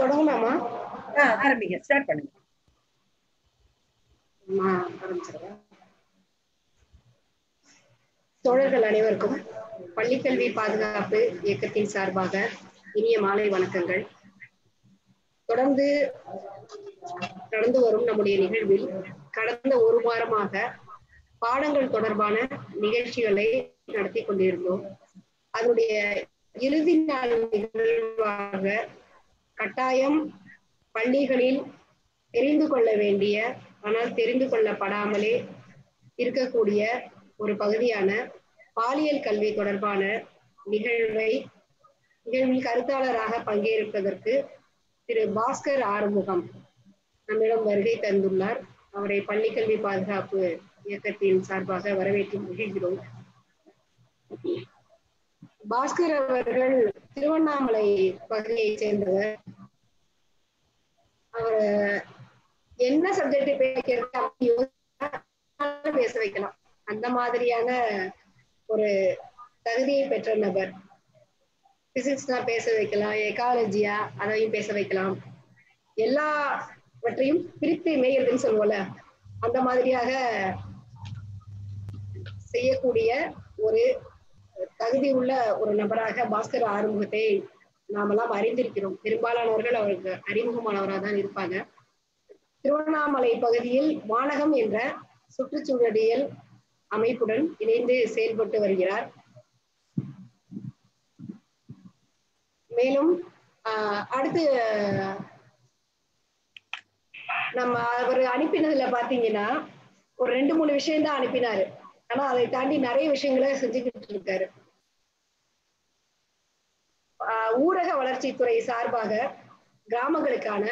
தொடங்கலாமா? ஆரம்பிங்க, ஸ்டார்ட் பண்ணுங்க. ஆரம்பிச்சிருக்கேன். தோழர்கள் அனைவருக்கும் பள்ளிக்கல்வி பாதுகாப்பு இயக்கத்தின் சார்பாக இனிய மாலை வணக்கங்கள். தொடர்ந்து நடந்து வரும் நம்முடைய நிகழ்வில் கடந்த ஒரு வாரமாக பாடங்கள் தொடர்பான நிகழ்ச்சிகளை நடத்தி கொண்டிருந்தோம். அதனுடைய இறுதி நாள் நிகழ்வாக கட்டாயம் பள்ளிகளில் தெரிந்து கொள்ள வேண்டிய ஆனால் தெரிந்து கொள்ளப்படாமலே இருக்கக்கூடிய ஒரு பகுதியான பாலியல் கல்வி தொடர்பான நிகழ்வில் கருத்தாளராக பங்கேற்பதற்கு திரு பாஸ்கர் ஆறுமுகம் நம்மிடம் வருகை தந்துள்ளார். அவரை பள்ளிக்கல்வி பாதுகாப்பு இயக்கத்தின் சார்பாக வரவேற்று மகிழ்கிறோம். பாஸ்கர் அவர்கள் திருவண்ணாமலை பகுதியை சேர்ந்தவர். அவர் என்ன சப்ஜெக்ட் பேச வைக்கலாம், அந்த மாதிரியான ஒரு தகுதியை பெற்ற நபர். பிசிக்ஸ்னா பேச வைக்கலாம், எக்காலஜியா அதையும் பேச வைக்கலாம், எல்லாவற்றையும் பிரித்து மேயதுன்னு சொல்லுவோம்ல, அந்த மாதிரியாக செய்யக்கூடிய ஒரு தகுதி உள்ள ஒரு நபராக பாஸ்கர் ஆறுமுகத்தை நாமெல்லாம் அறிந்திருக்கிறோம். பெரும்பாலானவர்கள் அவருக்கு அறிமுகமானவராக தான் இருப்பாங்க. திருவண்ணாமலை பகுதியில் வானகம் என்ற சுற்றுச்சூழலியல் அமைப்புடன் இணைந்து செயல்பட்டு வருகிறார். மேலும் அடுத்து நம்ம அவர் அனுப்பினதுல பாத்தீங்கன்னா ஒரு 2-3 விஷயம் தான் அனுப்பினாரு. ஆனா அதை தாண்டி நிறைய விஷயங்களை செஞ்சுக்கிட்டு இருக்காரு. ஊரக வளர்ச்சித்துறை சார்பாக கிராமங்களுக்கான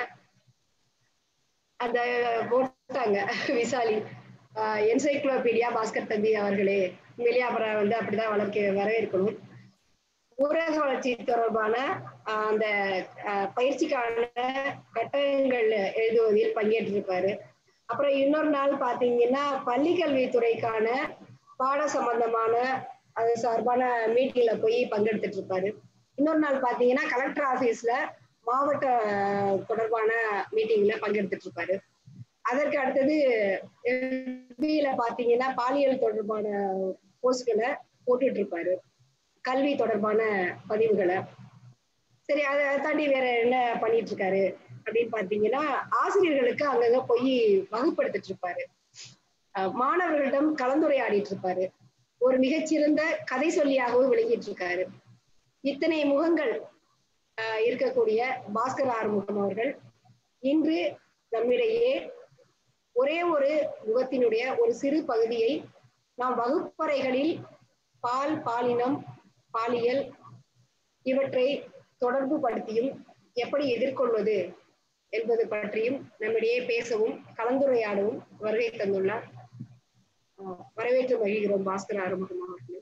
அந்த போட்டாங்க விசாலி என்சைக்ளோபீடியா பாஸ்கர் தம்பி அவர்களே, உண்மையிலேயே அப்புறம் அப்படிதான் வரவேற்கணும். ஊரக வளர்ச்சி தொடர்பான அந்த பயிற்சிக்கான கட்டணங்கள் எழுதுவதில் பங்கேற்றிருப்பாரு. அப்புறம் இன்னொரு நாள் பாத்தீங்கன்னா பள்ளி கல்வித்துறைக்கான பாட சம்பந்தமான அது சார்பான மீட்டிங்ல போய் பங்கெடுத்துட்டு இருப்பாரு. இன்னொரு நாள் பாத்தீங்கன்னா கலெக்டர் ஆபீஸ்ல மாவட்ட தொடர்பான மீட்டிங்ல பங்கெடுத்துட்டு இருப்பாரு. அதற்கு அடுத்தது பாத்தீங்கன்னா பாலியல் தொடர்பான போஸ்ட்களை போட்டுட்டு இருப்பாரு, கல்வி தொடர்பான பதிவுகளை. சரி, அதை தாண்டி வேற என்ன பண்ணிட்டு இருக்காரு அப்படின்னு பாத்தீங்கன்னா ஆசிரியர்களுக்கு அங்கங்க போய் வகுப்படுத்திட்டு இருப்பாரு, மாணவர்களிடம் கலந்துரையாடிட்டு இருப்பாரு, ஒரு மிகச்சிறந்த கதை சொல்லியாகவும் விளங்கிட்டு இருக்காரு. இத்தனை முகங்கள் இருக்கக்கூடிய பாஸ்கர் ஆறுமுகம் அவர்கள் இன்று நம்மிடையே ஒரே ஒரு முகத்தினுடைய ஒரு சிறு பகுதியை நாம் வகுப்பறைகளில் பால், பாலினம், பாலியல் இவற்றை தொடர்பு படுத்தியும் எப்படி எதிர்கொள்வது என்பது பற்றியும் நம்மிடையே பேசவும் கலந்துரையாடவும் வருகை தந்துள்ளார். வரவேற்று மகிழ்கிறோம் பாஸ்கர் ஆறுமுகம் அவர்களே.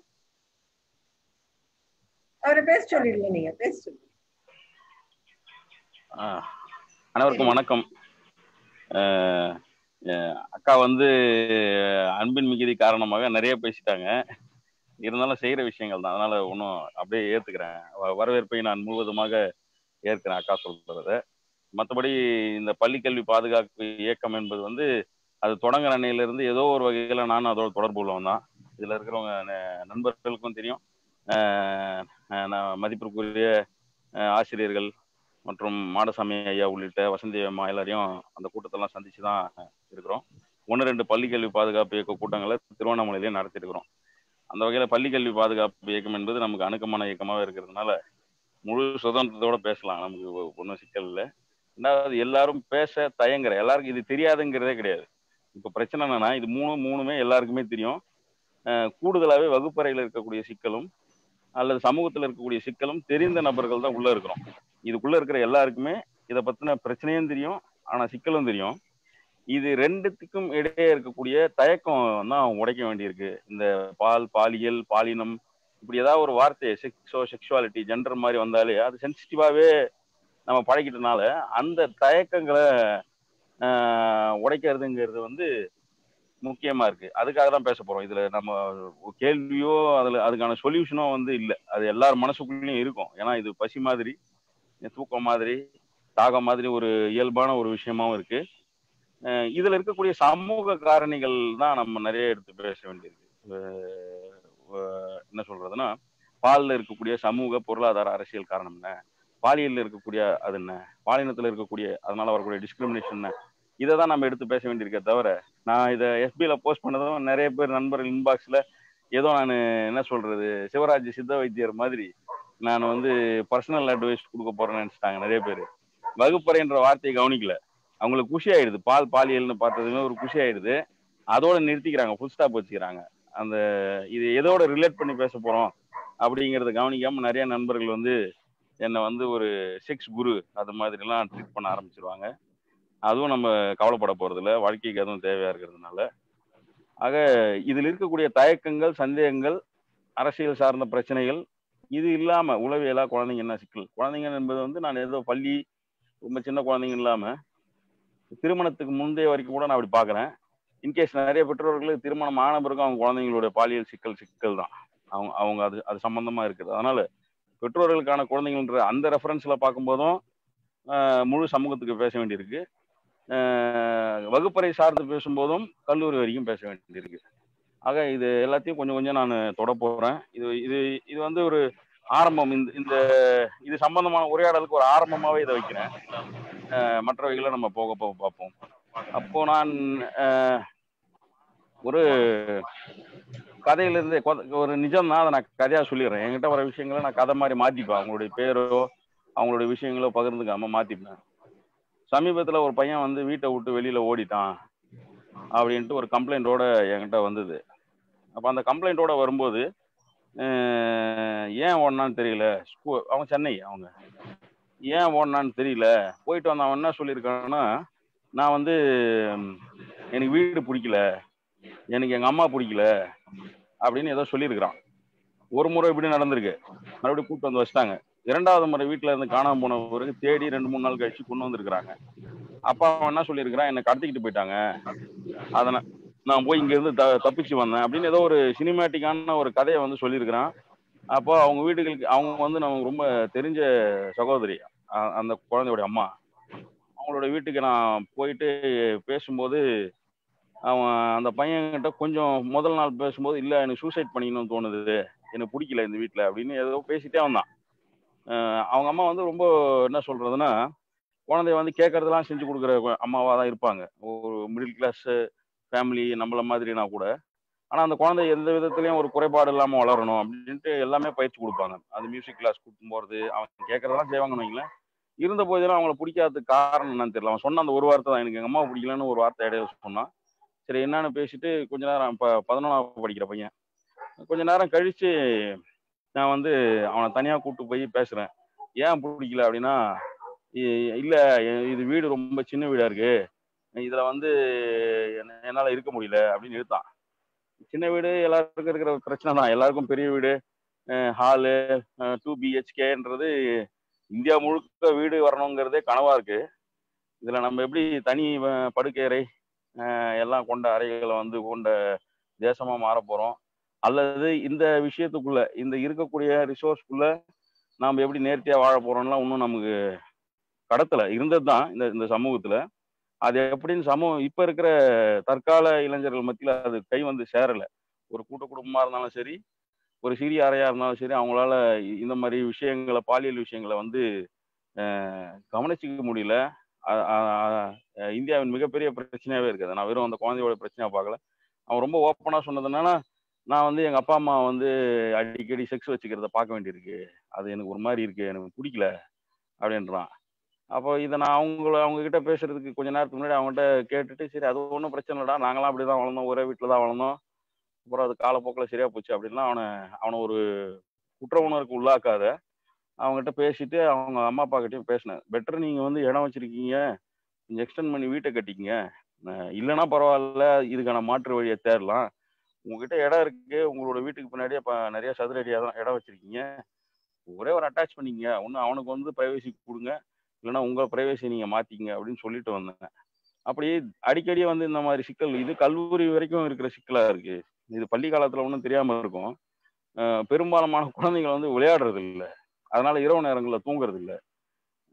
அவரை பேச சொல்லிடுங்க, நீங்க பேச சொல்லுங்க. அனைவருக்கும் வணக்கம். அக்கா அன்பின் மிகுதி காரணமாக நிறைய பேசிட்டாங்க. இருந்தாலும் செய்யற விஷயங்கள் தான், அதனால ஒன்றும் அப்படியே ஏத்துக்கிறேன். வரவேற்பை நான் முழுவதுமாக ஏற்கிறேன் அக்கா சொல்றத. மற்றபடி இந்த பள்ளிக்கல்வி பாதுகாப்பு இயக்கம் என்பது அது தொடங்குற அன்னையிலிருந்து ஏதோ ஒரு வகையில நானும் அதோட தொடர்பு உள்ளவன் தான். இதுல இருக்கிறவங்க நண்பர்களுக்கும் தெரியும், மதிப்பிற்குரிய ஆசிரியர்கள் மற்றும் மாடசாமி ஐயா உள்ளிட்ட வசந்தி அம்மா எல்லாரையும் அந்த கூட்டத்தெல்லாம் சந்திச்சு தான் இருக்கிறோம். 1-2 பள்ளிக்கல்வி பாதுகாப்பு இயக்க கூட்டங்களை திருவண்ணாமலையிலேயே நடத்திருக்கிறோம். அந்த வகையில் பள்ளிக்கல்வி பாதுகாப்பு இயக்கம் என்பது நமக்கு அணுக்கமான இயக்கமாக இருக்கிறதுனால முழு சுதந்திரத்தோட பேசலாம், நமக்கு ஒன்றும் சிக்கல் இல்லை. ரெண்டாவது, எல்லாரும் பேச தயங்குற, எல்லாருக்கும் இது தெரியாதுங்கிறதே கிடையாது. இப்போ பிரச்சனை என்னன்னா, இது மூணுமே எல்லாருக்குமே தெரியும். கூடுதலாகவே வகுப்பறையில் இருக்கக்கூடிய சிக்கலும் அல்லது சமூகத்தில் இருக்கக்கூடிய சிக்கலும் தெரிந்த நபர்கள் தான் உள்ள இருக்கிறோம். இதுக்குள்ள இருக்கிற எல்லாருக்குமே இதை பத்தின பிரச்சனையும் தெரியும், ஆனா சிக்கலும் தெரியும். இது ரெண்டுத்துக்கும் இடையே இருக்கக்கூடிய தயக்கம் தான் உடைக்க வேண்டியிருக்கு. இந்த பாலியல், பாலினம், இப்படி ஏதாவது ஒரு வார்த்தை செக்ஷுவாலிட்டி, ஜெண்டர் மாதிரி வந்தாலே அது சென்சிட்டிவாவே நம்ம பழகிட்டனால அந்த தயக்கங்களை உடைக்கிறதுங்கிறது முக்கியமா இருக்கு. அதுக்காக தான் பேச போறோம். இதுல நம்ம கேள்வியோ அதுக்கான சொல்யூஷனோ இல்லை. அது எல்லார் மனசுக்குள்ளேயும் இருக்கும். ஏன்னா இது பசி மாதிரி, தூக்கம் மாதிரி, தாகம் மாதிரி ஒரு இயல்பான ஒரு விஷயமாவும் இருக்கு. இதுல இருக்கக்கூடிய சமூக காரணிகள் தான் நம்ம நிறைய எடுத்து பேச வேண்டியிருக்கு. என்ன சொல்றதுன்னா, பால்ல இருக்கக்கூடிய சமூக பொருளாதார அரசியல் காரணம் என்ன, பாலியல்ல இருக்கக்கூடிய அது என்ன, பாலினத்துல இருக்கக்கூடிய அதனால வரக்கூடிய டிஸ்கிரிமினேஷன் என்ன, இதை தான் நம்ம எடுத்து பேச வேண்டியிருக்கே தவிர, நான் இதை எஃபில போஸ்ட் பண்ணதும் நிறைய பேர் நண்பர்கள் இன்பாக்ஸ்ல ஏதோ நான் என்ன சொல்றது சிவராஜ் சித்த வைத்தியர் மாதிரி நான் வந்து பர்சனல் அட்வைஸ் கொடுக்க போறேன்னு நினைச்சிட்டாங்க நிறைய பேர். வகுப்பறைன்ற வார்த்தையை கவனிக்கல. அவங்களுக்கு குஷி ஆயிடுது, பாலியல்னு பார்த்ததுமே ஒரு குஷி ஆயிடுது, அதோட நிறுத்திக்கிறாங்க, ஃபுல் ஸ்டாப் வச்சுக்கிறாங்க. அந்த இது எதோட ரிலேட் பண்ணி பேச போறோம் அப்படிங்கறத கவனிக்காம நிறைய நண்பர்கள் வந்து என்னை வந்து ஒரு செக்ஸ் குரு அது மாதிரி எல்லாம் ட்ரீட் பண்ண ஆரம்பிச்சிருவாங்க. அதுவும் நம்ம கவலைப்பட போறது இல்லை, வாழ்க்கைக்கு அதுவும் தேவையா இருக்கிறதுனால. ஆக இதில் இருக்கக்கூடிய தயக்கங்கள், சந்தேகங்கள், அரசியல் சார்ந்த பிரச்சனைகள், இது இல்லாம உளவியலா குழந்தைங்க என்ன சிக்கல், குழந்தைங்க என்பது வந்து நான் ஏதோ பள்ளி ரொம்ப சின்ன குழந்தைங்க இல்லாம திருமணத்துக்கு முந்தைய வரைக்கும் கூட நான் அப்படி பாக்குறேன். இன்கேஸ் நிறைய பெற்றோர்களுக்கு திருமணம் ஆன பிறகு அவங்க குழந்தைங்களோட பாலியல் சிக்கல் தான் அவங்க அது சம்பந்தமா இருக்குது. அதனால பெற்றோர்களுக்கான குழந்தைங்கன்ற அந்த ரெஃபரன்ஸ்ல பார்க்கும்போதும் முழு சமூகத்துக்கு பேச வேண்டியிருக்கு. வகுப்பறை சார்ந்து பேசும்போதும் கல்லூரி வரைக்கும் பேச வேண்டியிருக்கு. ஆக இது எல்லாத்தையும் கொஞ்சம் கொஞ்சம் நான் தொட போறேன். இது வந்து ஒரு ஆரம்பம். இந்த இது சம்பந்தமான உரையாடலுக்கு ஒரு ஆரம்பமாவே இதை வைக்கிறேன். மற்றவைகளை நம்ம போக போக பார்ப்போம். அப்போ நான் ஒரு கதையிலிருந்து ஒரு நிஜம் தான், அதை நான் கதையா சொல்லிடுறேன். என்கிட்ட வர விஷயங்களை நான் கதை மாதிரி மாத்திப்பேன். அவங்களுடைய பேரோ அவங்களுடைய விஷயங்களோ பகிர்ந்துக்காம மாத்திப்பேன். சமீபத்துல ஒரு பையன் வந்து வீட்டை விட்டு வெளியில ஓடிட்டான் அப்படின்ட்டு ஒரு கம்ப்ளைண்டோட என்கிட்ட வந்தது. அப்ப அந்த கம்ப்ளைண்டோட வரும்போது ஏன் ஓடனான்னு தெரியல, அவங்க சென்னை, அவங்க ஏன் ஓடனான்னு தெரியல, போயிட்டு வந்த அவன் என்ன சொல்லியிருக்கான்னா, நான் வந்து எனக்கு வீடு பிடிக்கல, எனக்கு எங்க அம்மா பிடிக்கல அப்படின்னு ஏதோ சொல்லியிருக்கிறான். ஒரு முறை இப்படி நடந்திருக்கு, மறுபடியும் கூப்பிட்டு வந்து வச்சிட்டாங்க. இரண்டாவது முறை வீட்டுல இருந்து காணாம போன பிறகு தேடி 2-3 நாள் கழிச்சு கொண்டு வந்திருக்கிறாங்க. அப்ப அவன் என்ன சொல்லியிருக்கிறான், என்னை கடத்திக்கிட்டு போயிட்டாங்க, அதனால நான் போய் இங்க இருந்து தப்பிச்சு வந்தேன் அப்படின்னு ஏதோ ஒரு சினிமேட்டிக்கான ஒரு கதையை வந்து சொல்லியிருக்கிறான். அப்போ அவங்க வீடுகளுக்கு அவங்க வந்து நமக்கு ரொம்ப தெரிஞ்ச சகோதரி, அந்த குழந்தையோட அம்மா. அவங்களோட வீட்டுக்கு நான் போயிட்டு பேசும்போது அவன் அந்த பையன்கிட்ட கொஞ்சம் முதல் நாள் பேசும்போது, இல்லை எனக்கு சூசைட் பண்ணிக்கணும்னு தோணுது, எனக்கு பிடிக்கல இந்த வீட்டில் அப்படின்னு ஏதோ பேசிட்டே வந்தான். அவங்க அம்மா வந்து ரொம்ப என்ன சொல்றதுன்னா, குழந்தைய வந்து கேட்கறதெல்லாம் செஞ்சு கொடுக்குற அம்மாவா தான் இருப்பாங்க. ஒரு மிடில் கிளாஸ் ஃபேமிலி நம்மள மாதிரினா கூட. ஆனா அந்த குழந்தை எந்த விதத்துலயும் ஒரு குறைபாடு இல்லாம வளரணும் அப்படின்ட்டு எல்லாமே பயிற்சி கொடுப்பாங்க. அது மியூசிக் கிளாஸ் கூட்டிட்டு போறது, அவங்க கேட்கறதெல்லாம் செய்வாங்கன்னு வைங்களேன். இருந்த போதெல்லாம் அவங்களை பிடிக்காததுக்கு காரணம் என்னன்னு தெரியல. அவன் சொன்ன அந்த ஒரு வார்த்தை தான், எனக்கு எங்க அம்மா பிடிக்கலன்னு ஒரு வார்த்தை இடையில சொன்னான். சரி என்னன்னு பேசிட்டு கொஞ்ச நேரம், இப்போ 11ஆவது படிக்கிற பையன், கொஞ்ச நேரம் கழிச்சு நான் வந்து அவனை தனியா கூப்பிட்டு போய் பேசுறேன். ஏன் பிடிக்கல அப்படின்னா, இல்ல இது வீடு ரொம்ப சின்ன வீடா இருக்கு, இதுல வந்து என்னால இருக்க முடியல அப்படின்னு இழுத்தான். சின்ன வீடு எல்லாருக்கும் இருக்கிற பிரச்சனை தான், எல்லாருக்கும் பெரிய வீடு, ஹாலு 2 BHKன்றது இந்தியா முழுக்க வீடு வரணுங்கிறதே கனவா இருக்கு. இதுல நம்ம எப்படி தனி படுக்கையறை எல்லாம் கொண்ட அறைகளை வந்து கொண்ட தேசமா மாற போறோம், அல்லது இந்த விஷயத்துக்குள்ள இந்த இருக்கக்கூடிய ரிசோர்ஸ்க்குள்ள நாம் எப்படி நேர்த்தியா வாழ போறோம்லாம் இன்னும் நமக்கு கடத்தல இருந்தது தான் இந்த சமூகத்துல. அது எப்படின்னு இப்ப இருக்கிற தற்கால இளைஞர்கள் மத்தியில அது கை வந்து சேரல. ஒரு கூட்ட குடும்பமா இருந்தாலும் சரி, ஒரு சிறிய அறையா இருந்தாலும் சரி, அவங்களால இந்த மாதிரி விஷயங்களை, பாலியல் விஷயங்களை வந்து கவனிச்சிக்க முடியல. இந்தியாவின் மிகப்பெரிய பிரச்சனையாவே இருக்குது. நான் வெறும் அந்த குழந்தையோட பிரச்சனையா பார்க்கல. அவன் ரொம்ப ஓப்பனா சொன்னதுனால, நான் வந்து எங்க அப்பா அம்மா வந்து அடிக்கடி செக்ஸ் வச்சுக்கிறத பார்க்க வேண்டியிருக்கு, அது எனக்கு ஒரு மாதிரி இருக்கு, எனக்கு பிடிக்கல அப்படின்றான். அப்போ இதை நான் அவங்க கிட்ட பேசுறதுக்கு கொஞ்ச நேரத்துக்கு முன்னாடி அவங்ககிட்ட கேட்டுட்டு, சரி அது ஒன்றும் பிரச்சனை இல்லடா, நாங்களாம் அப்படிதான் வளர்ந்தோம், ஒரே வீட்டில் தான் வளர்ந்தோம், அப்புறம் அது காலப்போக்கில் சரியா போச்சு அப்படின்லாம் அவனை ஒரு குற்ற உணர்வுக்கு உள்ளாக்காத அவங்ககிட்ட பேசிட்டு அவங்க அம்மா அப்பா கிட்டயும் பேசினேன். பெட்டர் நீங்க வந்து இடம் வச்சிருக்கீங்க, கொஞ்சம் எக்ஸ்டெண்ட் பண்ணி வீட்டை கட்டிக்கங்க, இல்லைன்னா பரவாயில்ல, இதுக்கான மாற்று வழியை தேடலாம், உங்ககிட்ட இடம் இருக்கு, உங்களோட வீட்டுக்கு பின்னாடியே நிறைய சதுரடியாக தான் இடம் வச்சிருக்கீங்க, ஒரே ஒரு அட்டாச் பண்ணிக்கங்க, ஒன்று அவனுக்கு வந்து பிரைவசி கொடுங்க, இல்லைன்னா உங்க பிரைவசி நீங்க மாத்திக்கங்க அப்படின்னு சொல்லிட்டு வந்தேன். அப்படி அடிக்கடி வந்து இந்த மாதிரி சிக்கல், இது கல்லூரி வரைக்கும் இருக்கிற சிக்கலா இருக்கு. இது பள்ளி காலத்துல ஒன்றும் தெரியாம இருக்கும். பெரும்பாலான குழந்தைகள் வந்து விளையாடுறது இல்லை, அதனால இரவு நேரங்களில் தூங்குறது இல்லை.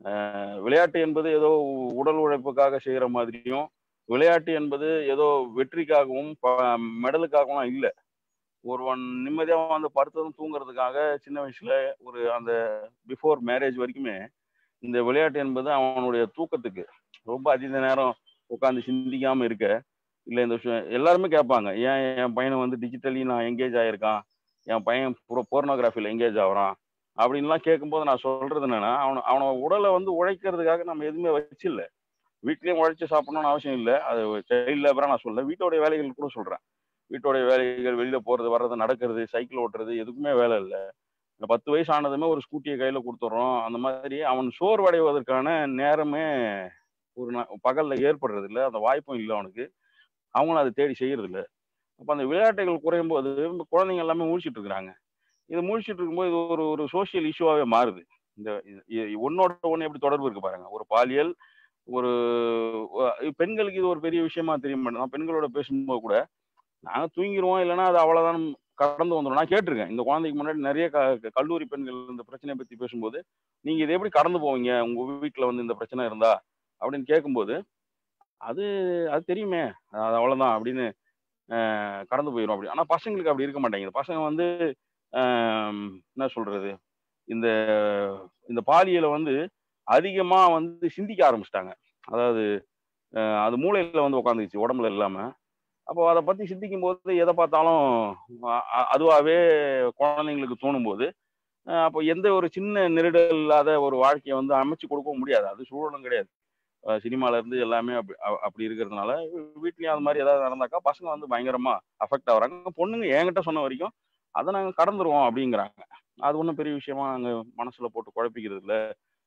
விளையாட்டு என்பது ஏதோ உடல் உழைப்புக்காக செய்யற மாதிரியும், விளையாட்டு என்பது ஏதோ வெற்றிக்காகவும் மெடலுக்காகவும் இல்லை. ஒருவன் நிம்மதியா வந்து படுத்ததும் தூங்குறதுக்காக சின்ன வயசுல ஒரு அந்த பிஃபோர் மேரேஜ் வரைக்குமே இந்த விளையாட்டு என்பது அவனுடைய தூக்கத்துக்கு ரொம்ப அதிக நேரம் உட்காந்து சிந்திக்காம இருக்க. இல்லை இந்த விஷயம் எல்லாருமே கேட்பாங்க, ஏன் என் பையனை வந்து டிஜிட்டலி நான் எங்கேஜ் ஆயிருக்கான், என் பையன் போர்னோகிராஃபில எங்கேஜ் ஆகுறான் அப்படின்லாம் கேட்கும்போது நான் சொல்றது என்னன்னா, அவனை உடலை வந்து உழைக்கிறதுக்காக நம்ம எதுவுமே வச்சில்ல. வீட்லயும் உழைச்சு சாப்பிடணும்னு அவசியம் இல்லை. அது சைல்ட் லேபரா நான் சொல்ல, வீட்டோடைய வேலைகள் கூட சொல்றேன். வீட்டோடைய வேலைகள், வெளியில போறது வர்றது, நடக்கிறது, சைக்கிள் ஓட்டுறது, எதுக்குமே வேலை இல்லை. 10 வயசு ஆனதுமே ஒரு ஸ்கூட்டியை கையில கொடுத்துட்றோம். அந்த மாதிரி அவன் சோர்வடைவதற்கான நேரமே ஒரு பகல்ல ஏற்படுறது இல்லை. அந்த வாய்ப்பும் இல்லை அவனுக்கு. அவங்களும் அதை தேடி செய்யறது இல்லை. அப்ப அந்த விளையாட்டுகள் குறையும் போது குழந்தைங்க எல்லாமே முழிச்சிட்டு இருக்கிறாங்க. இது முழிச்சிட்டு இருக்கும்போது இது ஒரு ஒரு சோசியல் இஷ்யூவாவே மாறுது. இந்த ஒன்னோட ஒண்ணு எப்படி தொடர்பு இருக்கு பாருங்க. ஒரு பாலியல், ஒரு பெண்களுக்கு இது ஒரு பெரிய விஷயமா தெரிய மாட்டேன். பெண்களோட பேசும்போது கூட நாங்க தூங்கிடுவோம், இல்லைன்னா அது அவ்வளவுதான், கடந்து வந்துடும். நான் கேட்டிருக்கேன், இந்த குழந்தைக்கு முன்னாடி நிறைய கல்லூரி பெண்கள் இந்த பிரச்சனையை பத்தி பேசும்போது, நீங்க இதை எப்படி கடந்து போவீங்க உங்க வீட்டுல வந்து இந்த பிரச்சனை இருந்தா அப்படின்னு கேட்கும்போது, அது அது தெரியுமே, அது அவ்வளவுதான் அப்படின்னு கடந்து போயிடும். அப்படி ஆனா பசங்களுக்கு அப்படி இருக்க மாட்டேங்குது. பசங்க வந்து என்ன சொல்றது, இந்த இந்த பாலியலை வந்து அதிகமா வந்து சிந்திக்க ஆரம்பிச்சிட்டாங்க. அதாவது அது மூளையில வந்து உட்காந்துச்சு, உடம்புல இல்லாம. அப்போ அதை பத்தி சிந்திக்கும் போது எதை பார்த்தாலும் அதுவாகவே குழந்தைங்களுக்கு தோணும் போது, அப்போ எந்த ஒரு சின்ன நெருடல் இல்லாத ஒரு வாழ்க்கையை வந்து அமைச்சு கொடுக்கவும் முடியாது. அது சூழலும் கிடையாது. சினிமால இருந்து எல்லாமே அப்படி இருக்கிறதுனால வீட்லயும் அது மாதிரி ஏதாவது நடந்தாக்கா பசங்க வந்து பயங்கரமா அஃபெக்ட் ஆகுறாங்க. பொண்ணுங்க என்கிட்ட சொன்ன வரைக்கும் அதை நாங்க கடந்துருவோம் அப்படிங்கிறாங்க. அது ஒன்றும் பெரிய விஷயமா நாங்க மனசுல போட்டு குழப்பிக்கிறது இல்லை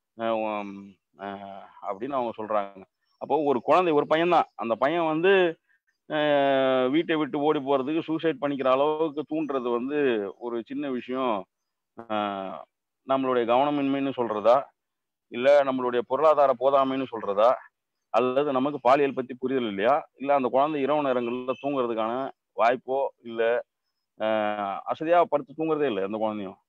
அப்படின்னு அவங்க சொல்றாங்க. அப்போ ஒரு குழந்தை, ஒரு பையன் தான், அந்த பையன் வந்து வீட்டை விட்டு ஓடி போறதுக்கு சூசைட் பண்ணிக்கிற அளவுக்கு தூண்டுறது வந்து ஒரு சின்ன விஷயம். நம்மளுடைய கவனமின்மைன்னு சொல்றதா, இல்ல நம்மளுடைய பொருளாதார போதாமைன்னு சொல்றதா, அல்லது நமக்கு பாலியல் பத்தி புரிதல் இல்லையா, இல்ல அந்த குழந்தை இரவு நேரங்கள்ல தூங்குறதுக்கான வாய்ப்போ, இல்ல அசதியா படுத்து தூங்குறதே இல்லை அந்த குழந்தையும்.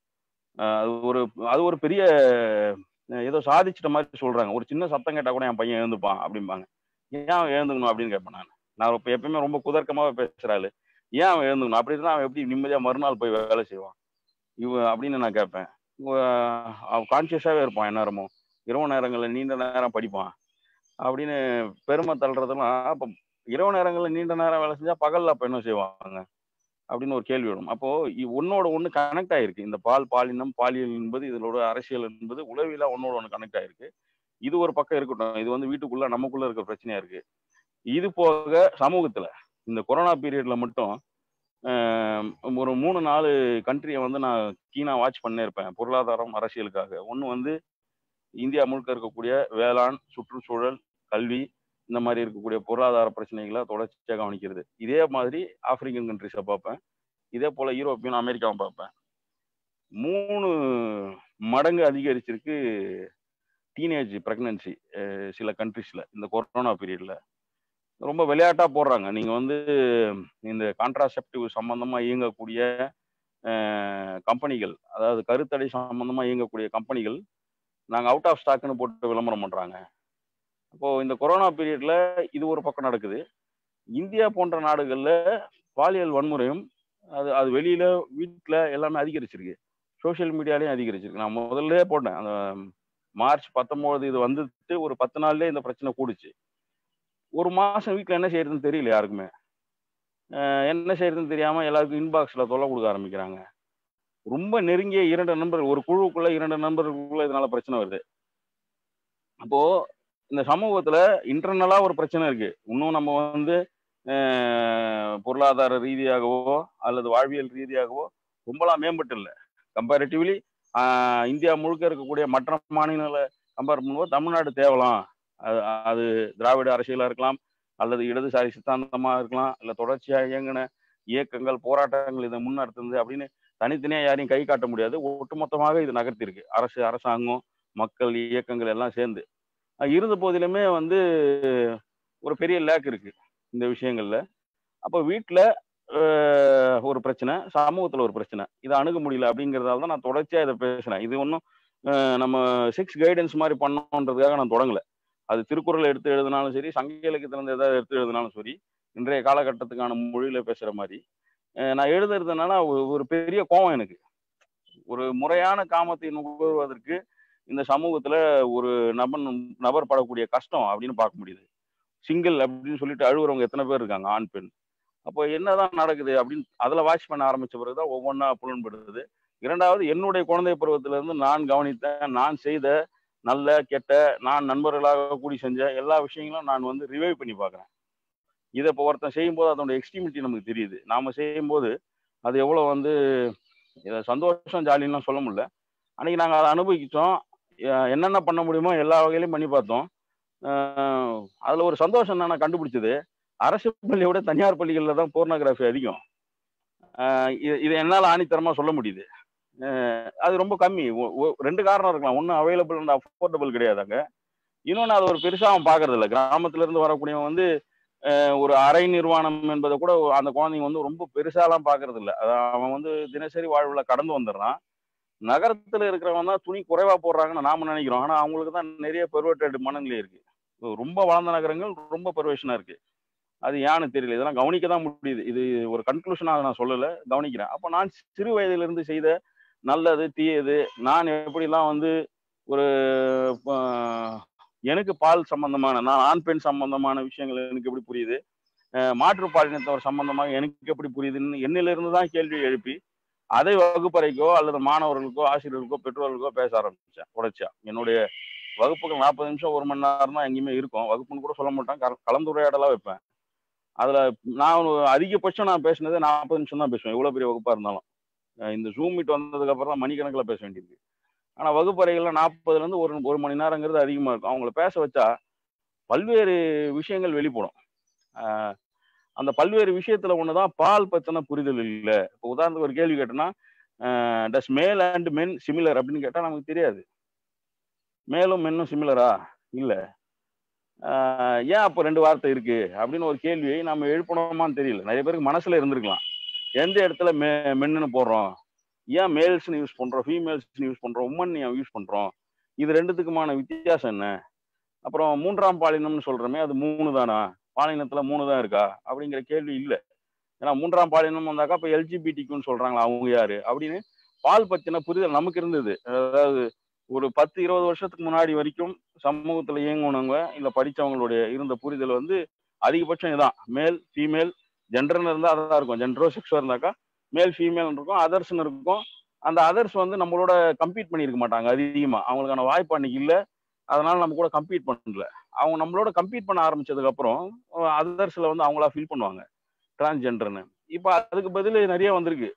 அது ஒரு பெரிய ஏதோ சாதிச்சிட்ட மாதிரி சொல்றாங்க. ஒரு சின்ன சத்தம் கேட்டா கூட என் பையன் எழுந்துப்பான் அப்படிம்பாங்க. ஏன் அவன் எழுந்துக்கணும் அப்படின்னு கேட்பேன் நான் இப்ப எப்பயுமே ரொம்ப குதர்க்கமாவே பேசுறாள். ஏன் அவன் எழுந்துக்கணும்? அப்படி இருந்தா அவன் எப்படி நிம்மதியா மறுநாள் போய் வேலை செய்வான் அப்படின்னு நான் கேட்பேன். அவன் கான்சியஸாவே இருப்பான் எந்நேரமும். இரவு நேரங்களில் நீண்ட நேரம் படிப்பான் அப்படின்னு பெருமை தள்ளுறதெல்லாம். அப்ப இரவு நேரங்களில் நீண்ட நேரம் வேலை செஞ்சா பகல்ல அப்ப என்ன செய்வாங்க அப்படின்னு ஒரு கேள்வி வரும். அப்போ ஒன்னோட ஒண்ணு கனெக்ட் ஆயிருக்கு. இந்த பாலினம், பாலியல் என்பது, இதோட அரசியல் என்பது உளவியலா ஒன்னோட ஒண்ணு கனெக்ட் ஆயிருக்கு. இது ஒரு பக்கம் இருக்கட்டும். இது வந்து வீட்டுக்குள்ள நமக்குள்ள இருக்க பிரச்சனையா இருக்கு. இது போக சமூகத்துல இந்த கொரோனா பீரியட்ல மட்டும் ஒரு 3-4 கண்ட்ரியை வந்து நான் கீனா வாட்ச் பண்ணே இருப்பேன் பொருளாதாரம், அரசியலுக்காக. ஒன்று வந்து இந்தியா முழுக்க இருக்கக்கூடிய வேளாண், சுற்றுச்சூழல், கல்வி, இந்த மாதிரி இருக்கக்கூடிய பொருளாதார பிரச்சனைகளை தொடர்ச்சியாக கவனிக்கிறது. இதே மாதிரி ஆப்பிரிக்கன் கண்ட்ரிஸை பார்ப்பேன். இதே போல யூரோப்பியன், அமெரிக்காவை பார்ப்பேன். 3 மடங்கு அதிகரிச்சிருக்கு டீனேஜ் பிரெக்னன்சி சில கண்ட்ரிஸ்ல இந்த கொரோனா பீரியட்ல. ரொம்ப விளையாட்டா போடுறாங்க. நீங்க வந்து இந்த கான்ட்ராசெப்டிவ் சம்பந்தமா இயங்கக்கூடிய கம்பெனிகள், அதாவது கருத்தடை சம்பந்தமா இயங்கக்கூடிய கம்பெனிகள் நாங்க அவுட் ஆஃப் ஸ்டாக்னு போட்டு விளம்பரம் பண்றாங்க. அப்போ இந்த கொரோனா பீரியட்ல இது ஒரு பக்கம் நடக்குது. இந்தியா போன்ற நாடுகள்ல பாலியல் வன்முறையும் அது வெளியில, வீட்டுல எல்லாமே அதிகரிச்சிருக்கு. சோசியல் மீடியாலையும் அதிகரிச்சிருக்கு. நான் முதல்ல போட்டேன், அந்த மார்ச் 19 இது வந்துட்டு ஒரு 10 நாள்லயே இந்த பிரச்சனை கூடுச்சு. ஒரு மாசம் வீட்டுல என்ன செய்யறதுன்னு தெரியல யாருக்குமே. என்ன செய்யறதுன்னு தெரியாம எல்லாருக்கும் இன்பாக்ஸ்ல தொல்லை கொடுக்க ஆரம்பிக்கிறாங்க. ரொம்ப நெருங்கிய 2 நண்பர்கள், ஒரு குழுவுக்குள்ள 2 நண்பர்களுக்குள்ள இதனால பிரச்சனை வருது. அப்போ இந்த சமூகத்துல இன்டர்னலா ஒரு பிரச்சனை இருக்கு. இன்னும் நம்ம வந்து பொருளாதார ரீதியாகவோ அல்லது வாழ்வியல் ரீதியாகவோ ரொம்பலாம் மேம்பட்டு இல்லை. கம்பேரிட்டிவ்லி இந்தியா முழுக்க இருக்கக்கூடிய மற்ற மாநிலங்களை கம்பேர் பண்ணும்போது தமிழ்நாடு தேவலாம். அது திராவிட அரசியலா இருக்கலாம், அல்லது இடதுசாரி சித்தாந்தமா இருக்கலாம், இல்ல தொடர்ச்சியா இயங்கின இயக்கங்கள், போராட்டங்கள் இதை முன்னெடுத்தது அப்படின்னு தனித்தனியா யாரையும் கை காட்ட முடியாது. ஒட்டுமொத்தமாக இது நகர்த்திருக்கு அரசாங்கம், மக்கள், இயக்கங்கள் எல்லாம் சேர்ந்து. இருந்த போதிலுமே வந்து ஒரு பெரிய லேக் இருக்கு இந்த விஷயங்கள்ல. அப்போ வீட்டுல ஒரு பிரச்சனை, சமூகத்துல ஒரு பிரச்சனை, இதை அணுக முடியல அப்படிங்கிறதால தான் நான் தொடர்ச்சியா இதை பேசுறேன். இது ஒன்றும் நம்ம செக்ஸ் கைடன்ஸ் மாதிரி பண்ணணுன்றதுக்காக நான் தொடங்கல. அது திருக்குறள் எடுத்து எழுதினாலும் சரி, சங்க இலக்கியத்திலிருந்து ஏதாவது எடுத்து எழுதினாலும் சரி, இன்றைய காலகட்டத்துக்கான மொழியில பேசுற மாதிரி நான் எழுதுறதுனால ஒரு பெரிய கோவம் எனக்கு. ஒரு முறையான காமத்தை நுகர்வதற்கு இந்த சமூகத்துல ஒரு நபர் படக்கூடிய கஷ்டம் அப்படின்னு பார்க்க முடியுது. சிங்கிள் அப்படின்னு சொல்லிட்டு அழுகுறவங்க எத்தனை பேர் இருக்காங்க, ஆண் பெண். அப்போ என்னதான் நடக்குது அப்படின்னு அதுல வாட்ச் பண்ண ஆரம்பிச்ச பிறகுதான் ஒவ்வொன்றா புலன்படுது. இரண்டாவது, என்னுடைய குழந்தை பருவத்தில இருந்து நான் கவனித்த, நான் செய்த நல்ல கெட்ட, நான் நண்பர்களாக கூடி செஞ்ச எல்லா விஷயங்களும் நான் வந்து ரிவைவ் பண்ணி பார்க்குறேன். இதை இப்போ ஒருத்தன் செய்யும்போது அதோட எக்ஸ்ட்ரீமிட்டி நமக்கு தெரியுது. நாம செய்யும்போது அது எவ்வளோ வந்து சந்தோஷம் ஜாலின்னுலாம் சொல்ல முடியல. அன்னைக்கு நாங்கள் அதை அனுபவிச்சோம். என்னென்ன பண்ண முடியுமோ எல்லா வகையிலையும் பண்ணி பார்த்தோம். அதுல ஒரு சந்தோஷம் என்னன்னா கண்டுபிடிச்சது, அரசு பள்ளியை விட தனியார் பள்ளிகளில் தான் போர்னோகிராஃபி அதிகம். இது என்னால் ஆணித்தரமா சொல்ல முடியுது. அது ரொம்ப கம்மி. ரெண்டு காரணம் இருக்கலாம். ஒன்று, அவைலபிள் அண்ட் அஃபோர்டபுள் கிடையாது அங்கே. இன்னொன்று, அது ஒரு பெருசாக அவன் பார்க்கறது இல்லை. கிராமத்துல இருந்து வரக்கூடியவன் வந்து ஒரு அரை நிர்வாணம் என்பதை கூட அந்த குழந்தைங்க வந்து ரொம்ப பெருசாலாம் பார்க்கறது இல்லை. அவன் வந்து தினசரி வாழ்வுல கடந்து வந்துடுறான். நகரத்துல இருக்கிறவன் தான் துணி குறைவா போடுறாங்கன்னு நாம நினைக்கிறோம். ஆனா அவங்களுக்கு தான் நிறைய பெர்வர்டட் மனநிலை இருக்கு. ரொம்ப வளர்ந்த நகரங்கள் ரொம்ப பெர்வேஷனா இருக்கு. அது ஏன்னு தெரியல. இதெல்லாம் கவனிக்க தான் முடியுது. இது ஒரு கன்க்ளூஷனாக நான் சொல்லல, கவனிக்கிறேன். அப்ப நான் சிறு வயதிலிருந்து செய்த நல்லது தீயது, நான் எப்படிலாம் வந்து ஒரு எனக்கு பால் சம்பந்தமான, நான் ஆண் பெண் சம்பந்தமான விஷயங்கள் எனக்கு எப்படி புரியுது, மாற்றுப்பாலினத்தவர் சம்பந்தமாக எனக்கு எப்படி புரியுதுன்னு என்னிலிருந்து தான் கேள்வி எழுப்பி அதை வகுப்பறைக்கோ அல்லது மாணவர்களுக்கோ ஆசிரியர்களுக்கோ பெற்றோர்களுக்கோ பேச ஆரம்பிச்சேன் தொடர்ச்சியா. என்னுடைய வகுப்புகள் 40 நிமிஷம் 1 மணி நேரம் தான் எங்கேயுமே இருக்கும். வகுப்புன்னு கூட சொல்ல மாட்டேன், கலந்துரையாடலாம் வைப்பேன். அதுல நான் அதிகபட்சம் நான் பேசினது 40 நிமிஷம் தான் பேசுவேன், எவ்வளவு பெரிய வகுப்பா இருந்தாலும். இந்த ஜூம் மீட் வந்ததுக்கு அப்புறம் தான் மணிக்கணக்கில் பேச வேண்டியிருக்கு. ஆனா வகுப்பறைகள்ல 40ல இருந்து ஒரு மணி நேரங்கிறது அதிகமா இருக்கும். அவங்கள பேச வச்சா பல்வேறு விஷயங்கள் வெளிப்படும். அந்த பல்வேறு விஷயத்துல ஒண்ணுதான் பால் பத்தின புரிதல் இல்லை. இப்போ உதாரணத்துக்கு ஒரு கேள்வி கேட்டோம்னா, டஸ் மேல் அண்ட் மென் சிமிலர் அப்படின்னு கேட்டா நமக்கு தெரியாது. மேலும் மென்னும் சிமிலரா இல்ல. ஏன் அப்போ 2 வார்த்தை இருக்கு அப்படின்னு ஒரு கேள்வியை நம்ம எழுப்பணுமான்னு தெரியல. நிறைய பேருக்கு மனசுல இருந்திருக்கலாம். எந்த இடத்துல மென்னு போடுறோம், ஏன் மேல்ஸ்ன்னு யூஸ் பண்றோம், ஃபீமேல்ஸ்ன்னு யூஸ் பண்றோம், உமன் ஏன் யூஸ் பண்றோம், இது ரெண்டுத்துக்குமான வித்தியாசம் என்ன? அப்புறம் 3ஆம் பாலினம்னு சொல்றோமே, அது 3 தானா, பாலினத்துல 3 தான் இருக்கா அப்படிங்கிற கேள்வி இல்லை. ஏன்னா 3ஆம் பாலினம் வந்தாக்கா இப்ப எல்ஜிபிடிக்குன்னு சொல்றாங்களா, அவங்க யாரு அப்படின்னு பால் பத்தின புரிதல் நமக்கு இருந்தது. அதாவது ஒரு 10-20 வருஷத்துக்கு முன்னாடி வரைக்கும் சமூகத்துல இயங்குனவங்க இல்ல படிச்சவங்களுடைய இருந்த புரிதல் வந்து அதிகபட்சம் இதான். மேல் ஃபீமேல் ஜெண்டர்னு இருந்தா அதான் இருக்கும். ஜெண்டரோ செக்ஸோ இருந்தாக்கா மேல் ஃபீமேல் இருக்கும், அதர்ஸ்ன்னு இருக்கும். அந்த அதர்ஸ் வந்து நம்மளோட கம்பீட் பண்ணியிருக்க மாட்டாங்க அதிகமா. அவங்களுக்கான வாய்ப்பு அன்னைக்கு இல்லை. அதனால நம்ம கூட கம்பீட் பண்ணல. அவங்க நம்மளோட கம்பீட் பண்ண ஆரம்பிச்சதுக்கு அப்புறம் அதர்ஸ்ல வந்து அவங்களா ஃபீல் பண்ணுவாங்க டிரான்ஸ்ஜெண்டர்னு. இப்போ அதுக்கு பதில் நிறைய வந்திருக்கு.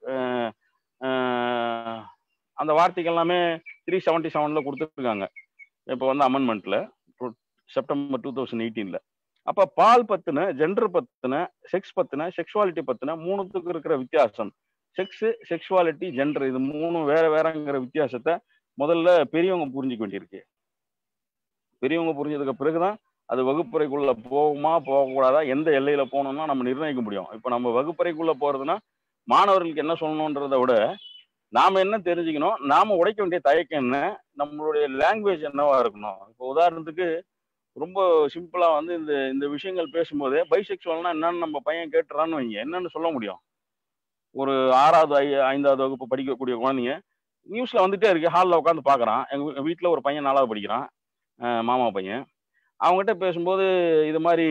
அந்த வார்த்தைகள் எல்லாமே 377ல கொடுத்துருக்காங்க. இப்போ வந்து அமெண்ட்மெண்ட்ல செப்டம்பர் 2018ல. அப்ப பால் பத்தின, ஜெண்டர் பத்தின, செக்ஸ் பத்தின, செக்ஷுவாலிட்டி பத்தின மூணுத்துக்கு இருக்கிற வித்தியாசம், செக்ஸ், செக்ஷுவாலிட்டி, ஜெண்டர், இது 3 வேற வேறங்கிற வித்தியாசத்தை முதல்ல பெரியவங்க புரிஞ்சுக்க வேண்டியிருக்கு. பெரியவங்க புரிஞ்சதுக்கு பிறகுதான் அது வகுப்பறைக்குள்ள போகுமா போகக்கூடாதா, எந்த எல்லையில போகணும்னா நம்ம நிர்ணயிக்க முடியும். இப்ப நம்ம வகுப்பறைக்குள்ள போறதுன்னா மாணவர்களுக்கு என்ன சொல்லணும்ன்றதை விட நாம என்ன தெரிஞ்சுக்கணும், நாம உடைக்க வேண்டிய தயக்கம் என்ன, நம்மளுடைய லாங்குவேஜ் என்னவா இருக்கணும். இப்போ உதாரணத்துக்கு ரொம்ப சிம்பிளா வந்து இந்த இந்த விஷயங்கள் பேசும்போது பைசெக்சுவல்னா என்னன்னு நம்ம பையன் கேட்டுறான்னு வைங்க, என்னன்னு சொல்ல முடியும்? ஒரு 6வது 5வது வகுப்பு படிக்கக்கூடிய குழந்தைங்க நியூஸ்ல வந்துட்டே இருக்கு, ஹாலில் உட்காந்து பாக்குறான். எங்க வீட்டுல ஒரு பையன் 4வது படிக்கிறான், மாமா பையன். அவங்ககிட்ட பேசும்போது இது மாதிரி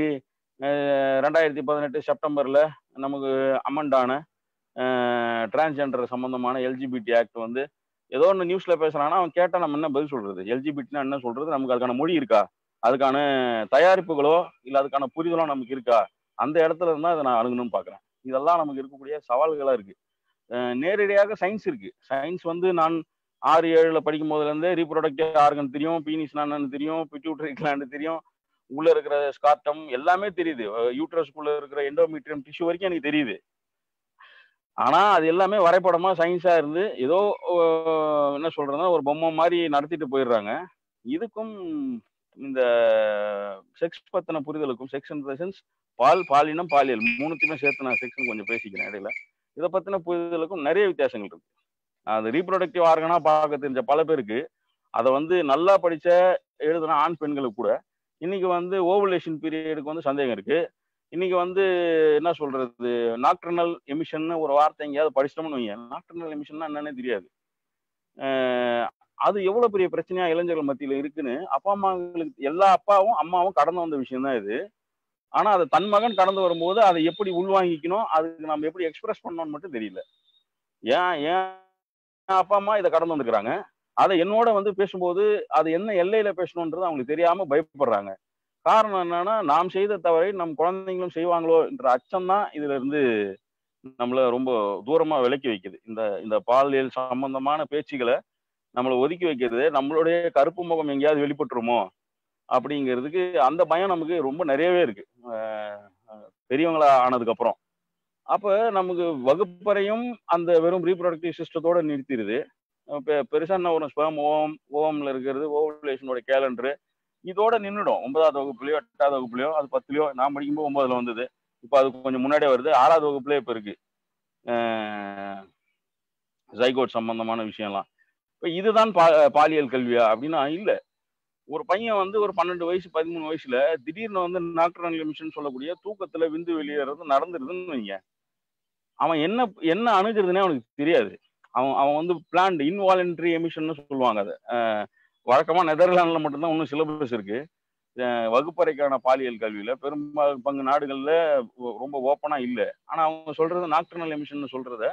2018 செப்டம்பர்ல நமக்கு அமெண்டான டிரான்ஸ்ஜெண்டர் சம்பந்தமான எல்ஜிபிடி ஆக்ட் வந்து ஏதோ ஒன்று நியூஸ்ல பேசுறாங்கன்னா அவன் கேட்டா நம்ம என்ன பதில் சொல்றது? எல்ஜிபிடினா என்ன சொல்றது? நமக்கு அதுக்கான மொழி இருக்கா, அதுக்கான தயாரிப்புகளோ இல்ல அதுக்கான புரிதலோ நமக்கு இருக்கா? அந்த இடத்துல இருந்தா அதை நான் அணுகணும்னு பாக்குறேன். இதெல்லாம் நமக்கு இருக்கக்கூடிய சவால்களா இருக்கு. நேரடியாக சயின்ஸ் இருக்கு. சயின்ஸ் வந்து நான் 6-7ல படிக்கும் போதுல இருந்தே ரீப்ரொடக்டிவ் ஆர்கன் தெரியும், பீனிஸ் என்னன்னு தெரியும், பிட்யூட்டரி கிளாண்ட் தெரியும், உள்ள இருக்கிற ஸ்கார்டம் எல்லாமே தெரியுது, யூட்ரஸ்குள்ள இருக்கிற எண்டோமெட்ரியம் டிஷ்யூ வரைக்கும் எனக்கு தெரியுது. ஆனா அது எல்லாமே வரைபடமா சயின்ஸா இருந்து ஏதோ என்ன சொல்றதுன்னா ஒரு பொம்மை மாதிரி நடத்திட்டு போயிடுறாங்க. இதுக்கும் இந்த செக்ஸ் பத்தின புரிதலுக்கும், செக்ஸ் இன் த சென்ஸ் பால், பாலினம், பாலியல் மூணுத்தையுமே சேர்த்து நான் செக்ஸ் கொஞ்சம் பேசிக்கிறேன் இடையில. இதை பத்தின புரிதலுக்கும் நிறைய வித்தியாசங்கள் இருக்கு. அது ரீப்ரொடக்டிவ் ஆர்கனா பார்க்க தெரிஞ்ச பல பேருக்கு அதை வந்து நல்லா படிச்ச எழுதுன ஆண் பெண்களுக்கு கூட இன்னைக்கு வந்து ஓவுலேஷன் பீரியடுக்கு வந்து சந்தேகம் இருக்கு. இன்னைக்கு வந்து என்ன சொல்றது, நாக்டர்னல் எமிஷன் ஒரு வார்த்தை எங்கேயாவது படிச்சிட்டோம்னு வைங்க, நாக்டர்னல் எமிஷன்னா என்னன்னே தெரியாது. அது எவ்வளவு பெரிய பிரச்சனையா இளைஞர்கள் மத்தியில இருக்குன்னு அப்பா அம்மாங்களுக்கு, எல்லா அப்பாவும் அம்மாவும் கடந்து வந்த விஷயம் தான் இது. ஆனா அதை தன் மகன் கடந்து வரும்போது அதை எப்படி உள்வாங்கிக்கணும், அதுக்கு நம்ம எப்படி எக்ஸ்பிரஸ் பண்ணணும்னு மட்டும் தெரியல. ஏன் அப்பா அம்மா இதை கடந்து வந்துக்கிறாங்க, அதை என்னோட வந்து பேசும்போது அது என்ன எல்லையில பேசணும்ன்றது அவங்களுக்கு தெரியாம பயப்படுறாங்க. காரணம் என்னன்னா, நாம் செய்த தவறை நம் குழந்தைங்களும் செய்வாங்களோ என்ற அச்சம் தான் இதுல இருந்து நம்மள ரொம்ப தூரமா விலக்கி வைக்குது. இந்த இந்த பாலியல் சம்பந்தமான பேச்சுகளை நம்மளை ஒதுக்கி வைக்கிறது, நம்மளுடைய கருப்பு முகம் எங்கேயாவது வெளிப்பட்டுருமோ அப்படிங்கிறதுக்கு அந்த பயம் நமக்கு ரொம்ப நிறையவே இருக்கு, பெரியவங்களா ஆனதுக்கு அப்புறம். அப்ப நமக்கு வகுப்பறையும் அந்த வெறும் ரீப்ரொடக்டிவ் சிஸ்டத்தோட நிறுத்திடுது. பெருசா என்ன ஒரு ஸ்பெர்ம் ஓவம்ல இருக்கிறது, ஓவுலேஷனோட கேலண்டரு இதோட நின்றுடும். 9வது வகுப்புலயோ 8வது வகுப்புலயோ, அது 10லயோ, நான் படிக்கும்போது 9ல வந்தது, இப்போ அது கொஞ்சம் முன்னாடியே வருது. 6வது வகுப்புலயே இப்ப இருக்கு ஜைகோட் சம்பந்தமான விஷயம்லாம். இப்போ இதுதான் பாலியல் கல்வியா அப்படின்னா இல்ல. ஒரு பையன் வந்து ஒரு 12 வயசு 13 வயசுல திடீர்னு வந்து நாக்டர்னல் எமிஷன் சொல்லக்கூடிய தூக்கத்துல விந்து வெளியேறது நடந்துருதுன்னு வைங்க, அவன் என்ன என்ன அணுகிறதுனே அவனுக்கு தெரியாது. அவன் வந்து பிளான்டு இன்வாலன்ட்ரி எமிஷன் சொல்லுவாங்க. அதை வழக்கமா நெதர்லாந்துல மட்டும்தான் இன்னும் சிலபஸ் இருக்கு. வகுப்பறைக்கான பாலியல் கல்வியில பெரும்பாலும் பங்கு நாடுகள்ல ரொம்ப ஓப்பனா இல்லை. ஆனா அவங்க சொல்றது நாக்டர்னல் எமிஷன் சொல்றத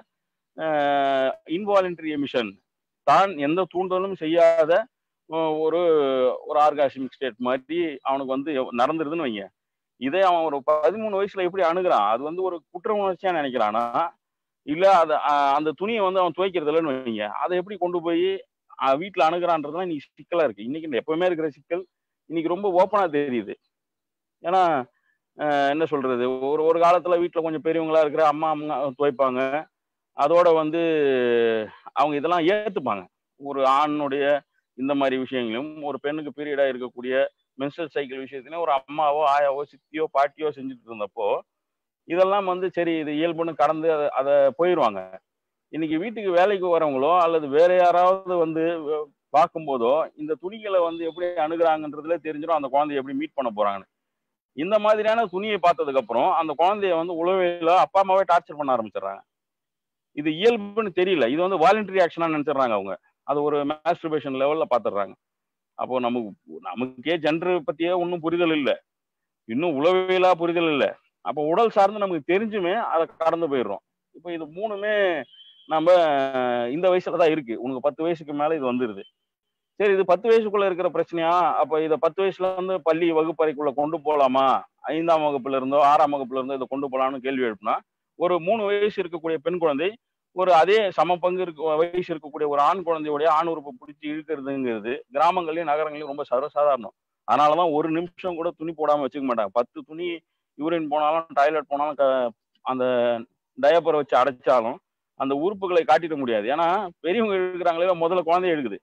இன்வாலன்ட்ரி எமிஷன், தான் எந்த தூண்டலும் செய்யாத ஒரு ஒரு ஆர்காஸ்மிக் ஸ்டேட் மாதிரி அவனுக்கு வந்து நடந்துருதுன்னு வைங்க. இதே அவன் ஒரு 13 வயசுல எப்படி அணுகிறான், அது வந்து ஒரு குற்ற உணர்ச்சியா நினைக்கிறானா, இல்ல அதை அந்த துணியை வந்து அவன் துவைக்கிறது இல்லைன்னு வைங்க, அதை எப்படி கொண்டு போய் வீட்டுல அணுகிறான்றதுலாம் இன்னைக்கு சிக்கலா இருக்கு. இன்னைக்கு எப்பவுமே இருக்கிற சிக்கல் இன்னைக்கு ரொம்ப ஓப்பனா தெரியுது. ஏன்னா என்ன சொல்றது, ஒரு ஒரு காலத்துல வீட்டுல கொஞ்சம் பெரியவங்களா இருக்கிற அம்மா துவைப்பாங்க, அதோட வந்து அவங்க இதெல்லாம் ஏத்துப்பாங்க. ஒரு ஆணுடைய இந்த மாதிரி விஷயங்களும், ஒரு பெண்ணுக்கு பீரியடா இருக்கக்கூடிய மென்ஸ்ட்ரல் சைக்கிள் விஷயத்திலையும் ஒரு அம்மாவோ ஆயாவோ சித்தியோ பாட்டியோ செஞ்சுட்டு இருந்தப்போ இதெல்லாம் வந்து சரி இது இயல்புன்னு கடந்து அதை போயிடுவாங்க. இன்னைக்கு வீட்டுக்கு வேலைக்கு வரவங்களோ அல்லது வேற யாராவது வந்து பார்க்கும்போதோ இந்த துணிகளை வந்து எப்படி அணுகுறாங்கன்றதுல தெரிஞ்சிடும் அந்த குழந்தைய எப்படி மீட் பண்ண போறாங்கன்னு. இந்த மாதிரியான துணியை பார்த்ததுக்கு அப்புறம் அந்த குழந்தைய வந்து உளவியல அப்பா அம்மாவே டார்ச்சர் பண்ண ஆரம்பிச்சிடுறாங்க. இது இயல்புன்னு தெரியல, இது வந்து வாலண்டரி ஆக்ஷனா நினைச்சிடுறாங்க அவங்க. அது ஒரு மாஸ்டர்பேஷன் லெவல்ல பாத்துடுறாங்க. அப்போ நமக்கே ஜெண்டர் பத்தியே ஒன்றும் புரிதல் இல்லை, இன்னும் உளவியலா புரிதல் இல்லை. அப்போ உடல் சார்ந்து நமக்கு தெரிஞ்சுமே அதை கடந்து போயிடுறோம். இப்போ இது மூணுமே நம்ம இந்த வயசுல தான் இருக்கு. உனக்கு 10 வயசுக்கு மேல இது வந்துருது. சரி, இது 10 வயசுக்குள்ள இருக்கிற பிரச்சனையா? அப்ப இதை 10 வயசுல இருந்து பள்ளி வகுப்பறைக்குள்ள கொண்டு போலாமா, 5ஆம் வகுப்புல இருந்தோ 6ஆம் வகுப்புல இருந்தோ இதை கொண்டு போலாம்னு கேள்வி எழுப்புனா, ஒரு 3 வயசு இருக்கக்கூடிய பெண் குழந்தை ஒரு அதே சம பங்கு வயசு இருக்கக்கூடிய ஒரு ஆண் குழந்தையுடைய ஆண் உறுப்பை பிடிச்சி இழுக்கிறதுங்கிறது கிராமங்கள்லயும் நகரங்களையும் ரொம்ப சர்வசாதாரணம். அதனாலதான் ஒரு நிமிஷம் கூட துணி போடாம வச்சுக்க மாட்டாங்க. 10 துணி யூரின் போனாலும் டாய்லெட் போனாலும் அந்த டயப்பரை வச்சு அடைச்சாலும் அந்த உறுப்புகளை காட்டிட முடியாது. ஏன்னா பெரியவங்க இருக்கிறாங்களே, முதல்ல குழந்தைய எடுக்குது.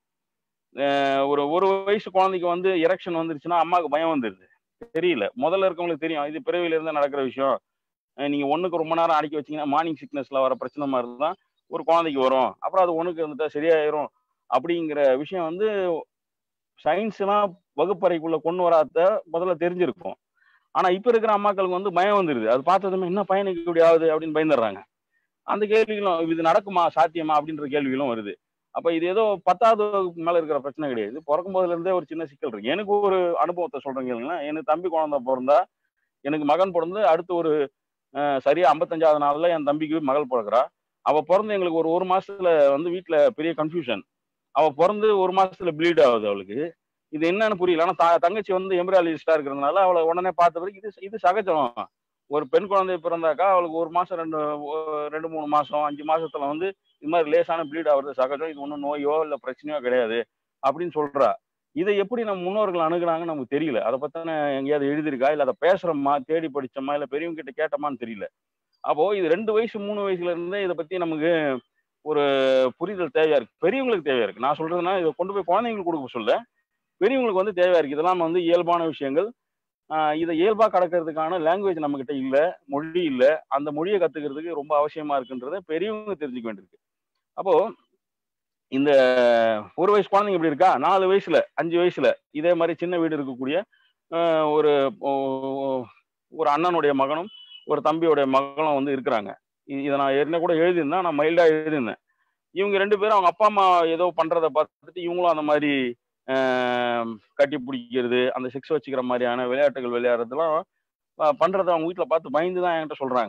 ஒரு வயசு குழந்தைக்கு வந்து எரெக்ஷன் வந்துருச்சுன்னா அம்மாவுக்கு பயம் வந்துருது. தெரியல, முதல்ல இருக்கவங்களுக்கு தெரியும் இது பிறவில இருந்து நடக்கிற விஷயம். நீங்க ஒண்ணுக்கு ரொம்ப நேரம் அடக்கி வச்சீங்கன்னா மார்னிங் சிக்னஸ்ல வர பிரச்சனை மாதிரி தான் ஒரு குழந்தைக்கு வரும். அப்புறம் அது ஒண்ணுக்கு வந்துட்டா சரியாயிரும் அப்படிங்கிற விஷயம் வந்து சயின்ஸ் எல்லாம் வகுப்பறைக்குள்ள கொண்டு வராத முதல்ல தெரிஞ்சிருக்கும். ஆனா இப்ப இருக்கிற அம்மாக்களுக்கு வந்து பயம் வந்துருது. அது பார்த்ததுமே என்ன பையனுக்கு இப்படி ஆகுது அப்படின்னு பயந்துடுறாங்க. அந்த கேள்விகளும் இது நடக்குமா, சாத்தியமா அப்படின்ற கேள்விகளும் வருது. அப்ப இது ஏதோ 10வது மேல இருக்கிற பிரச்சனை கிடையாது. பிறக்கும் போதுல இருந்தே ஒரு சின்ன சிக்கல் இருக்கு. எனக்கு ஒரு அனுபவத்தை சொல்றேன் கேளுங்களேன். எனக்கு தம்பி குழந்தை பிறந்தா, எனக்கு மகன் பிறந்து அடுத்து ஒரு சரியா 55வது நாள்ல என் தம்பிக்கு மகள் பிறக்கிறா. அவ பிறந்து எங்களுக்கு ஒரு மாசத்துல வந்து வீட்டுல பெரிய கன்ஃபியூஷன். அவ பிறந்து 1 மாசத்துல ப்ளீட் ஆகுது அவளுக்கு. இது என்னன்னு புரியல. ஆனா தங்கச்சி வந்து எம்பிரியாலஜிஸ்டா இருக்கிறதுனால அவளை உடனே பார்த்த பிறகு இது சகஜம். ஒரு பெண் குழந்தை பிறந்தாக்கா அவளுக்கு 1 மாசம் 2-3 மாசம் 5 மாசத்துல வந்து இது மாதிரி லேசான ப்ளீட் ஆகுறது சகஜம். இது ஒன்றும் நோயோ இல்ல பிரச்சனையோ கிடையாது அப்படின்னு சொல்றா. இதை எப்படி நம்ம முன்னோர்கள் அணுகுனாங்கன்னு நமக்கு தெரியல. அதை பத்தின எங்கேயாவது எழுதிருக்கா, இல்ல அதை பேசுறோமா, தேடி படிச்சோமா, இல்ல பெரியவங்க கிட்ட கேட்டோமான்னு தெரியல. அப்போ இது 2 வயசு 3 வயசுல இருந்தே இதை பத்தி நமக்கு ஒரு புரிதல் தேவையா இருக்கு. பெரியவங்களுக்கு தேவையா இருக்கு. நான் சொல்றதுன்னா இதை கொண்டு போய் குழந்தைங்களுக்கு கொடுக்க சொல்ல, பெரியவங்களுக்கு வந்து தேவையா இருக்கு. இதெல்லாம் வந்து இயல்பான விஷயங்கள். இதை இயல்பா கடக்கிறதுக்கான லாங்குவேஜ் நம்ம கிட்ட இல்ல, மொழி இல்ல. அந்த மொழியை கத்துக்கிறதுக்கு ரொம்ப அவசியமா இருக்குன்றத பெரியவங்க தெரிஞ்சுக்க வேண்டியிருக்கு. அப்போ இந்த ஒரு வயசு குழந்தைங்க இப்படி இருக்கா, 4 வயசுல 5 வயசுல இதே மாதிரி சின்ன வீடு இருக்கக்கூடிய ஒரு ஒரு அண்ணனுடைய மகனும் ஒரு தம்பியுடைய மகளும் வந்து இருக்கிறாங்க. இதை நான் ஏற்கனவே கூட எழுதியிருந்தேன், நான் மைல்டா எழுதியிருந்தேன். இவங்க 2 பேரும் அவங்க அப்பா அம்மா ஏதோ பண்றதை பார்த்துட்டு இவங்களும் அந்த மாதிரி கட்டி பிடிக்கிறது, அந்த செக்ஸ் வச்சுக்கிற மாதிரியான விளையாட்டுகள் விளையாடுறதுலாம் பண்றதை அவங்க வீட்டுல பார்த்து பயந்து தான் என்கிட்ட சொல்றாங்க.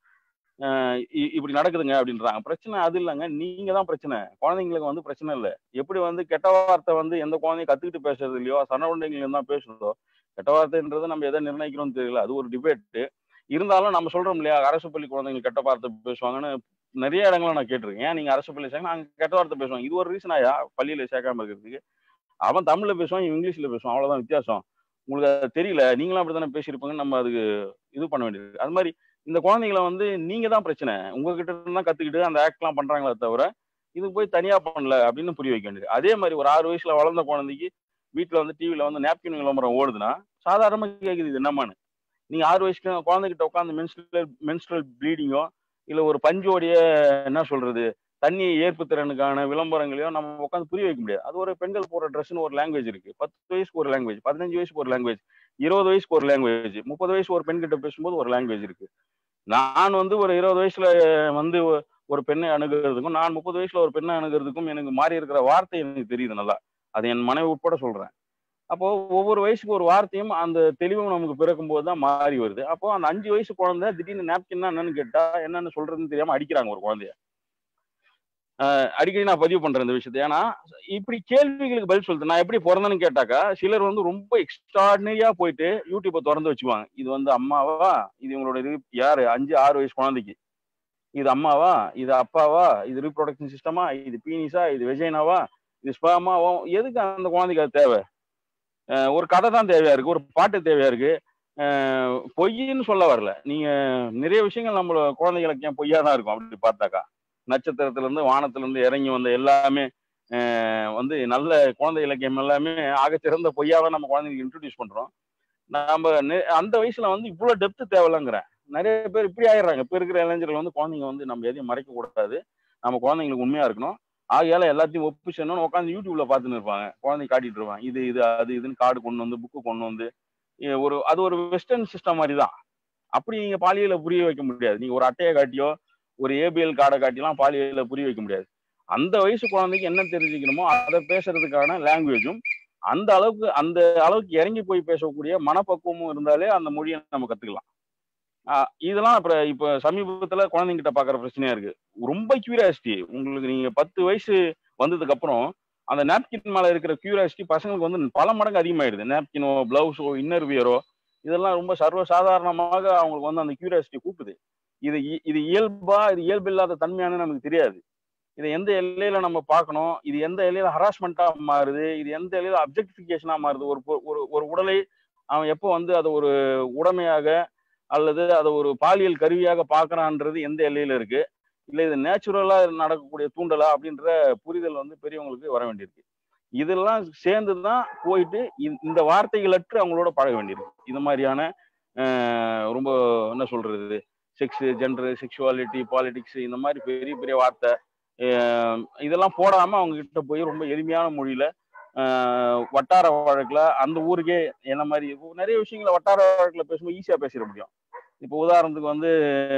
இப்படி நடக்குதுங்க அப்படின்றாங்க. பிரச்சனை அது இல்லைங்க, நீங்க தான் பிரச்சனை. குழந்தைங்களுக்கு வந்து பிரச்சனை இல்லை. எப்படி வந்து கெட்ட வார்த்தை வந்து எந்த குழந்தையும் கத்துக்கிட்டு பேசுறது இல்லையோ, சரௌண்டிங்ல தான் பேசுறதோ. கெட்ட வார்த்தைன்றது நம்ம எதை நிர்ணயிக்கிறோம்னு தெரியல, அது ஒரு டிபேட். இருந்தாலும் நம்ம சொல்றோம் இல்லையா, அரசு பள்ளி குழந்தைங்க கெட்ட வார்த்தை பேசுவாங்கன்னு நிறைய இடங்கள்ல நான் கேட்டிருக்கேன். ஏன் நீங்க அரசு பள்ளி சேர்க்க நாங்க கெட்ட வார்த்தை பேசுவாங்க, இது ஒரு ரீசனாயா பள்ளியில சேர்க்காம இருக்கிறதுக்கு? அவன் தமிழ்ல பேசுவான், இவன் இங்கிலீஷ்ல பேசுவான், அவ்வளவுதான் வித்தியாசம். உங்களுக்கு அது தெரியல, நீங்களும் அப்படித்தானே பேசியிருப்பாங்கன்னு நம்ம அதுக்கு இது பண்ண வேண்டியது. அது மாதிரி இந்த குழந்தைங்களை வந்து நீங்க தான் பிரச்சனை, உங்ககிட்ட இருந்து தான் கத்துக்கிட்டு அந்த ஆக்ட் எல்லாம் பண்றாங்களே தவிர இது போய் தனியா பண்ணல அப்படின்னு புரிய வைக்க வேண்டியது. அதே மாதிரி ஒரு 6 வயசுல வளர்ந்த குழந்தைக்கு வீட்டுல வந்து டிவில வந்து நாப்கின் விளம்பரம் ஓடுதுன்னா சாதாரணமா கேக்குது இது என்னமான்னு. நீங்க 6 வயசுக்கு குழந்தைகிட்ட உட்காந்து மென்ஸ்ட்ரல் ப்ளீடிங்கோ இல்ல ஒரு பஞ்சோடைய என்ன சொல்றது தண்ணி ஏற்பு திறனுக்கான விளம்பரங்களையும் நம்ம உட்காந்து புரிய வைக்க முடியாது. அது ஒரு பெண்கள் போற ட்ரெஸ்ன்னு ஒரு லாங்குவேஜ் இருக்கு. 10 வயசுக்கு ஒரு லாங்குவேஜ், 15 வயசுக்கு ஒரு லாங்குவேஜ், 20 வயசுக்கு ஒரு லாங்குவேஜ், 30 வயசு ஒரு பெண் கிட்ட பேசும்போது ஒரு லாங்குவேஜ் இருக்கு. நான் வந்து ஒரு 20 வயசுல வந்து ஒரு பெண்ணை அணுகிறதுக்கும், நான் 30 வயசுல ஒரு பெண்ணை அணுகிறதுக்கும் எனக்கு மாறி இருக்கிற வார்த்தை எனக்கு தெரியுது நல்லா. அது என் மனைவி உட்பட சொல்றேன். அப்போ ஒவ்வொரு வயசுக்கு ஒரு வார்த்தையும் அந்த தெளிவும் நமக்கு பிறக்கும் போது தான் மாறி வருது. அப்போ அந்த 5 வயசு குழந்தை திடீர்னு நாப்கின்னா என்னன்னு கேட்டா என்னன்னு சொல்றதுன்னு தெரியாம அடிக்கிறாங்க ஒரு குழந்தைய. அடிக்கடி நான் பதிவு பண்றேன் இந்த விஷயத்தை. ஏன்னா இப்படி கேள்விகளுக்கு பதில் சொல்லுது. நான் எப்படி பிறந்தேன்னு கேட்டாக்கா சிலர் வந்து ரொம்ப எக்ஸ்ட்ராடினரியா போயிட்டு யூடியூப்பை திறந்து வச்சுக்குவாங்க. இது வந்து அம்மாவா, இது இவங்களோட யாரு 5-6 வயசு குழந்தைக்கு இது அம்மாவா, இது அப்பாவா, இது ரீப்ரொடக்ஷன் சிஸ்டமா, இது பீனிஸா, இது வெஜைனாவா, இது ஸ்பெர்மாவா, எதுக்கு அந்த குழந்தைக்கு அது தேவை? ஒரு கதை தான் தேவையா இருக்கு, ஒரு பாட்டு தேவையா இருக்கு. பொய்ன்னு சொல்ல வரல. நீங்க நிறைய விஷயங்கள் நம்ம குழந்தைகளுக்கு ஏன் பொய்யா தான் இருக்கும் அப்படி பார்த்தாக்கா. நட்சத்திரத்துல இருந்து வானத்துல இருந்து இறங்கி வந்த எல்லாமே வந்து நல்ல குழந்தை இலக்கியம் எல்லாமே ஆகச்சிறந்த பொய்யாவை நம்ம குழந்தைங்களுக்கு இன்ட்ரடியூஸ் பண்றோம். நம்ம அந்த வயசுல வந்து இவ்வளவு டெப்த் தேவையில்லைங்கிறேன். நிறைய பேர் இப்படி ஆயிடுறாங்க. இப்ப இருக்கிற இளைஞர்கள் வந்து குழந்தைங்க வந்து நம்ம எதையும் மறைக்க கூடாது, நம்ம குழந்தைங்களுக்கு உண்மையா இருக்கணும், ஆகையால எல்லாத்தையும் ஒப்பிச்சணும்னு உட்காந்து யூடியூப்ல பார்த்துன்னு இருப்பாங்க. குழந்தை காட்டிட்டு இருப்பாங்க, இது இது அது இதுன்னு கார்டு கொண்டு வந்து புக்கு கொண்டு வந்து அது ஒரு வெஸ்டர்ன் சிஸ்டம் மாதிரி தான். அப்படி நீங்க பாலியலை புரிய வைக்க முடியாது. நீங்க ஒரு அட்டையை காட்டியோ ஒரு ஏபிஎல் கார்டை காட்டிலாம் பாலியலை புரிய வைக்க முடியாது. அந்த வயசு குழந்தைக்கு என்ன தெரிஞ்சுக்கணுமோ அதை பேசுறதுக்கான லாங்குவேஜும் அந்த அளவுக்கு இறங்கி போய் பேசக்கூடிய மனப்பக்குவமும் இருந்தாலே அந்த மொழியை நம்ம கத்துக்கலாம். இதெல்லாம் இப்ப சமீபத்துல குழந்தைங்கிட்ட பாக்குற பிரச்சனையா இருக்கு. ரொம்ப கியூரியாசிட்டி உங்களுக்கு, நீங்க 10 வயசு வந்ததுக்கு அப்புறம் அந்த நாப்கின் மேல இருக்கிற கியூரியாசிட்டி பசங்களுக்கு வந்து பல மடங்கு அதிகமாயிடுது. நாப்கினோ, பிளவுஸோ, இன்னர் வியரோ இதெல்லாம் ரொம்ப சர்வசாதாரணமாக அவங்களுக்கு வந்து அந்த கியூரியாசிட்டி கூட்டுது. இது இயல்பா, இது இயல்பு இல்லாத தன்மையானு நமக்கு தெரியாது. இதை எந்த எல்லையில நம்ம பார்க்கணும், இது எந்த எல்லையில ஹராஸ்மெண்டா மாறுது, இது எந்த எல்லையில அப்ஜெக்டிஃபிகேஷனா மாறுது. ஒரு உடலை அவன் எப்போ வந்து அதை ஒரு உடைமையாக அல்லது அதை ஒரு பாலியல் கருவியாக பார்க்கறான்றது எந்த எல்லையில இருக்கு, இல்ல இது நேச்சுரலா நடக்கக்கூடிய தூண்டலா அப்படின்ற புரிதல் வந்து பெரியவங்களுக்கு வர வேண்டியிருக்கு. இதெல்லாம் சேர்ந்துதான் போயிட்டு இந்த வார்த்தைகளற்று அவங்களோட பழக வேண்டியிருக்கு. இது மாதிரியான ரொம்ப என்ன சொல்றது செக்ஸ், ஜெண்டர், செக்ஷுவாலிட்டி, பாலிடிக்ஸ் இந்த மாதிரி பெரிய பெரிய வார்த்தை இதெல்லாம் போடாம அவங்க கிட்ட போய் ரொம்ப எளிமையான மொழியில வட்டார வழக்குல அந்த ஊருக்கே என்ன மாதிரி நிறைய விஷயங்களை வட்டார வழக்குல பேசும்போது ஈஸியா பேசிட முடியும். இப்போ உதாரணத்துக்கு வந்து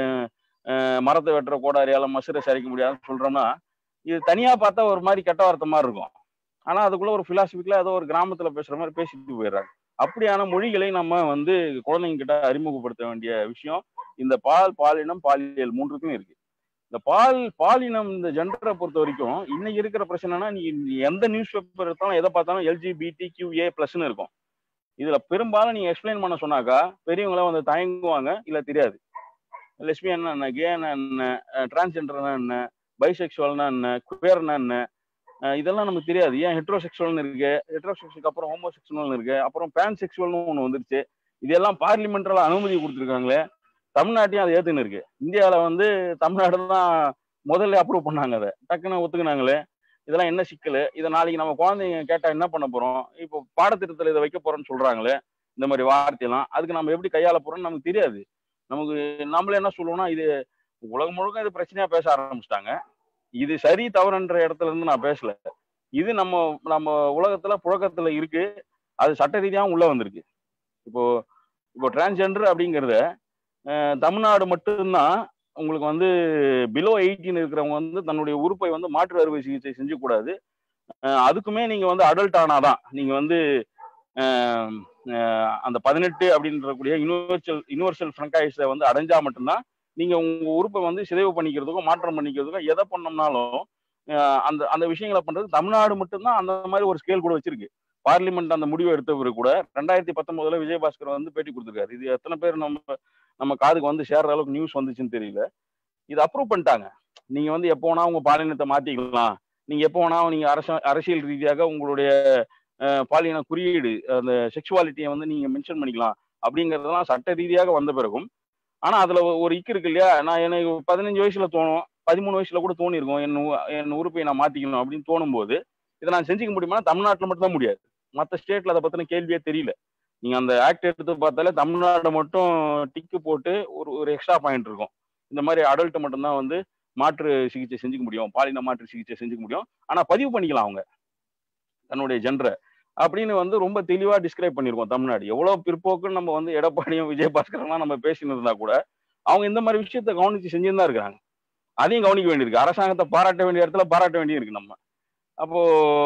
மரத்தை வெட்டுற கோடாரியால மசுரை சரிக்க முடியாதுன்னு சொல்றோம்னா இது தனியா பார்த்தா ஒரு மாதிரி கெட்ட வார்த்தை மாதிரி இருக்கும். ஆனா அதுக்குள்ள ஒரு பிலாசபிக்கலா ஏதோ ஒரு கிராமத்துல பேசுற மாதிரி பேசிட்டு போயிடுறாங்க. அப்படியான மொழிகளை நம்ம வந்து குழந்தைங்க கிட்ட அறிமுகப்படுத்த வேண்டிய விஷயம் இந்த பாலினம், பாலியல் மூன்றுக்கும் இருக்கு. இந்த பாலினம் இந்த ஜெண்டரை பொறுத்த வரைக்கும் இன்னைக்கு இருக்கிற பிரச்சனைனா, நீ எந்த நியூஸ் பேப்பர் எடுத்தாலும் எதை பார்த்தாலும் LGBTQA+ இருக்கும். இதுல பெரும்பாலும் நீங்க எக்ஸ்பிளைன் பண்ண சொன்னாக்கா பெரியவங்கள வந்து தயங்குவாங்க, இல்ல தெரியாது. லெஸ்பியன்னா என்ன, கேன்னா என்ன, டிரான்ஸ்ஜெண்டர்னா என்ன, பைசெக்சுவல்னா என்ன, குவேர்னா என்ன, இதெல்லாம் நமக்கு தெரியாது. ஏன் ஹெட்ரோசெக்சுவல்னு இருக்கு, ஹெட்ரோசெக்சுவலுக்கு அப்புறம் ஹோமோசெக்சுவல்னு இருக்கு, அப்புறம் பேன்செக்சுவல்னு ஒண்ணு வந்துருச்சு. இதெல்லாம் பார்லிமெண்ட்ல அனுமதி கொடுத்துருக்காங்களே, தமிழ்நாட்டையும் அதை ஏத்துன்னு இருக்கு. இந்தியாவில வந்து தமிழ்நாடு தான் முதல்ல அப்ரூவ் பண்ணாங்க, அதை டக்குன்னு ஒத்துக்குனாங்களே. இதெல்லாம் என்ன சிக்கல்? இதை நாளைக்கு நம்ம குழந்தைங்க கேட்டா என்ன பண்ண போறோம்? இப்போ பாடத்திட்டத்துல இதை வைக்க போறோம்னு சொல்றாங்களே, இந்த மாதிரி வார்த்தையெல்லாம் அதுக்கு நம்ம எப்படி கையாள போறோம்னு நமக்கு தெரியாது. நம்மளே என்ன சொல்லுவோம்னா, இது உலகம் முழுக்க இது பிரச்சனையா பேச ஆரம்பிச்சிட்டாங்க. இது சரி தவறுன்ற இடத்துல இருந்து நான் பேசல. இது நம்ம நம்ம உலகத்துல புழக்கத்துல இருக்கு. அது சட்ட ரீதியாகவும் உள்ள வந்திருக்கு. இப்போ இப்போ டிரான்ஸ்ஜெண்டர் அப்படிங்கிறத தமிழ்நாடு மட்டும்தான் உங்களுக்கு வந்து பிலோ 18 இருக்கிறவங்க வந்து தன்னுடைய உறுப்பை வந்து மாற்று அறுவை சிகிச்சை செஞ்சக்கூடாது. அதுக்குமே நீங்க வந்து அடல்ட் ஆனாதான் நீங்க வந்து அந்த 18 அப்படின்றக்கூடிய யூனிவர்சல் ஃப்ரங்கைஸை வந்து அடைஞ்சா மட்டும்தான் நீங்க உங்க உறுப்பை வந்து சிதைவு பண்ணிக்கிறதுக்கும் மாற்றம் பண்ணிக்கிறதுக்கும் எதை பண்ணோம்னாலும் அந்த அந்த விஷயங்களை பண்றது தமிழ்நாடு மட்டும்தான் அந்த மாதிரி ஒரு ஸ்கேல் கூட வச்சிருக்கு. பார்லிமெண்ட் அந்த முடிவை எடுத்தவர் கூட 2019 விஜயபாஸ்கர் வந்து பேட்டி கொடுத்துருக்காரு. இது எத்தனை பேர் நம்ம காதுக்கு வந்து சேர்ற அளவுக்கு நியூஸ் வந்துச்சுன்னு தெரியல. இது அப்ரூவ் பண்ணிட்டாங்க. நீங்க வந்து எப்போ வேணா உங்க பாலினத்தை மாத்திக்கலாம், நீங்க எப்போ வேணா நீங்க அரசியல் ரீதியாக உங்களுடைய பாலின குறியீடு அந்த செக்சுவாலிட்டியை வந்து நீங்க மென்ஷன் பண்ணிக்கலாம் அப்படிங்கறதெல்லாம் சட்ட ரீதியாக வந்த பிறகும். ஆனா அதுல ஒரு இக்கு இருக்கு இல்லையா, நான் எனக்கு 15 வயசுல தோணும், 13 வயசுல கூட தோணி இருக்கும் என் உறுப்பை நான் மாத்திக்கணும் அப்படின்னு தோணும் போது இதை நான் செஞ்சுக்க முடியுமா? தமிழ்நாட்டில் மட்டும் தான் முடியாது. மற்ற ஸ்டேட்ல அதை பத்தின கேள்வியே தெரியல. நீங்க அந்த ஆக்ட் எடுத்து பார்த்தாலே தமிழ்நாடு மட்டும் டிக்கு போட்டு ஒரு எக்ஸ்ட்ரா பாயிண்ட் இருக்கும். இந்த மாதிரி அடல்ட் மட்டும்தான் வந்து மாற்று சிகிச்சை செஞ்சுக்க முடியும், பாலின மாற்று சிகிச்சை செஞ்சுக்க முடியும். ஆனா பதிவு பண்ணிக்கலாம் அவங்க தன்னுடைய ஜெண்டரை அப்படின்னு வந்து ரொம்ப தெளிவா டிஸ்கிரைப் பண்ணிருக்கோம். தமிழ்நாடு எவ்வளவு பிற்போக்குன்னு நம்ம வந்து எடப்பாடியும் விஜயபாஸ்கர்லாம் நம்ம பேசினு இருந்தா கூட அவங்க இந்த மாதிரி விஷயத்த கவனிச்சு செஞ்சுன்னு தான் இருக்காங்க. அதையும் கவனிக்க வேண்டியிருக்கு. அரசாங்கத்தை பாராட்ட வேண்டிய இடத்துல பாராட்ட வேண்டியிருக்கு நம்ம. அப்போ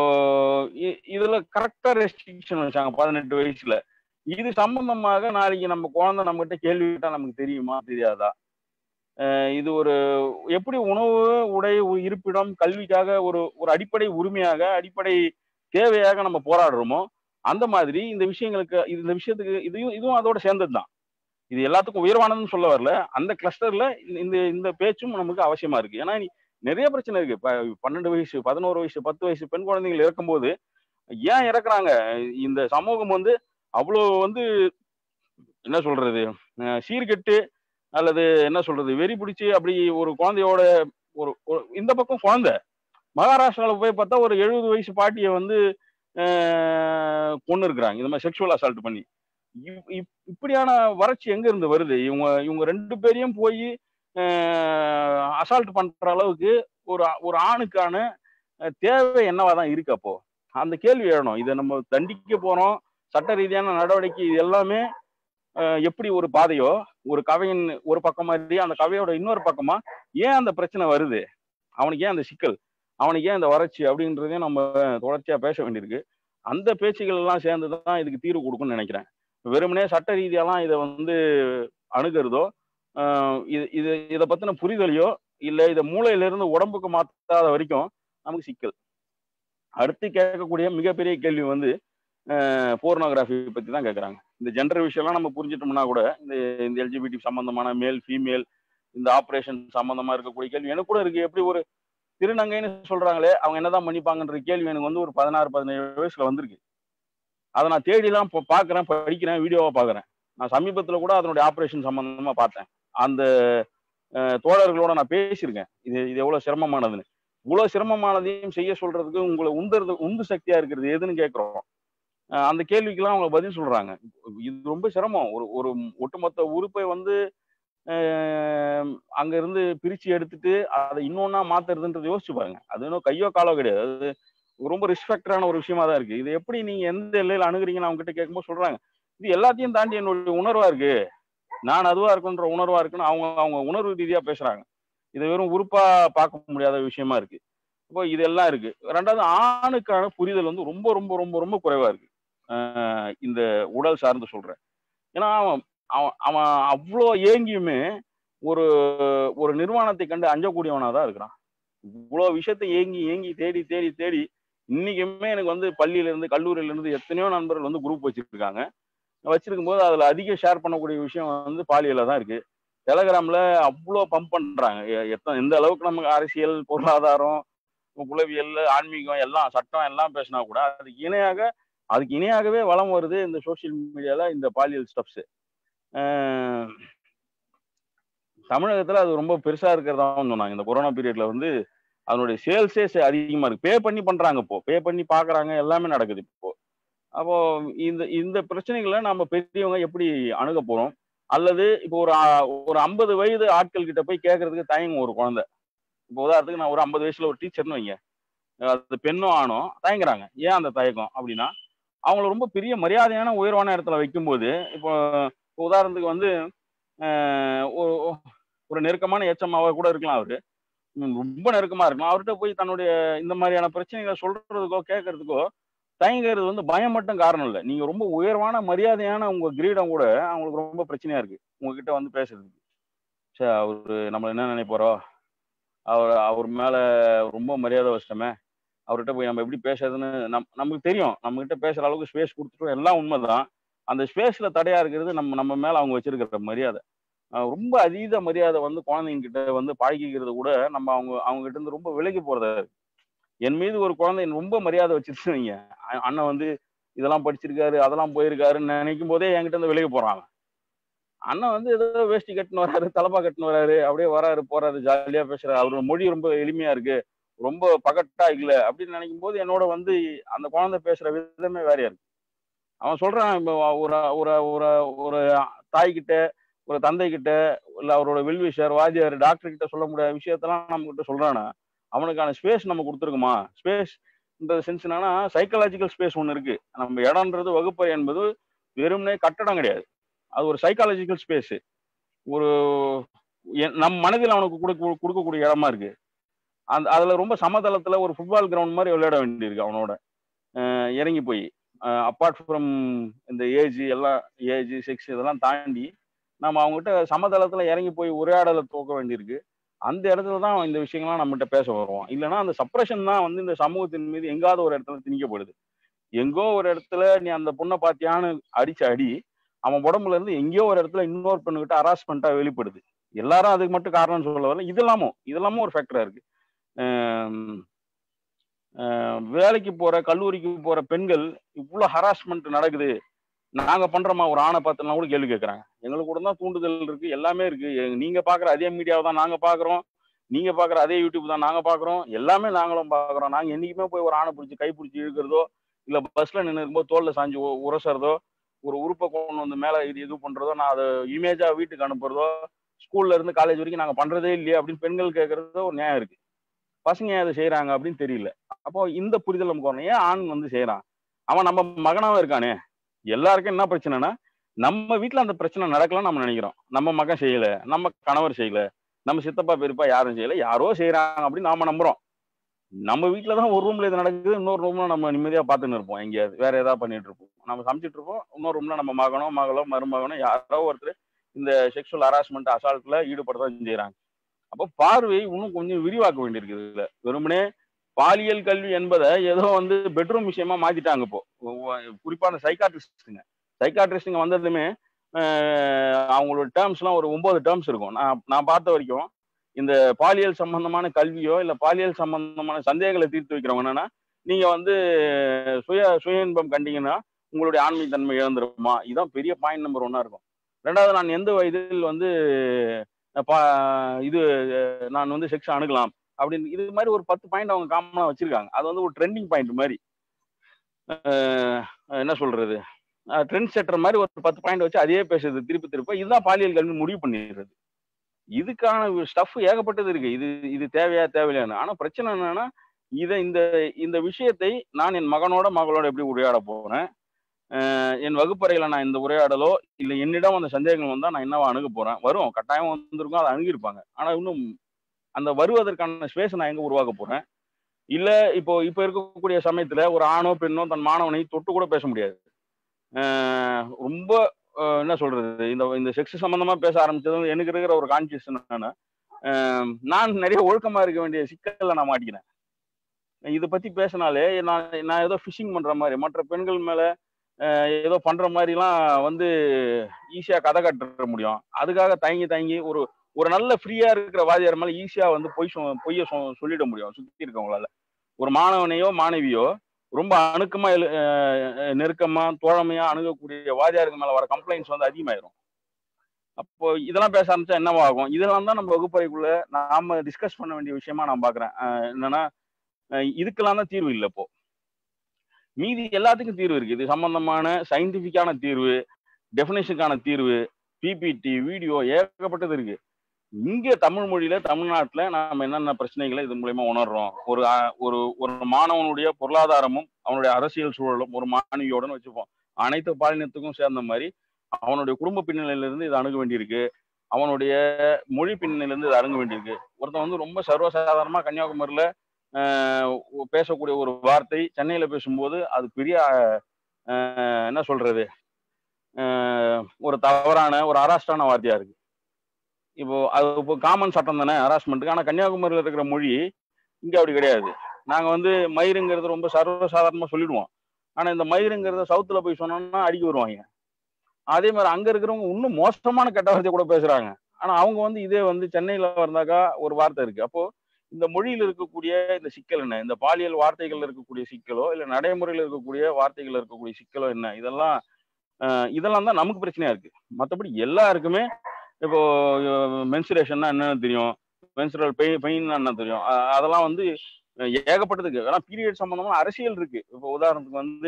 இதுல கரெக்டா ரெஸ்ட்ரிக்ஷன் வச்சாங்க 18 வயசுல. இது சம்பந்தமாக நாளைக்கு நம்ம குழந்தை நம்ம கிட்ட கேள்வி கேட்டா நமக்கு தெரியுமா தெரியாதா? இது ஒரு எப்படி உணவு, உடை, இருப்பிடம், கல்விக்காக ஒரு ஒரு அடிப்படை உரிமையாக, அடிப்படை தேவையாக நம்ம போராடுறோமோ அந்த மாதிரி இந்த விஷயங்களுக்கு இந்த விஷயத்துக்கு இதுவும் அதோட சேர்ந்ததுதான். இது எல்லாத்துக்கும் உயர்வானதுன்னு சொல்ல வரல. அந்த கிளஸ்டர்ல இந்த இந்த பேச்சும் நமக்கு அவசியமா இருக்கு. ஏன்னா நிறைய பிரச்சனை இருக்கு. 12 வயசு, 11 வயசு, 10 வயசு பெண் குழந்தைகள் இறக்கும்போது ஏன் இறக்குறாங்க? இந்த சமூகம் வந்து அவ்வளோ வந்து என்ன சொல்றது, சீர்கெட்டு அல்லது என்ன சொல்றது வெறி பிடிச்சி அப்படி ஒரு குழந்தையோட ஒரு இந்த பக்கம் குழந்தை மகாராஷ்டிராவில் போய் பார்த்தா ஒரு 70 வயசு பாட்டியை வந்து கொண்டு இருக்கிறாங்க இந்த மாதிரி செக்ஷுவல் அசால்ட் பண்ணி. இப்படியான வறட்சி எங்க இருந்து வருது? இவங்க 2 பேரையும் போய் அசால்ட் பண்ற அளவுக்கு ஒரு ஆணுக்கான தேவை என்னவாதான் இருக்கு? அப்போ அந்த கேள்வி எழணும். இதை நம்ம தண்டிக்க போறோம், சட்ட ரீதியான நடவடிக்கை, இது எல்லாமே எப்படி ஒரு பாதையோ ஒரு கவையின் ஒரு பக்கமா அந்த கவையோட இன்னொரு பக்கமா ஏன் அந்த பிரச்சனை வருது, அவனுக்கு ஏன் அந்த சிக்கல், அவனுக்கு ஏன் இந்த வறட்சி அப்படின்றதையும் நம்ம தொடர்ச்சியா பேச வேண்டியிருக்கு. அந்த பேச்சுகள் எல்லாம் சேர்ந்துதான் இதுக்கு தீர்வு கொடுக்கும்னு நினைக்கிறேன். வெறுமனே சட்ட ரீதியெல்லாம் இதை வந்து அணுகிறதோ இதை பத்தின புரிதலையோ இல்ல இதை மூளையில இருந்து உடம்புக்கு மாத்தாத வரைக்கும் நமக்கு சிக்கல். அடுத்து கேட்கக்கூடிய மிகப்பெரிய கேள்வி வந்து போர்னோகிராஃபி பத்தி தான் கேட்கறாங்க. இந்த ஜெண்டர் விஷயம்லாம் நம்ம புரிஞ்சிட்டோம்னா கூட இந்த எல்ஜிபிடி சம்பந்தமான மேல் ஃபீமேல் இந்த ஆப்ரேஷன் சம்பந்தமா இருக்கக்கூடிய கேள்வி எனக்கு கூட இருக்கு. எப்படி ஒரு திருநங்கைன்னு சொல்றாங்களே அவங்க என்னதான் பண்ணிப்பாங்கன்ற கேள்வி எனக்கு வந்து ஒரு 16-17 வயசுல வந்திருக்கு. அதை நான் தேடிலாம் பாக்குறேன், படிக்கிறேன், வீடியோவா பாக்குறேன். நான் சமீபத்துல கூட அதனுடைய ஆப்ரேஷன் சம்பந்தமா பார்த்தேன். அந்த தோழர்களோட நான் பேசியிருக்கேன். இது எவ்வளவு சிரமமானதுன்னு. இவ்வளவு சிரமமானதையும் செய்ய சொல்றதுக்கு உங்களை உந்து சக்தியா இருக்கிறது எதுன்னு கேட்கிறோம். அந்த கேள்விக்கெல்லாம் அவங்க பதில் சொல்றாங்க. இது ரொம்ப சிரமம். ஒரு ஒட்டுமொத்த உறுப்பை வந்து அங்க இருந்து பிரிச்சு எடுத்துட்டு அதை இன்னொன்னா மாத்துறதுன்றது யோசிச்சு பாருங்க. அது இன்னும் கையோ காலோ கிடையாது. அது ரொம்ப ரிஸ்பெக்டான ஒரு விஷயமா தான் இருக்கு. இது எப்படி நீங்க எந்த எல்லையில அணுகுறீங்கன்னு அவங்க கிட்ட கேட்கும்போது சொல்றாங்க, இது எல்லாத்தையும் தாண்டி என்னுடைய உணர்வா இருக்கு, நான் அதுவா இருக்குன்ற உணர்வா இருக்குன்னு அவங்க உணர்வு ரீதியா பேசுறாங்க. இது வெறும் உறுப்பா பார்க்க முடியாத விஷயமா இருக்கு. இப்போ இதெல்லாம் இருக்கு. ரெண்டாவது ஆணுக்கான புரிதல் வந்து ரொம்ப ரொம்ப ரொம்ப ரொம்ப குறைவா இருக்கு. இந்த உடல் சார்ந்து சொல்றேன். ஏன்னா அவன் அவ்வளோ ஏங்கியுமே ஒரு ஒரு நிர்வாணத்தை கண்டு அஞ்சக்கூடியவனாதான் இருக்கிறான். இவ்வளவு விஷயத்தை ஏங்கி ஏங்கி தேடி தேடி தேடி இன்னைக்குமே எனக்கு வந்து பள்ளியில இருந்து கல்லூரியில இருந்து எத்தனையோ நண்பர்கள் வந்து குரூப் வச்சிருக்காங்க. வச்சிருக்கும் போது அதுல அதிக ஷேர் பண்ணக்கூடிய விஷயம் வந்து பாலியல தான் இருக்கு. டெலகிராம்ல அவ்வளோ பம்ப் பண்றாங்க. எந்த அளவுக்கு நமக்கு அரசியல், பொருளாதாரம், உளவியல், ஆன்மீகம் எல்லாம் சட்டம் எல்லாம் பேசினா கூட அதுக்கு இணையாகவே வளம் வருது இந்த சோசியல் மீடியால இந்த பாலியல் ஸ்டப்ஸ். தமிழகத்துல அது ரொம்ப பெருசா இருக்கிறதா சொன்னாங்க. இந்த கொரோனா பீரியட்ல வந்து அதனுடைய சேல்ஸே அதிகமா இருக்கு. பே பண்ணி பண்றாங்க, இப்போ பே பண்ணி பாக்குறாங்க, எல்லாமே நடக்குது இப்போ. அப்போ இந்த பிரச்சனைகளை நம்ம பெரியவங்க எப்படி அணுக போறோம்? அல்லது இப்போ ஒரு 50 வயது ஆட்கள் கிட்ட போய் கேட்கறதுக்கு தயங்கும் ஒரு குழந்தை. இப்போ உதாரணத்துக்கு நான் ஒரு 50 வயசுல ஒரு டீச்சர்னு வைங்க, அது பெண்ணோ ஆணோ தயங்குறாங்க. ஏன் அந்த தயக்கம் அப்படின்னா, அவங்கள ரொம்ப பெரிய மரியாதையான உயர்வான இடத்துல வைக்கும்போது, இப்போ உதாரணத்துக்கு வந்து ஒரு நெருக்கமான எச்சமாவா கூட இருக்கலாம் அவரு. ரொம்ப நெருக்கமா இருக்கலாம். அவர்கிட்ட போய் தன்னுடைய இந்த மாதிரியான பிரச்சனைகளை சொல்றதுக்கோ கேட்கறதுக்கோ தயங்குறது வந்து பயம் மட்டும் காரணம் இல்லை. நீங்க ரொம்ப உயர்வான மரியாதையான உங்க கிரீடம் கூட அவங்களுக்கு ரொம்ப பிரச்சனையா இருக்கு உங்ககிட்ட வந்து பேசுறதுக்கு. சே, அவரு நம்மள என்ன நினைப்பாரோ, அவர் மேல ரொம்ப மரியாதை வச்சிட்டோமே, அவர்கிட்ட போய் நம்ம எப்படி பேசுறதுன்னு நமக்கு தெரியும். நம்ம கிட்ட பேசுற அளவுக்கு ஸ்பேஸ் கொடுத்துட்டோம், எல்லாம் உண்மைதான். அந்த ஸ்பேஸ்ல தடையா இருக்கிறது நம்ம நம்ம மேல அவங்க வச்சிருக்கிற மரியாதை. ரொம்ப அதீத மரியாதை வந்து குழந்தைங்க கிட்ட வந்து பழகிக்கிறது கூட நம்ம அவங்க கிட்ட இருந்து ரொம்ப விலகி போறதா இருக்கு. என் மீது ஒரு குழந்தை ரொம்ப மரியாதை வச்சிருச்சு வைங்க, அண்ணன் வந்து இதெல்லாம் படிச்சிருக்காரு அதெல்லாம் போயிருக்காருன்னு நினைக்கும் போதே என்கிட்ட இருந்து விலகி போறாங்க. அண்ணன் வந்து ஏதோ வேஷ்டி கட்டுன்னு வராரு, தலப்பா கட்டுன்னு வராரு, அப்படியே வராரு போறாரு, ஜாலியா பேசுறாரு, அவரோட மொழி ரொம்ப எளிமையா இருக்கு, ரொம்ப பகட்டா இல்ல அப்படின்னு நினைக்கும் போது என்னோட வந்து அந்த குழந்தை பேசுற விதமே வேறையா இருக்கு. அவன் சொல்றான், இப்போ ஒரு ஒரு ஒரு ஒரு தாய் கிட்ட, ஒரு தந்தை கிட்ட, இல்ல அவரோட வெல்விஷர், வாத்தியார், டாக்டர் கிட்ட சொல்ல முடியாத விஷயத்தெல்லாம் நம்ம கிட்ட சொல்றானா, அவனுக்கான ஸ்பேஸ் நம்ம கொடுத்துருக்குமா? ஸ்பேஸ் இந்த சென்ஸ் என்னன்னா, சைக்காலஜிக்கல் ஸ்பேஸ் ஒன்று இருக்கு. நம்ம இடம்ன்றது வகுப்பறை என்பது வெறுமனே கட்டடம் கிடையாது. அது ஒரு சைக்காலஜிக்கல் ஸ்பேஸ். ஒரு நம் மனதில் அவனுக்கு கொடுக்கக்கூடிய இடமா இருக்கு. அதுல ரொம்ப சமதளத்துல ஒரு ஃபுட்பால் கிரவுண்ட் மாதிரி விளையாட வேண்டியிருக்கு அவனோட. இறங்கி போய் அப்பார்ட் ஃப்ரம் இந்த ஏஜ் செக்ஸ் இதெல்லாம் தாண்டி நம்ம அவங்ககிட்ட சமதளத்துல இறங்கி போய் உரையாடலை துவக்க வேண்டியிருக்கு. அந்த இடத்துல தான் இந்த விஷயங்கள்லாம் நம்மகிட்ட பேச வருவோம். இல்லைன்னா அந்த சப்ரஷன் தான் வந்து இந்த சமூகத்தின் மீது எங்காவது ஒரு இடத்துல திணிக்கப்படுது. எங்கோ ஒரு இடத்துல நீ அந்த பொண்ணை பாத்தியான்னு அடிச்ச அடி அவன் உடம்புல இருந்து எங்கேயோ ஒரு இடத்துல இன்னொரு பெண்ணுகிட்ட ஹராஸ்மெண்டா வெளிப்படுது. எல்லாரும் அதுக்கு மட்டும் காரணம் சொல்ல வரல, இதெல்லாமும் ஒரு ஃபேக்டரா இருக்கு. வேலைக்கு போற கல்லூரிக்கு போற பெண்கள் இவ்வளவு ஹராஸ்மெண்ட் நடக்குது, நாங்க பண்றோமா ஒரு ஆணை பார்த்தோம்னா கூட கேள்வி கேட்கறாங்க. எங்களுக்கு கூட தான் தூண்டுதல் இருக்கு, எல்லாமே இருக்கு. நீங்க பாக்குற அதே மீடியாவை தான் நாங்க பாக்குறோம், நீங்க பாக்குற அதே யூடியூப் தான் நாங்க பாக்குறோம், எல்லாமே நாங்களும் பாக்குறோம். நாங்க என்னைக்குமே போய் ஒரு ஆணை பிடிச்சி கை பிடிச்சி இழுக்கிறதோ, இல்ல பஸ்ல நின்று இருக்கும்போது தோல்ல சாஞ்சு உரசுறதோ, ஒரு உறுப்பை கொண்டு வந்து மேல இது பண்றதோ, நான் அதை இமேஜா வீட்டுக்கு அனுப்புறதோ, ஸ்கூல்ல இருந்து காலேஜ் வரைக்கும் நாங்க பண்றதே இல்லையா அப்படின்னு பெண்கள் கேட்கறதோ ஒரு நியாயம் இருக்கு. பசங்க ஏன் அதை செய்யறாங்க அப்படின்னு தெரியல. அப்போ இந்த புரிதல் நமக்கு வரணும். ஏன் ஆண் வந்து செய்யறான்? அவன் நம்ம மகனாவே இருக்கானே. எல்லாருக்கும் என்ன பிரச்சனைனா, நம்ம வீட்டுல அந்த பிரச்சனை நடக்கலாம்னு நம்ம நினைக்கிறோம். நம்ம மகன் செய்யல, நம்ம கணவர் செய்யல, நம்ம சித்தப்பா பெரியப்பா யாரும் செய்யல, யாரோ செய்யறாங்க அப்படின்னு நாம நம்புறோம். நம்ம வீட்டுலதான் ஒரு ரூம்ல இது நடக்குது, இன்னொரு ரூம்ல நம்ம நிம்மதியா பார்த்துன்னு இருப்போம், எங்கேயாவது வேற ஏதாவது பண்ணிட்டு இருப்போம், நம்ம சமைச்சிட்டு இருப்போம். இன்னொரு ரூம்ல நம்ம மகனோ மகளோ மருமகனோ யாரோ ஒருத்தர் இந்த செக்ஷுவல் ஹராஸ்மெண்ட் அசால்ட்ல ஈடுபடதான் செய்யறாங்க. அப்போ பார்வை இன்னும் கொஞ்சம் விரிவாக்க வேண்டியிருக்குது. இதுல வெறுமனே பாலியல் கல்வி என்பதை ஏதோ வந்து பெட்ரூம் விஷயமா மாத்திட்டாங்க. இப்போ குறிப்பா அந்த சைக்காட்ரிஸ்டுங்க வந்ததுமே அவங்களோட டேர்ம்ஸ் எல்லாம் ஒரு 9 டேர்ம்ஸ் இருக்கும். நான் பார்த்த வரைக்கும் இந்த பாலியல் சம்பந்தமான கல்வியோ இல்ல பாலியல் சம்பந்தமான சந்தேகங்களை தீர்த்து வைக்கிறவங்க என்னன்னா, நீங்க வந்து சுய இன்பம் கண்டீங்கன்னா உங்களுடைய ஆண்மை தன்மை இழந்துருமா, இதுதான் பெரிய பாயிண்ட் நம்பர் 1 இருக்கும். ரெண்டாவது, நான் எந்த வயதில் வந்து இது நான் வந்து செக்ஸ் அணுகலாம் அப்படின்னு இது மாதிரி ஒரு 10 பாயிண்ட் அவங்க காமனா வச்சிருக்காங்க. அது வந்து ஒரு ட்ரெண்டிங் பாயிண்ட் மாதிரி, என்ன சொல்றது, ட்ரெண்ட் செட்டர் மாதிரி ஒரு 10 பாயிண்ட் வச்சு அதே பேசுறது திருப்ப இதுதான் பாலியல் கல்வி முடிவு பண்ணிடுறது. இதுக்கான ஸ்டஃப் ஏகப்பட்டது இருக்கு. இது தேவையா தேவையில்லைன்னு. ஆனா பிரச்சனை என்னன்னா, இந்த விஷயத்தை நான் என் மகளோட எப்படி உரையாட போறேன், என் வகுப்பறையில நான் இந்த உரையாடலோ இல்ல என்னிடம் அந்த சந்தேகங்கள் வந்தா நான் என்னவா அணுக போறேன். வரும், கட்டாயம் வந்திருக்கும், அதை அணுகிருப்பாங்க. ஆனா இன்னும் அந்த வருவதற்கான ஸ்பேஸ் நான் எங்க உருவாக்க போறேன்? இல்ல இப்போ இருக்கக்கூடிய சமயத்துல ஒரு ஆணோ பெண்ணோ தன் மாணவனை தொட்டு கூட பேச முடியாது. ரொம்ப என்ன சொல்றது, இந்த செக்ஸ் சம்பந்தமா பேச ஆரம்பிச்சதும் எனக்கு இருக்கிற ஒரு கான்சியஸ் என்னன்னா, நான் நிறைய ஒழுக்கமா இருக்க வேண்டிய சிக்கல்ல நான் மாட்டிக்கிறேன். இதை பத்தி பேசினாலே நான் ஏதோ ஃபிஷிங் பண்ற மாதிரி, மற்ற பெண்கள் மேல ஏதோ பண்ற மாதிரிலாம் வந்து ஈஸியா கதை கட்ட முடியும். அதுக்காக தயங்கி ஒரு நல்ல ஃப்ரீயா இருக்கிற வாதியார் மேல ஈஸியா வந்து பொய்ய சொல்லிட முடியும் சுத்தி இருக்கவங்களால. ஒரு மாணவனையோ மாணவியோ ரொம்ப அணுக்கமா நெருக்கமா தோழமையா அணுகக்கூடிய வாதியாருக்கு மேல வர கம்ப்ளைண்ட்ஸ் வந்து அதிகமாயிரும். அப்போ இதெல்லாம் பேச ஆரம்பிச்சா என்னவாகும்? இதெல்லாம் தான் நம்ம வகுப்பறைக்குள்ள நாம டிஸ்கஸ் பண்ண வேண்டிய விஷயமா நான் பாக்குறேன். என்னன்னா, இதுக்கெல்லாம் தான் தீர்வு இல்லை. இப்போ மீதி எல்லாத்துக்கும் தீர்வு இருக்கு. இது சம்பந்தமான சயின்டிபிக்கான தீர்வு, டெஃபினேஷனுக்கான தீர்வு, பிபிடி, வீடியோ ஏகப்பட்டது இருக்கு. இங்க தமிழ் மொழியில தமிழ்நாட்டுல நாம என்னென்ன பிரச்சனைகளை இதன் மூலியமா உணர்றோம். ஒரு ஒரு மாணவனுடைய பொருளாதாரமும் அவனுடைய அரசியல் சூழலும் ஒரு மாணவியோடன்னு வச்சுப்போம். அனைத்து பாலினத்துக்கும் சேர்ந்த மாதிரி அவனுடைய குடும்ப பின்னணியிலிருந்து இதை அணுக வேண்டியிருக்கு. அவனுடைய மொழி பின்னணியிலிருந்து இதை அணுக வேண்டியிருக்கு. ஒருத்தன் வந்து ரொம்ப சர்வசாதாரணமா கன்னியாகுமரியில பேசக்கூடிய ஒரு வார்த்தை சென்னையில பேசும்போது அது பெரிய என்ன சொல்றது, ஒரு தவறான ஒரு ஹராஸ்டான வார்த்தையா இருக்கு. அது இப்போ காமன் சட்டம் தானே ஹராஸ்மெண்ட்டுக்கு. ஆனா கன்னியாகுமரியில இருக்கிற மொழி இங்க அப்படி கிடையாது. நாங்க வந்து மயிருங்கிறது ரொம்ப சர்வசாதாரணமா சொல்லிடுவோம். ஆனா இந்த மயிருங்கிறத சவுத்துல போய் சொன்னோம்னா அடிக்க வருவாங்க. அதே மாதிரி அங்க இருக்கிறவங்க இன்னும் மோசமான கெட்ட வார்த்தையை கூட பேசுறாங்க. ஆனா அவங்க வந்து இதே வந்து சென்னையில வந்தாக்கா ஒரு வார்த்தை இருக்கு. அப்போ இந்த மொழியில் இருக்கக்கூடிய இந்த சிக்கல் என்ன, இந்த பாலியல் வார்த்தைகள் இருக்கக்கூடிய சிக்கலோ இல்ல நடைமுறையில் இருக்கக்கூடிய வார்த்தைகள் இருக்கக்கூடிய சிக்கலோ என்ன, இதெல்லாம் தான் நமக்கு பிரச்சனையா இருக்கு. மற்றபடி எல்லாருக்குமே இப்போ மென்சுரேஷன்னா என்னன்னு தெரியும், மென்சுரல் பெயின் என்ன தெரியும். அதெல்லாம் வந்து ஏகப்பட்டதுக்கு. ஏன்னா பீரியட் சம்பந்தமா அரசியல் இருக்கு. இப்போ உதாரணத்துக்கு வந்து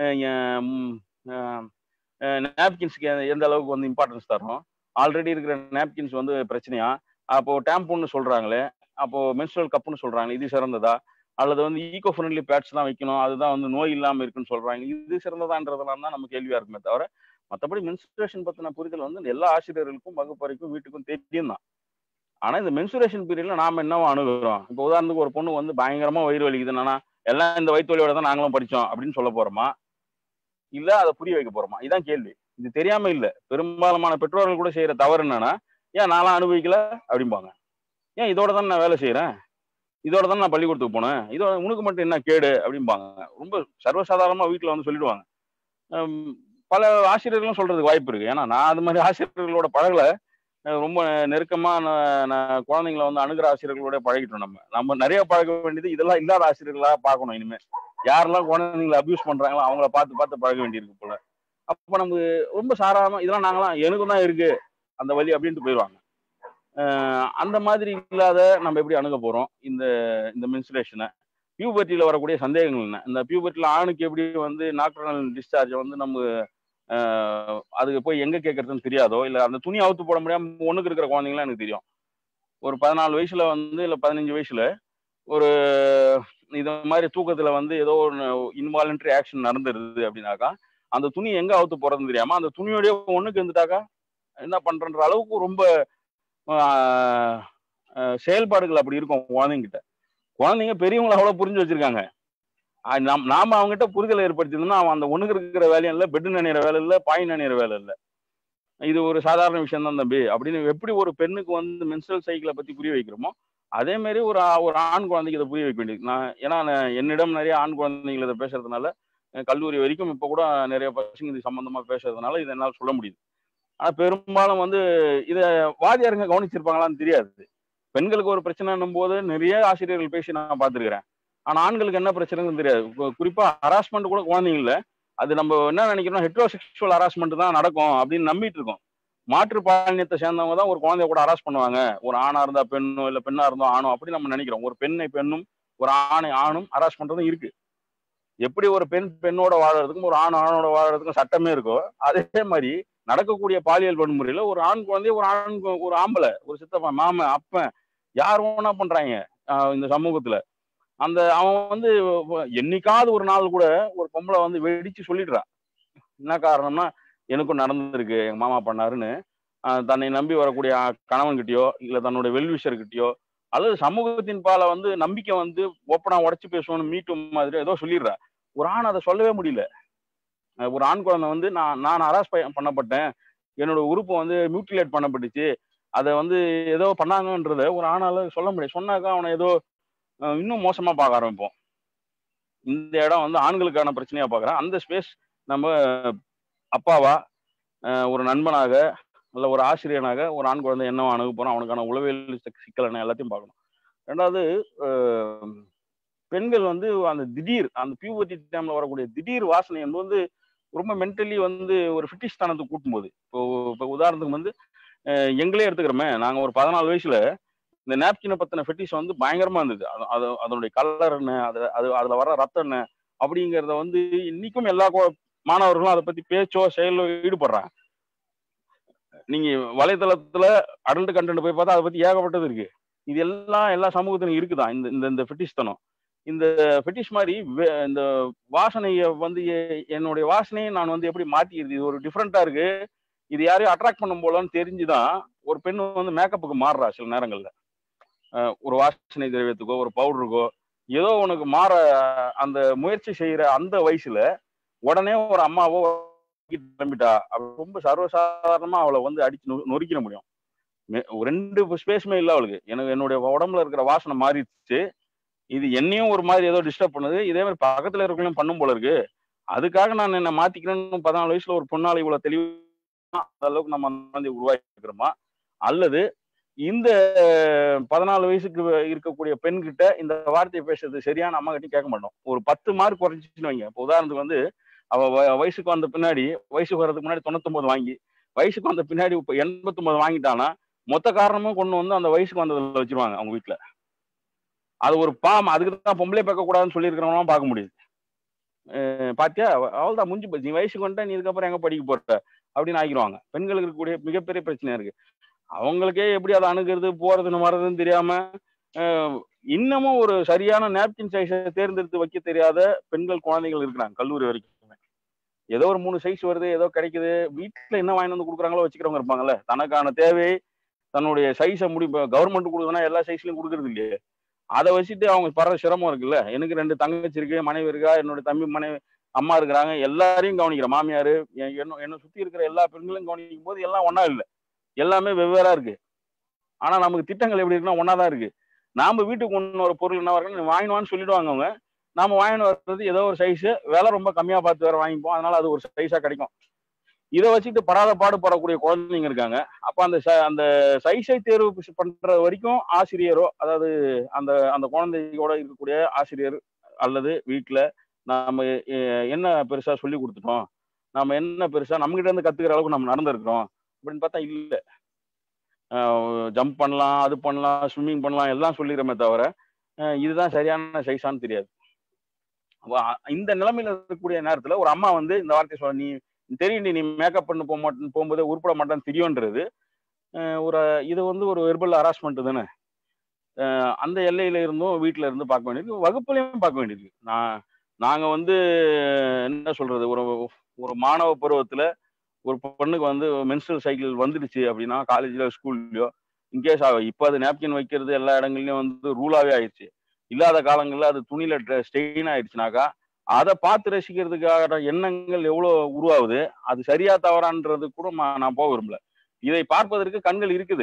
நாப்கின்ஸ்க்கு எந்த அளவுக்கு வந்து இம்பார்ட்டன்ஸ் தரணும். ஆல்ரெடி இருக்கிற நாப்கின்ஸ் வந்து பிரச்சனையா, அப்போ டேம்பூன்னு சொல்றாங்களே, அப்போ மென்ஸ்ட்ரல் கப்புன்னு சொல்றாங்க, இது சிறந்ததா? அல்லது வந்து ஈகோ ஃப்ரெண்ட்லி பேட்ஸ் தான் வைக்கணும், அதுதான் வந்து நோய் இல்லாம இருக்குன்னு சொல்றாங்க, இது சிறந்ததான்றதெல்லாம் தான் நம்ம கேள்வியா இருக்குமே தவிர, மற்றபடி மென்சுரேஷன் பத்தின புரிதல் வந்து எல்லா ஆசிரியர்களுக்கும் வகுப்பறைக்கும் வீட்டுக்கும் தெரியும் தான். ஆனா இந்த மென்சுரேஷன் பீரியட்ல நாம என்னவோ அணுகுறோம். இப்போ உதாரணத்துக்கு ஒரு பொண்ணு வந்து பயங்கரமா வயிறு வலிக்குதுன்னா எல்லாம் இந்த வயிற்று வலியோட தான் நாங்களும் படிச்சோம் அப்படின்னு சொல்ல போறோமா, இல்ல அதை புரிய வைக்க போறோமா? இதான் கேள்வி. இது தெரியாம இல்ல, பெரும்பாலான பெற்றோர்கள் கூட செய்யற தவறு என்னன்னா, ஏன் நான்லாம் அனுபவிக்கல அப்படிம்பாங்க. ஏன் இதோட தான் நான் வேலை செய்யறேன், இதோட தான் நான் பள்ளிக்கூடத்துக்கு போனேன், இதோட உனக்கு மட்டும் என்ன கேடு அப்படிம்பாங்க. ரொம்ப சர்வசாதாரணமா வீட்டுல வந்து சொல்லிடுவாங்க. பல ஆசிரியர்களும் சொல்றதுக்கு வாய்ப்பு இருக்கு. ஏன்னா நான் அது மாதிரி ஆசிரியர்களோட பழகல. ரொம்ப நெருக்கமா நான் குழந்தைங்களை வந்து அணுகிற ஆசிரியர்களோட பழகிட்டோம். நம்ம நிறைய பழக வேண்டியது இதெல்லாம் இல்லாத ஆசிரியர்களா பார்க்கணும். இனிமே யாரெல்லாம் குழந்தைங்களை அபியூஸ் பண்றாங்களோ அவங்கள பார்த்து பழக வேண்டியிருக்கு போல. அப்ப நமக்கு ரொம்ப சாராம இதெல்லாம் நாங்களாம் எனக்கும் தான் இருக்கு அந்த வழி அப்படின்ட்டு போயிடுவாங்க. அந்த மாதிரி இல்லாத நம்ம எப்படி அணுக போறோம் இந்த இந்த மென்சுரேஷனை? பியூபர்ட்டியில வரக்கூடிய சந்தேகங்கள் என்ன? இந்த பியூபர்ட்டியில ஆணுக்கு எப்படி வந்து நாக்டர்னல் டிஸ்சார்ஜ் வந்து நம்ம அதுக்கு போய் எங்க கேட்கறதுன்னு தெரியாதோ, இல்ல அந்த துணி அவுத்து போட முடியாம ஒண்ணுக்கு இருக்கிற குழந்தைங்களாம் எனக்கு தெரியும். ஒரு 14 வயசுல வந்து இல்ல 15 வயசுல ஒரு இது மாதிரி தூக்கத்துல வந்து ஏதோ ஒரு இன்வாலண்டரி ஆக்ஷன் நடந்துருது அப்படின்னாக்கா, அந்த துணி எங்க அவுத்து போறதுன்னு தெரியாம அந்த துணியோடய ஒண்ணுக்கு இருந்துட்டாக்கா என்ன பண்றன்ற அளவுக்கு ரொம்ப செயல்பாடுகள் அப்படி இருக்கும் குழந்தைங்கிட்ட. குழந்தைங்க பெரியவங்களை அவ்வளவு புரிஞ்சு வச்சிருக்காங்க. நாம அவங்ககிட்ட புரிதலை ஏற்படுத்திருந்தோம்னா அவன் அந்த ஒண்ணுக்கு இருக்கிற வேலையும் இல்லை, பெட்டு நினைற வேலை இல்லை, பாய் நினைற வேலை இல்லை, இது ஒரு சாதாரண விஷயம் தான் தம்பி அப்படின்னு எப்படி ஒரு பெண்ணுக்கு வந்து மென்ஸ்ட்ரல் சைக்கிளை பத்தி புரிய வைக்கிறோமோ அதே மாதிரி ஒரு ஆண் குழந்தைக்கு இதை புரிய வைக்க வேண்டியது. ஏன்னா என்னிடம் நிறைய ஆண் குழந்தைகள் இதை பேசுறதுனால, கல்லூரி வரைக்கும் இப்ப கூட நிறைய பசங்க இது சம்பந்தமா பேசுறதுனால இதை என்னால் சொல்ல முடியுது. ஆனா பெரும்பாலும் வந்து இதை வாதியாருங்க கவனிச்சிருப்பாங்களான்னு தெரியாது. பெண்களுக்கு ஒரு பிரச்சனைன்னும் போது நிறைய ஆசிரியர்கள் பேசி நான் பார்த்துருக்கிறேன். ஆனா ஆண்களுக்கு என்ன பிரச்சனைன்னு தெரியாது. குறிப்பா ஹராஸ்மெண்ட் கூட குழந்தைங்கள அது நம்ம என்ன நினைக்கிறோம், ஹெட்ரோசெக்சுவல் ஹராஸ்மெண்ட் தான் நடக்கும் அப்படின்னு நம்பிட்டு இருக்கோம். மாற்று பாலினத்தை சேர்ந்தவங்க தான் ஒரு குழந்தைய கூட ஹராஸ் பண்ணுவாங்க. ஒரு ஆணா இருந்தா பெண்ணோ இல்ல பெண்ணா இருந்தோ ஆணோ அப்படி நம்ம நினைக்கிறோம். ஒரு பெண்ணை பெண்ணும் ஒரு ஆணை ஆணும் ஹராஸ் பண்றதும் இருக்கு. எப்படி ஒரு பெண்ணோட வாழறதுக்கும் ஒரு ஆணோட வாழறதுக்கும் சட்டமே இருக்கோ அதே மாதிரி நடக்கக்கூடிய பாலியல் வன்முறையில ஒரு ஆண் குழந்தைய ஒரு ஆம்பளை, ஒரு சித்தப்பா, மாமன், அப்பன் யார் ஒண்ணா பண்றாங்க இந்த சமூகத்துல. அவன் வந்து என்னைக்காவது ஒரு நாள் கூட ஒரு பொம்பளை வந்து வெடிச்சு சொல்லிடுறான். என்ன காரணம்னா, எனக்கும் நடந்திருக்கு, எங்க மாமா பண்ணாருன்னு தன்னை நம்பி வரக்கூடிய கணவன்கிட்டயோ இல்ல தன்னுடைய வெல்விஷர்கிட்டயோ அல்லது சமூகத்தின் பால வந்து நம்பிக்கை வந்து ஓப்பனா உடச்சு பேசுவோம்னு மீட்டும் மாதிரி ஏதோ சொல்லிடுறா. ஒரு ஆண் அதை சொல்லவே முடியல. ஒரு ஆண் குழந்தை வந்து நான் ஹராஸ் பண்ணப்பட்டேன், என்னோட உறுப்பு வந்து மியூட்டிலேட் பண்ணப்பட்டுச்சு, அதை வந்து ஏதோ பண்ணாங்கன்றத ஒரு ஆணால சொல்ல முடியாது. சொன்னாக்கா அவனை ஏதோ இன்னும் மோசமா பார்க்க ஆரம்பிப்போம். இந்த இடம் வந்து ஆண்களுக்கான பிரச்சனையா பார்க்குறேன். அந்த ஸ்பேஸ் நம்ம அப்பாவா, ஒரு நண்பனாக, இல்ல ஒரு ஆசிரியனாக ஒரு ஆண் குழந்தை என்னவா அணுக போறோம், அவனுக்கான உளவியல் சிக்கல் என்ன எல்லாத்தையும் பார்க்கணும். ரெண்டாவது, பெண்கள் வந்து அந்த பியூபர்ட்டி டைம்ல வரக்கூடிய திடீர் வாசனை வந்து ரொம்ப மென்டலி வந்து ஒரு ஃபிட்டிஷ் ஸ்தானத்துக்கு கூட்டும்போது, இப்போ உதாரணத்துக்கு வந்து எங்களே எடுத்துக்கிறோமே, நாங்க ஒரு 14 வயசுல இந்த நாப்கினை பத்தின ஃபெட்டிஷ் வந்து பயங்கரமா இருந்தது. அதனுடைய கலர் என்ன, அதுல வர ரத்தம் என்ன அப்படிங்கிறத வந்து இன்னைக்கும் எல்லா மாணவர்களும் அதை பத்தி பேச்சோ செயலோ ஈடுபடுறாங்க. நீங்க வலைத்தளத்துல அடல்ட் கண்டென்ட் போய் பார்த்தா அதை பத்தி ஏகப்பட்டது இருக்கு. இது எல்லாம் எல்லா சமூகத்திலும் இருக்குதான் இந்த இந்த இந்த ஃபெட்டிஷ்தனம். இந்த ஃபெட்டிஷ் மாதிரி இந்த வாசனைய வந்து என்னுடைய வாசனையை நான் வந்து எப்படி மாத்திக்கிறது, இது ஒரு டிஃப்ரெண்டா இருக்கு, இது யாரையும் அட்ராக்ட் பண்ணும் போலன்னு தெரிஞ்சுதான் ஒரு பெண் வந்து மேக்கப்புக்கு மாறுறா. சில நேரங்கள்ல ஒரு வாசனை திரவியத்துக்கோ ஒரு பவுடருக்கோ ஏதோ உனக்கு மாற அந்த முயற்சி செய்யற அந்த வயசுல உடனே ஒரு அம்மாவோ கிளம்பிட்டா ரொம்ப சர்வசாதாரணமா அவளை வந்து அடிச்சு நொறுக்கிட முடியும். ரெண்டு ஸ்பேஸுமே இல்லை அவளுக்கு. எனக்கு என்னுடைய உடம்புல இருக்கிற வாசனை மாறிடுச்சு, இது என்னையும் ஒரு மாதிரி ஏதோ டிஸ்டர்ப் பண்ணுது, இதே மாதிரி பக்கத்துல இருக்கிறவங்களும் பண்ணும் போல இருக்கு, அதுக்காக நான் என்ன மாத்திக்கணும்னு 14 வயசுல ஒரு பொண்ணால இவ்வளவு தெளிவா அந்த அளவுக்கு நம்ம வந்து உருவாக்கி இருக்கிறோமா, அல்லது இந்த 14 வயசுக்கு இருக்கக்கூடிய பெண்கிட்ட இந்த வார்த்தையை பேசுறது சரியான அம்மா கிட்ட கேட்க மாட்டோம். ஒரு 10 மார்க் குறைஞ்சிச்சுன்னு வைங்க. இப்போ உதாரணத்துக்கு வந்து அவ வயசுக்கு வந்த பின்னாடி, வயசுக்கு வர்றதுக்கு முன்னாடி 99 வாங்கி வயசுக்கு வந்த பின்னாடி இப்ப 89 வாங்கிட்டானா மொத்த காரணமும் கொண்டு வந்து அந்த வயசுக்கு வந்ததுல வச்சிருவாங்க அவங்க வீட்டுல. அது ஒரு பாம். அதுக்கு தான் பொம்பளை பார்க்க கூடாதுன்னு சொல்லி இருக்கிறவங்களாம் பார்க்க முடியுது. பாத்தியா அவள்தான் முடிஞ்சு போச்சு, நீ வயசுக்கு வந்துட்டா நீ இதுக்கப்புறம் எங்க படிக்க போற அப்படின்னு ஆகிடுவாங்க. பெண்களுக்கு இருக்கக்கூடிய மிகப்பெரிய பிரச்சனையா இருக்கு. அவங்களுக்கே எப்படி அதை அணுகிறது போறதுன்னு வர்றதுன்னு தெரியாம இன்னமும் ஒரு சரியான நேப்கின் சைஸை தேர்ந்தெடுத்து வைக்க தெரியாத பெண்கள் குழந்தைகள் இருக்கிறாங்க கல்லூரி வரைக்கும். ஏதோ ஒரு 3 சைஸ் வருது, ஏதோ கிடைக்குது, வீட்டுல என்ன வாங்கி வந்து கொடுக்குறாங்களோ வச்சுக்கிறவங்க இருப்பாங்கல்ல. தனக்கான தேவை தன்னுடைய சைஸை கவர்மெண்ட் கொடுக்குதுன்னா எல்லா சைஸ்லயும் கொடுக்கறது இல்லையே, அதை வச்சுட்டு அவங்க படுற சிரமம் இருக்குல்ல. எனக்கு 2 தங்கச்சி இருக்கு, மனைவி இருக்கா, என்னோட தம்பி மனைவி அம்மா இருக்கிறாங்க, எல்லாரையும் கவனிக்கிற மாமியாரு, என்னை சுத்தி இருக்கிற எல்லா பெண்களையும் கவனிக்கும் போது எல்லாம் ஒன்னா இல்லை, எல்லாமே வெவ்வேறா இருக்கு. ஆனா நமக்கு திட்டங்கள் எப்படி இருக்குன்னா ஒன்னாதான் இருக்கு. நாம வீட்டுக்கு கொண்டு வர பொருள் என்ன வரணும் வாங்கினுவான்னு சொல்லிடுவாங்க அவங்க. நாம வாங்கிட்டு வர்றது ஏதோ ஒரு சைஸ், விலை ரொம்ப கம்மியா பார்த்து வேற வாங்கிப்போம், அதனால அது ஒரு சைஸா கிடைக்கும். இதை வச்சுட்டு படாத பாடுபடக்கூடிய குழந்தைங்க இருக்காங்க. அப்ப அந்த சைஸை தேர்வு பண்ற வரைக்கும் ஆசிரியரோ, அதாவது அந்த அந்த குழந்தையோட இருக்கக்கூடிய ஆசிரியர் அல்லது வீட்டுல நாம என்ன பெருசா சொல்லி கொடுத்துட்டோம், நாம என்ன பெருசா நம்ம கிட்ட இருந்து கத்துக்கிற அளவுக்கு நம்ம நடந்திருக்கிறோம் அப்படின்னு பார்த்தா இல்ல. ஜம்ப் பண்ணலாம், அது பண்ணலாம், ஸ்விம்மிங் பண்ணலாம், எல்லாம் சொல்லிடுறமே தவிர இதுதான் சரியான சைஸான்னு தெரியாது. இந்த நிலைமையில இருக்கக்கூடிய நேரத்துல ஒரு அம்மா வந்து இந்த வார்த்தையை சொல்ல, நீ தெரியும் நீ மேக்கப் பண்ண போகும்போது உருப்பட மாட்டான்னு தெரியும்ன்றது ஒரு இது வந்து ஒரு வெர்பல் ஹராஸ்மெண்ட் தானே. அந்த எல்லையில இருந்தும் வீட்டுல இருந்து பார்க்க வேண்டியிருக்கு, வகுப்புலையும் பார்க்க வேண்டியிருக்கு. நாங்க வந்து என்ன சொல்றது, ஒரு மாணவ பருவத்துல ஒரு பொண்ணுக்கு வந்து மென்ஸ்ட்ரல் சைக்கிள் வந்துடுச்சு அப்படின்னா காலேஜ்ல ஸ்கூல்லயோ இன்கேஸ் இப்ப அது நேப்கின் வைக்கிறது எல்லா இடங்கள்லயும் வந்து ரூலாவே ஆயிடுச்சு. இல்லாத காலங்கள்ல அது துணியில ஸ்டெயின் ஆயிடுச்சுனாக்கா அதை பார்த்து ரசிக்கிறதுக்காக எண்ணங்கள் எவ்வளவு உருவாகுது, அது சரியா தவறான்றது கூட நான் போக விரும்பல. இதை பார்ப்பதற்கு கண்கள் இருக்குது,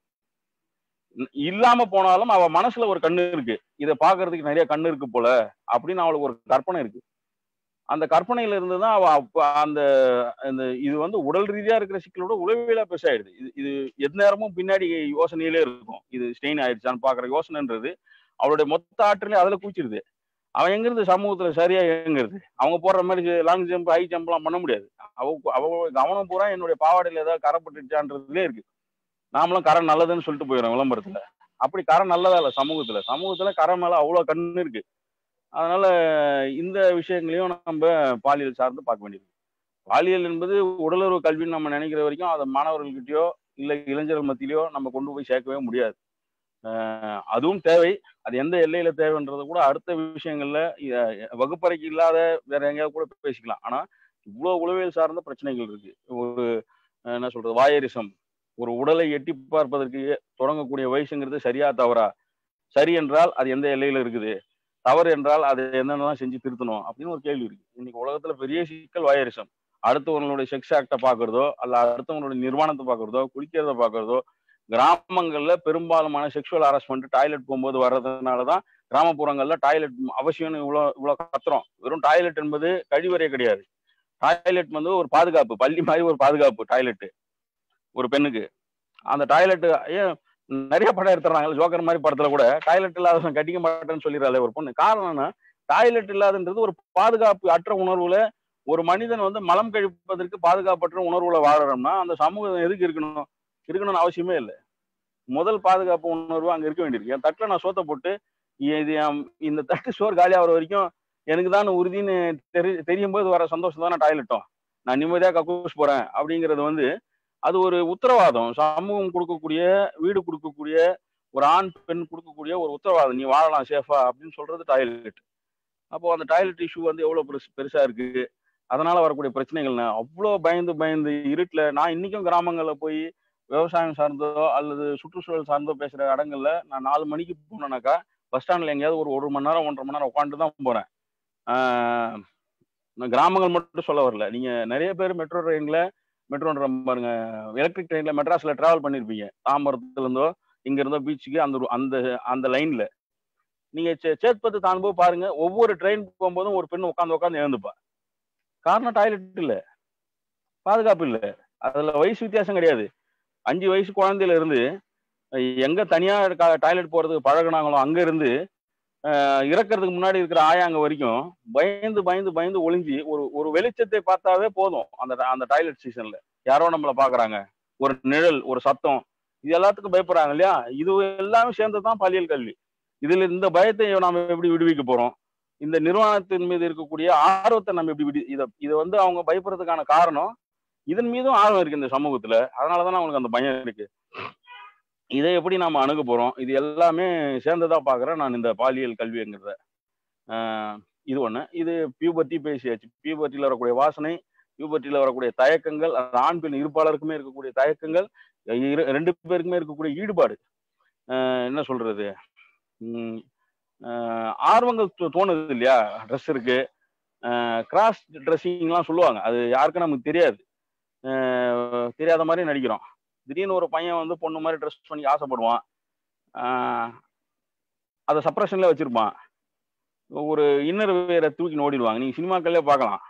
இல்லாம போனாலும் அவ மனசுல ஒரு கண்ணு இருக்கு, இதை பாக்குறதுக்கு நிறைய கண்ணு இருக்கு போல அப்படின்னு அவளுக்கு ஒரு கற்பனை இருக்கு. அந்த கற்பனையில இருந்துதான் அவ அந்த இது வந்து உடல் ரீதியா இருக்கிற சிக்கலோட உளவியலா பெருசாயிடுது. இது எந்த நேரமும் பின்னாடி யோசனையிலே இருக்கும், இது ஸ்டெயின் ஆயிடுச்சான்னு பாக்குற யோசனைன்றது அவளுடைய மொத்த ஆற்றலே அதுல குச்சிருது. அவன் எங்கிருந்து சமூகத்துல சரியா இயங்குறது? அவங்க போடுற மாதிரி லாங் ஜம்ப் ஹை ஜம்ப் எல்லாம் பண்ண முடியாது. அவ கவனம் பூரா என்னுடைய பாவாடையில ஏதாவது கரை பட்டுச்சான்றதுலே இருக்கு. நாமளும் கரை நல்லதுன்னு சொல்லிட்டு போயிடும் விளம்பரத்துல. அப்படி கரை நல்லதா இல்ல சமூகத்துல கரை மேல அவ்வளவு கண்ணு இருக்கு. அதனால இந்த விஷயங்களையும் நம்ம பாலியல் சார்ந்து பார்க்க வேண்டியது. பாலியல் என்பது உடலுறவு கல்வின்னு நம்ம நினைக்கிற வரைக்கும் அதை மாணவர்கள்கிட்டயோ இல்ல இளைஞர்கள் மத்தியிலயோ நம்ம கொண்டு போய் சேர்க்கவே முடியாது. அதுவும் தேவை, அது எந்த எல்லையில தேவைன்றது கூட அடுத்த விஷயங்கள்ல வகுப்பறைக்கு இல்லாத வேற எங்கேயாவது கூட பேசிக்கலாம். ஆனா இவ்வளவு உளவியல் சார்ந்த பிரச்சனைகள் இருக்கு. ஒரு என்ன சொல்றது, வாயரிசம், ஒரு உடலை எட்டி பார்ப்பதற்கு தொடங்கக்கூடிய வயசுங்கிறது சரியா தவறா, சரி என்றால் அது எந்த எல்லையில இருக்குது, தவறு என்றால் அதை என்னென்னலாம் செஞ்சு திருத்தணும் அப்படின்னு ஒரு கேள்வி இருக்கு. இன்னைக்கு உலகத்துல பெரிய சிக்கல் வாயரிசம். அடுத்தவங்களுடைய செக்ஸ் ஆக்டை பாக்குறதோ அல்ல அடுத்தவங்களுடைய நிர்வாணத்தை பாக்குறதோ குளிக்கிறத பாக்குறதோ. கிராமங்கள்ல பெரும்பாலுமான செக்ஷுவல் ஹராஸ்மெண்ட் டாய்லெட் போகும்போது வர்றதுனாலதான் கிராமப்புறங்கள்ல டாய்லெட் அவசியம்னு இவ்வளவு கத்துறோம். வெறும் டாய்லெட் என்பது கழிவறையே கிடையாது. டாய்லெட் வந்து ஒரு பாதுகாப்பு, பள்ளி மாதிரி ஒரு பாதுகாப்பு டாய்லெட் ஒரு பெண்ணுக்கு. அந்த டாய்லெட் ஏன் நிறைய படம் எடுத்துறாங்க, ஜோக்கர் மாதிரி படத்துல கூட டாய்லெட் இல்லாத கட்டிக்க மாட்டேன்னு சொல்லிடுறாள் ஒரு பொண்ணு. காரணம் என்ன, டாய்லெட் இல்லாதன்றது ஒரு பாதுகாப்பு அற்ற உணர்வுல ஒரு மனிதன் வந்து மலம் கழிப்பதற்கு பாதுகாப்பற்ற உணர்வுல வாழறோம்னா அந்த சமூகம் எதுக்கு இருக்கணும்னு அவசியமே இல்லை. முதல் பாதுகாப்பு உணர்வு அங்க இருக்க வேண்டியிருக்கு. என் தட்டுல நான் சோத்தை போட்டு இது இந்த தட்டு சோறு காலி ஆகிற வரைக்கும் எனக்கு தான் உறுதின்னு தெரியும் போது வர சந்தோஷம் தானே டாய்லெட்டும். நான் நிம்மதியா கக்கூஸ் போறேன் அப்படிங்கிறது வந்து அது ஒரு உத்தரவாதம். சமூகம் கொடுக்கக்கூடிய, வீடு கொடுக்கக்கூடிய, ஒரு ஆண் பெண் கொடுக்கக்கூடிய ஒரு உத்தரவாதம். நீ வாழலாம் சேஃபா அப்படின்னு சொல்றது டாய்லெட். அப்போ அந்த டாய்லெட் இஷ்யூ வந்து எவ்வளவு பெருசா இருக்கு. அதனால வரக்கூடிய பிரச்சனைகள் அவ்வளோ பயந்து பயந்து இருட்டுல நான் இன்னைக்கும் கிராமங்கள்ல போய் விவசாயம் சார்ந்தோ அல்லது சுற்றுச்சூழல் சார்ந்தோ பேசுற இடங்கள்ல நான் 4 மணிக்கு போனேனாக்கா பஸ் ஸ்டாண்ட்ல எங்கேயாவது ஒரு மணி நேரம் 1.5 மணி நேரம் உட்காந்துட்டு தான் போறேன். நான் கிராமங்கள் மட்டும் சொல்ல வரல. நீங்க நிறைய பேர் மெட்ரோ பாருங்க, எலக்ட்ரிக் ட்ரெயின்ல மெட்ராஸ்ல டிராவல் பண்ணிருப்பீங்க. தாம்பரத்துல இருந்தோ இங்க இருந்தோ பீச்சுக்கு அந்த அந்த அந்த லைன்ல நீங்க சேத்பத்து தாண்டும்போது பாருங்க, ஒவ்வொரு ட்ரெயின் போகும்போதும் ஒரு பெண் உட்காந்து எழுந்துப்பா. காரணம் டாய்லெட் இல்ல, பாதுகாப்பு இல்ல. அதுல வயசு வித்தியாசம் கிடையாது. 5 வயசு குழந்தையில இருந்து எங்க தனியா டாய்லெட் போறதுக்கு பழகுனாங்களோ அங்க இருந்து இறக்கிறதுக்கு முன்னாடி இருக்கிற ஆயாங்க வரைக்கும் பயந்து பயந்து பயந்து ஒளிஞ்சு ஒரு வெளிச்சத்தை பார்த்தாவே போதும். அந்த டாய்லெட் சீசன்ல யாரோ நம்மள பாக்குறாங்க, ஒரு நிழல், ஒரு சத்தம், இது எல்லாத்துக்கும் பயப்படுறாங்க இல்லையா? இது எல்லாமே சேர்ந்ததுதான் பாலியல் கல்வி. இதுல இந்த பயத்தை நாம எப்படி விடுவிக்க போறோம்? இந்த நிர்வாணத்தின் மீது இருக்கக்கூடிய ஆர்வத்தை நம்ம எப்படி இதை வந்து அவங்க பயப்படுறதுக்கான காரணம் இதன் மீதும் ஆர்வம் இருக்கு இந்த சமூகத்துல. அதனாலதான் அவங்களுக்கு அந்த பயம் இருக்கு. இதை எப்படி நாம அணுக போறோம்? இது எல்லாமே சேர்ந்ததா பாக்குறேன் நான் இந்த பாலியல் கல்விங்கிறத. இது ஒண்ணு. இது பியூபர்ட்டி பேசியாச்சு. பியூபர்ட்டியில வரக்கூடிய வாசனை, பியூபர்ட்டியில வரக்கூடிய தயக்கங்கள், ஆண் பெண் இருப்பாளருக்குமே இருக்கக்கூடிய தயக்கங்கள், 2 பேருக்குமே இருக்கக்கூடிய ஈடுபாடு, என்ன சொல்றது, ஆர்வங்கள் தோணுது இல்லையா? ட்ரெஸ் இருக்கு, கிராஸ் ட்ரெஸ்ஸிங்லாம் சொல்லுவாங்க. அது யாருக்கும் நமக்கு தெரியாது, தெரியாத மாதிரி நடிக்கிறோம். திடீர்னு ஒரு பையன் வந்து பொண்ணு மாதிரி ட்ரெஸ் பண்ணி ஆசைப்படுவான், அதை சப்ரஷன்ல வச்சிருப்பான். ஒரு இன்னர் வேரை தூக்கி ஓடிடுவாங்க. நீங்க சினிமாக்கள்ல பார்க்கலாம்.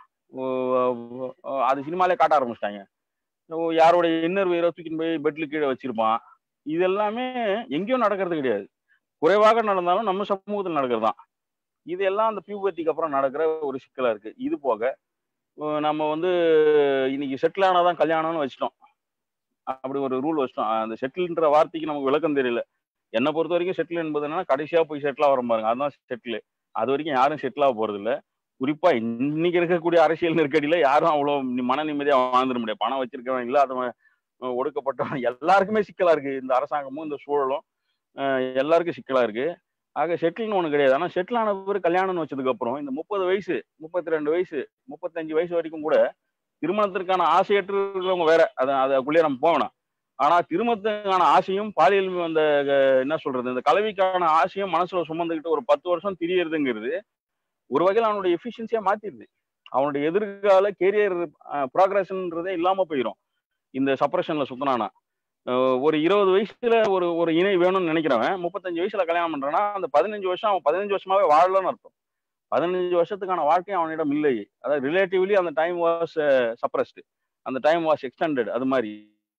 அது சினிமாலே காட்ட ஆரம்பிச்சிட்டாங்க. யாரோடைய இன்னர் வேரை தூக்கின்னு போய் பெட்ல கீழே வச்சிருப்பான். இது எல்லாமே எங்கேயும் நடக்கிறது கிடையாது. குறைவாக நடந்தாலும் நம்ம சமூகத்தில் நடக்கிறது தான். இது எல்லாம் அந்த பியூபர்ட்டிக்கு அப்புறம் நடக்கிற ஒரு சிக்கலா இருக்கு. இது போக நம்ம வந்து இன்னைக்கு செட்டில் ஆனாதான் கல்யாணம்னு வச்சிட்டோம். அப்படி ஒரு ரூல் வச்சிட்டோம். அந்த செட்டில்ன்ற வார்த்தைக்கு நமக்கு விளக்கம் தெரியல. என்னை பொறுத்த வரைக்கும் செட்டில் என்பது என்னன்னா கடைசியா போய் செட்டில் ஆகிற பாருங்க, அதுதான் செட்டில். அது வரைக்கும் யாரும் செட்டில் ஆக போறது இல்லை. குறிப்பா இன்னைக்கு இருக்கக்கூடிய அரசியல் நெருக்கடியில யாரும் அவ்வளவு மன நிம்மதியா வாழ்ந்துட முடியாது. பணம் வச்சிருக்கவன் இல்ல, அது ஒடுக்கப்பட்டவன், எல்லாருக்குமே சிக்கலா இருக்கு. இந்த அரசாங்கமும் இந்த சூழலும் எல்லாருக்கும் சிக்கலா இருக்கு. ஆக செட்டில்னு ஒண்ணு கிடையாது. ஆனா செட்டில் ஆன பிறகு கல்யாணம்னு வச்சதுக்கு அப்புறம் இந்த 30 வயசு, 32 வயசு, 35 வயசு வரைக்கும் கூட திருமணத்திற்கான ஆசையற்று இருக்கிறவங்க வேற, அதுக்குள்ளேயே நம்ம போகணும். ஆனா திருமணத்துக்கான ஆசையும் பாலியல் அந்த என்ன சொல்றது, இந்த கலவிக்கான ஆசையும் மனசுல சுமந்துக்கிட்டு ஒரு 10 வருஷம் திரியறதுங்கிறது ஒரு வகையில் அவனுடைய எஃபிஷியன்சியா மாத்திடுது. அவனுடைய எதிர்கால கேரியர் ப்ராக்ரஷன்ன்றதே இல்லாம போயிடும் இந்த சப்ரஷன்ல சுத்தினானா. ஒரு 20 வயசுல ஒரு இணை வேணும்னு நினைக்கிறவன் 35 வயசுல கல்யாணம் பண்றான்னா அந்த 15 வருஷம் அவன் 15 வருஷமாவே வாழலன்னு அர்த்தம். 15 வருஷத்துக்கான வாழ்க்கை அவனிடம் இல்லை. அதாவது ரிலேட்டிவ்லி அந்த டைம் வாஸ் சப்ரஸ்டு, அந்த டைம் வாஸ் எக்ஸ்டெண்டட். அது மாதிரி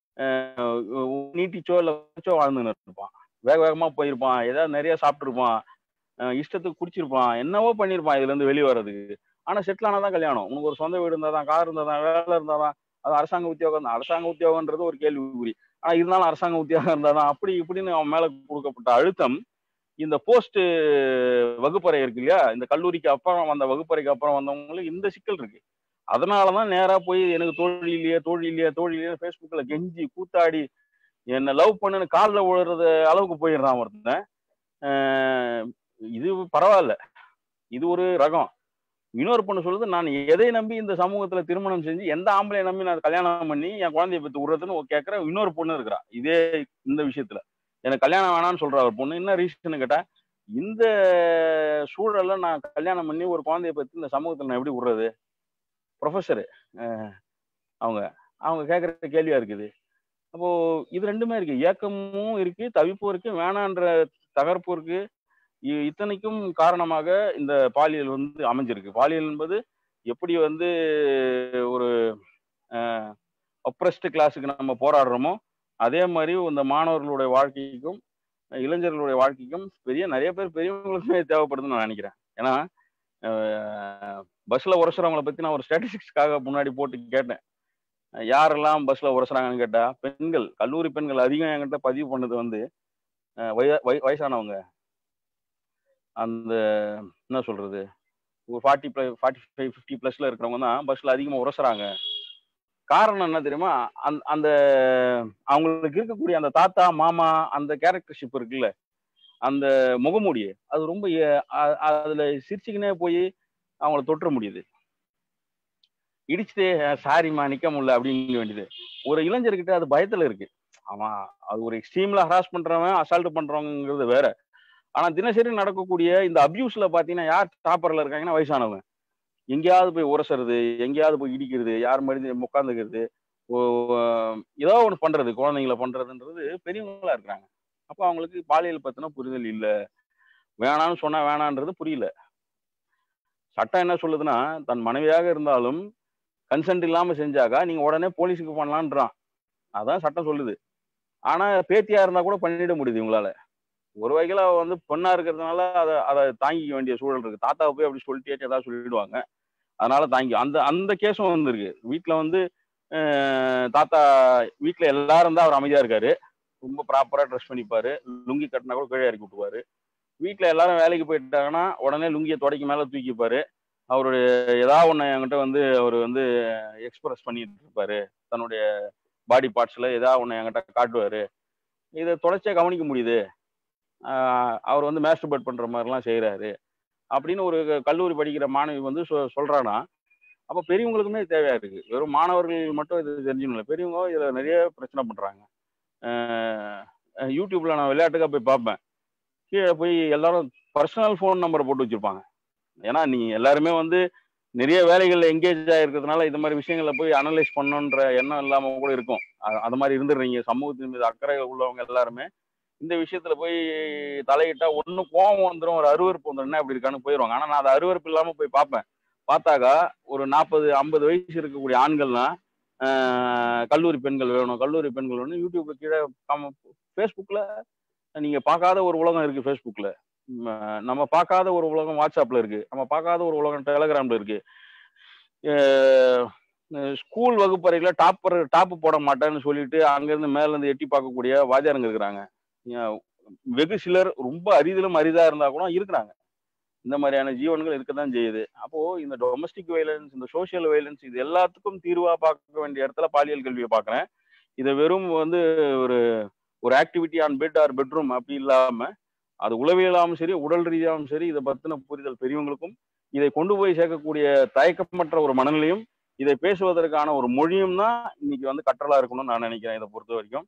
நீட்டிச்சோ இல்லை வச்சோ வாழ்ந்துன்னு இருப்பான். வேக வேகமா போயிருப்பான், ஏதாவது நிறைய சாப்பிட்டுருப்பான், இஷ்டத்துக்கு குடிச்சிருப்பான், என்னவோ பண்ணியிருப்பான் இதுல இருந்து வெளியே வர்றதுக்கு. ஆனா செட்டில் ஆனாதான் கல்யாணம். உனக்கு ஒரு சொந்த வீடு இருந்தாதான், கார் இருந்தாதான், வேலை இருந்தாதான், அது அரசாங்க உத்தியோகம் தான். அரசாங்க உத்தியோகம்ன்றது ஒரு கேள்விக்குறி. ஆனா இருந்தாலும் அரசாங்க உத்தியோகம் இருந்தாதான் அப்படி இப்படின்னு அவன் மேல கொடுக்கப்பட்ட அழுத்தம் இந்த போஸ்ட் வகுப்பறை இருக்கு இல்லையா, இந்த கல்லூரிக்கு அப்புறம் வந்த வகுப்பறைக்கு அப்புறம் வந்தவங்களுக்கு இந்த சிக்கல் இருக்கு. அதனாலதான் நேரா போய் எனக்கு தோழி இல்லையே ஃபேஸ்புக்ல கெஞ்சி கூத்தாடி என்ன லவ் பண்ணுன்னு காலில் விழுறது அளவுக்கு போயிடுறான் ஒருத்தன். இது பரவாயில்ல, இது ஒரு ரகம். இன்னொரு பொண்ணு சொல்லுது, நான் எதை நம்பி இந்த சமூகத்துல திருமணம் செஞ்சு, எந்த ஆம்பளையை நம்பி நான் கல்யாணம் பண்ணி என் குழந்தைய பத்தி விடுறதுன்னு கேட்கிற இன்னொரு பொண்ணு இருக்கிறா. இதே இந்த விஷயத்துல எனக்கு கல்யாணம் வேணாம்னு சொல்ற ஒரு பொண்ணு. என்ன ரீசன் கேட்டா, இந்த சூழல்ல நான் கல்யாணம் பண்ணி ஒரு குழந்தைய பத்தி இந்த சமூகத்துல நான் எப்படி விடுறது? ப்ரொஃபஸரு அவங்க கேட்கற கேள்வியா இருக்குது. அப்போ இது ரெண்டுமே இருக்கு, ஏக்கமும் இருக்கு, தவிப்பும் இருக்கு, வேணான்ற தகர்ப்பும் இருக்கு. இத்தனைக்கும் காரணமாக இந்த பாலியல் வந்து அமைஞ்சிருக்கு. பாலியல் என்பது எப்படி வந்து ஒரு அப்ரஸ்ட் கிளாஸுக்கு நம்ம போராடுறோமோ அதே மாதிரி இந்த மாணவர்களுடைய வாழ்க்கைக்கும் இளைஞர்களுடைய வாழ்க்கைக்கும் நிறைய பேர் பெரியவங்களுக்குமே தேவைப்படுதுன்னு நான் நினைக்கிறேன். ஏன்னா பஸ்ல உரசுறவங்களை பத்தி நான் ஒரு ஸ்டாட்டிஸ்டிக்ஸ்க்காக முன்னாடி போட்டு கேட்டேன், யாரெல்லாம் பஸ்ல உரசுறாங்கன்னு கேட்டா பெண்கள், கல்லூரி பெண்கள் அதிகம் என்கிட்ட பதிவு பண்ணது வந்து வயசானவங்க. அந்த என்ன சொல்றது, ஒரு 45-50 பிளஸ்ல இருக்கிறவங்க தான் பஸ்ல அதிகமா உரசுறாங்க. காரணம் என்ன தெரியுமா? அந்த அவங்களுக்கு இருக்கக்கூடிய அந்த தாத்தா மாமா அந்த கேரக்டர்ஷிப் இருக்குல்ல, அந்த முகமூடி அது ரொம்ப அதுல சிரிச்சுக்கினே போய் அவங்கள தொற்ற முடியுது. இடிச்சுட்டு சாரிம்மா நிக்க முடியல அப்படின்னு வேண்டியது. ஒரு இளைஞர்கிட்ட அது பயத்துல இருக்கு. அவன் அது ஒரு எக்ஸ்ட்ரீம்ல ஹராஸ் பண்றவன் அசால்ட் பண்றவங்கிறது வேற. ஆனா தினசரி நடக்கக்கூடிய இந்த அபியூஸ்ல பாத்தீங்கன்னா யார் டாப்பர்ல இருக்காங்கன்னா வயசானவங்க. எங்கேயாவது போய் உரசுறது, எங்கேயாவது போய் இடிக்கிறது, யார் மறுந்து உட்காந்துக்கிறது, ஏதோ ஒண்ணு பண்றது, குழந்தைங்கள பண்றதுன்றது பெரியவங்களா இருக்கிறாங்க. அப்ப அவங்களுக்கு பாலியல் பத்தின புரிதல் இல்ல. வேணாம்னு சொன்னா வேணான்றது புரியல. சட்டம் என்ன சொல்லுதுன்னா, தன் மனைவியாக இருந்தாலும் கன்சென்ட் இல்லாம செஞ்சாக்கா நீங்க உடனே போலீஸுக்கு பண்ணலான்றான். அதான் சட்டம் சொல்லுது. ஆனா பேத்தியா இருந்தா கூட பண்ணிட முடியுது இவங்களால. ஒரு வகையில அவ வந்து பொண்ணா இருக்கிறதுனால அத தாங்கிக்க வேண்டிய சூழல் இருக்கு. தாத்தாவை போய் அப்படி சொல்லிட்டே ஏதாவது சொல்லிடுவாங்க. அதனால தாங்கி அந்த அந்த கேஸும் வந்திருக்கு. வீட்டுல வந்து தாத்தா வீட்டுல எல்லாரும் தான் அவர் அமைதியா இருக்காரு. ரொம்ப ப்ராப்பரா ட்ரெஸ் பண்ணிப்பாரு. லுங்கி கட்டினா கூட கீழே இறக்கி விட்டுருவாரு. வீட்டுல எல்லாரும் வேலைக்கு போயிட்டாங்கன்னா உடனே லுங்கியை தொடக்கி மேல தூக்கிப்பாரு. அவருடைய ஏதாவது ஒண்ணு என்கிட்ட வந்து அவர் வந்து எக்ஸ்பிரஸ் பண்ணிட்டு இருப்பாரு. தன்னுடைய பாடி பார்ட்ஸ்ல ஏதாவது ஒண்ணு என்கிட்ட காட்டுவாரு. இதை தொடர்ச்சியா கவனிக்க முடியுது. அவர் வந்து மேஸ்டர்பேட் பண்ற மாதிரிலாம் செய்யறாரு அப்படின்னு ஒரு கல்லூரி படிக்கிற மாணவி வந்து சொல்றானா, அப்ப பெரியவங்களுக்குமே தேவையா இருக்கு. வெறும் மாணவர்கள் மட்டும் இது தெரிஞ்சுக்கணும். பெரியவங்க இதுல நிறைய பிரச்சனை பண்றாங்க. யூடியூப்ல நான் விளையாட்டுக்கா போய் பார்ப்பேன். கீழே போய் எல்லாரும் பர்சனல் ஃபோன் நம்பரை போட்டு வச்சிருப்பாங்க. ஏன்னா நீ எல்லாருமே வந்து நிறைய வேலைகள்ல எங்கேஜ் ஆயிருக்கிறதுனால இந்த மாதிரி விஷயங்களை போய் அனலைஸ் பண்ணணுன்ற எண்ணம் இல்லாம கூட இருக்கும். அது மாதிரி இருந்துடுறீங்க. சமூகத்தின் மீது அக்கறை உள்ளவங்க எல்லாருமே இந்த விஷயத்துல போய் தலையிட்டா ஒண்ணு கோவம் வந்துடும், ஒரு அருவருப்பு வந்துடும், என்ன அப்படி இருக்கான்னு போயிடுவாங்க. ஆனா நான் அதை அருவருப்பு இல்லாம போய் பார்ப்பேன். பார்த்தாக்கா ஒரு 40-50 வயசு இருக்கக்கூடிய ஆண்கள்லாம் கல்லூரி பெண்கள் வேணும், கல்லூரி பெண்கள் வேணும். யூடியூப்ல கீழே ஃபேஸ்புக்ல நீங்க பார்க்காத ஒரு உலகம் இருக்கு. ஃபேஸ்புக்ல நம்ம பார்க்காத ஒரு உலகம் வாட்ஸ்அப்ல இருக்கு. நம்ம பார்க்காத ஒரு உலகம் டெலகிராம்ல இருக்கு. ஸ்கூல் வகுப்பறையில டாப் போட மாட்டேன்னு சொல்லிட்டு அங்கிருந்து மேல இருந்து எட்டி பார்க்கக்கூடிய வாத்தியாருங்க இருக்கிறாங்க. வெகு சிலர் ரொம்ப அரிதிலும் அரிதா இருந்தா கூட இருக்கிறாங்க. இந்த மாதிரியான ஜீவன்கள் இருக்கத்தான் செய்யுது. அப்போ இந்த டொமஸ்டிக் வயலன்ஸ், இந்த சோசியல் வயலன்ஸ், இது எல்லாத்துக்கும் தீர்வா பார்க்க வேண்டிய இடத்துல பாலியல் கல்வியை பார்க்கிறேன். இதை வெறும் வந்து ஒரு ஒரு activity on bed or bedroom அப்படி இல்லாம அது உளவியலாவும் சரி, உடல் ரீதியாகவும் சரி, இதை பத்தின புரிதல் பெரியவங்களுக்கும், இதை கொண்டு போய் சேர்க்கக்கூடிய தயக்கமற்ற ஒரு மனநிலையும், இதை பேசுவதற்கான ஒரு மொழியும் தான் இன்னைக்கு வந்து கற்றலா இருக்கணும்னு நான் நினைக்கிறேன். இதை பொறுத்த வரைக்கும்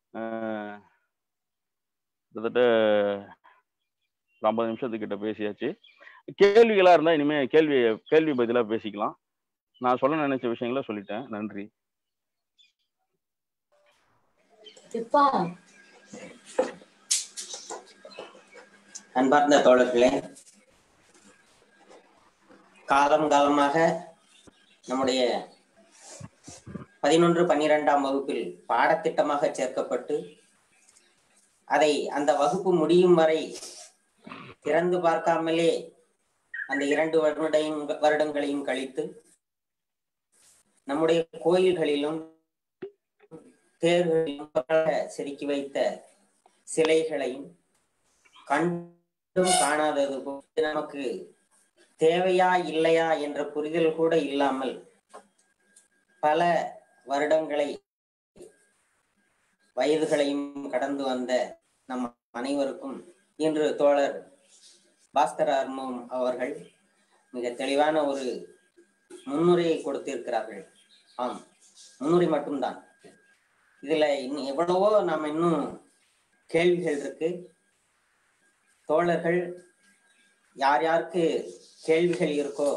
கிட்டத்தட்ட 50 நிமிஷத்துக்கிட்ட பேசியாச்சு. கேள்விகளா இருந்தா இனிமே கேள்வி பதிலா பேசிக்கலாம். நான் சொல்ல நினைச்ச விஷயங்களை சொல்லிட்டேன். நன்றி. அன்பார்ந்த தோழர்களே, காலமாக நம்முடைய 11, 12ஆம் வகுப்பில் பாடத்திட்டமாக சேர்க்கப்பட்டு அதை அந்த வகுப்பு முடியும் வரை திறந்து பார்க்காமலே அந்த 2 வருடங்களையும் கழித்து நம்முடைய கோயில்களிலும் தேர்களிலும் செதுக்கி வைத்த சிலைகளையும் கண்டும் காணாதது போது நமக்கு தேவையா இல்லையா என்ற புரிதல் கூட இல்லாமல் பல வருடங்களை வயதுகளையும் கடந்து வந்த நம் அனைவருக்கும் இன்று தோழர் பாஸ்கர் ஆறுமுகம் அவர்கள் மிக தெளிவான ஒரு முன்னுரையை கொடுத்திருக்கிறார்கள். ஆம், முன்னுரை மட்டும்தான். இதுல இன்னும் எவ்வளவோ நாம் இன்னும் கேள்விகள் இருக்கு. தோழர்கள் யார் யாருக்கு கேள்விகள் இருக்கோ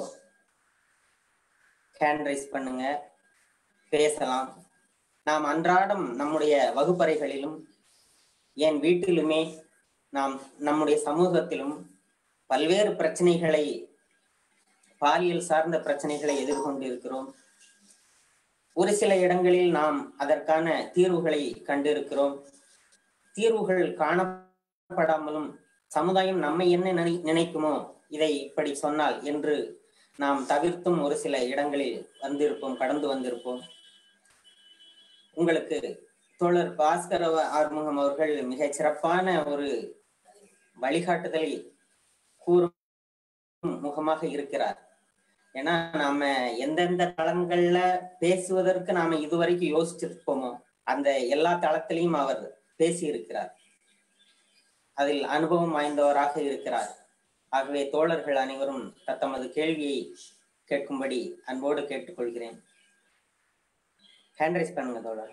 ஹேண்ட் ரைஸ் பண்ணுங்க, பேசலாம். நாம் அன்றாடம் நம்முடைய வகுப்பறைகளிலும் என் வீட்டிலுமே நாம் நம்முடைய சமூகத்திலும் பல்வேறு பிரச்சனைகளை, பாலியல் சார்ந்த பிரச்சனைகளை எதிர்கொண்டு இருக்கிறோம். ஒரு சில இடங்களில் நாம் அதற்கான தீர்வுகளை கண்டிருக்கிறோம். தீர்வுகள் காணப்படாமலும் சமுதாயம் நம்மை என்ன நினைக்குமோ இதை இப்படி சொன்னால் என்று நாம் தவிர்த்தும் ஒரு சில இடங்களில் வந்திருப்போம், கடந்து வந்திருப்போம். உங்களுக்கு தோழர் பாஸ்கர் ஆறுமுகம் அவர்கள் மிகச் சிறப்பான ஒரு வழிகாட்டுதலை கூறும் முகமாக இருக்கிறார். ஏன்னா நாம எந்தெந்த தளங்கள்ல பேசுவதற்கு நாம இதுவரைக்கும் யோசிச்சிருப்போமோ அந்த எல்லா தளத்திலையும் அவர் பேசி இருக்கிறார், அதில் அனுபவம் வாய்ந்தவராக இருக்கிறார். ஆகவே தோழர்கள் அனைவரும் தத்தமது கேள்வியை கேட்கும்படி அன்போடு கேட்டுக்கொள்கிறேன். ஹேண்ட் ரைஸ் பண்ணுங்க தோழர்.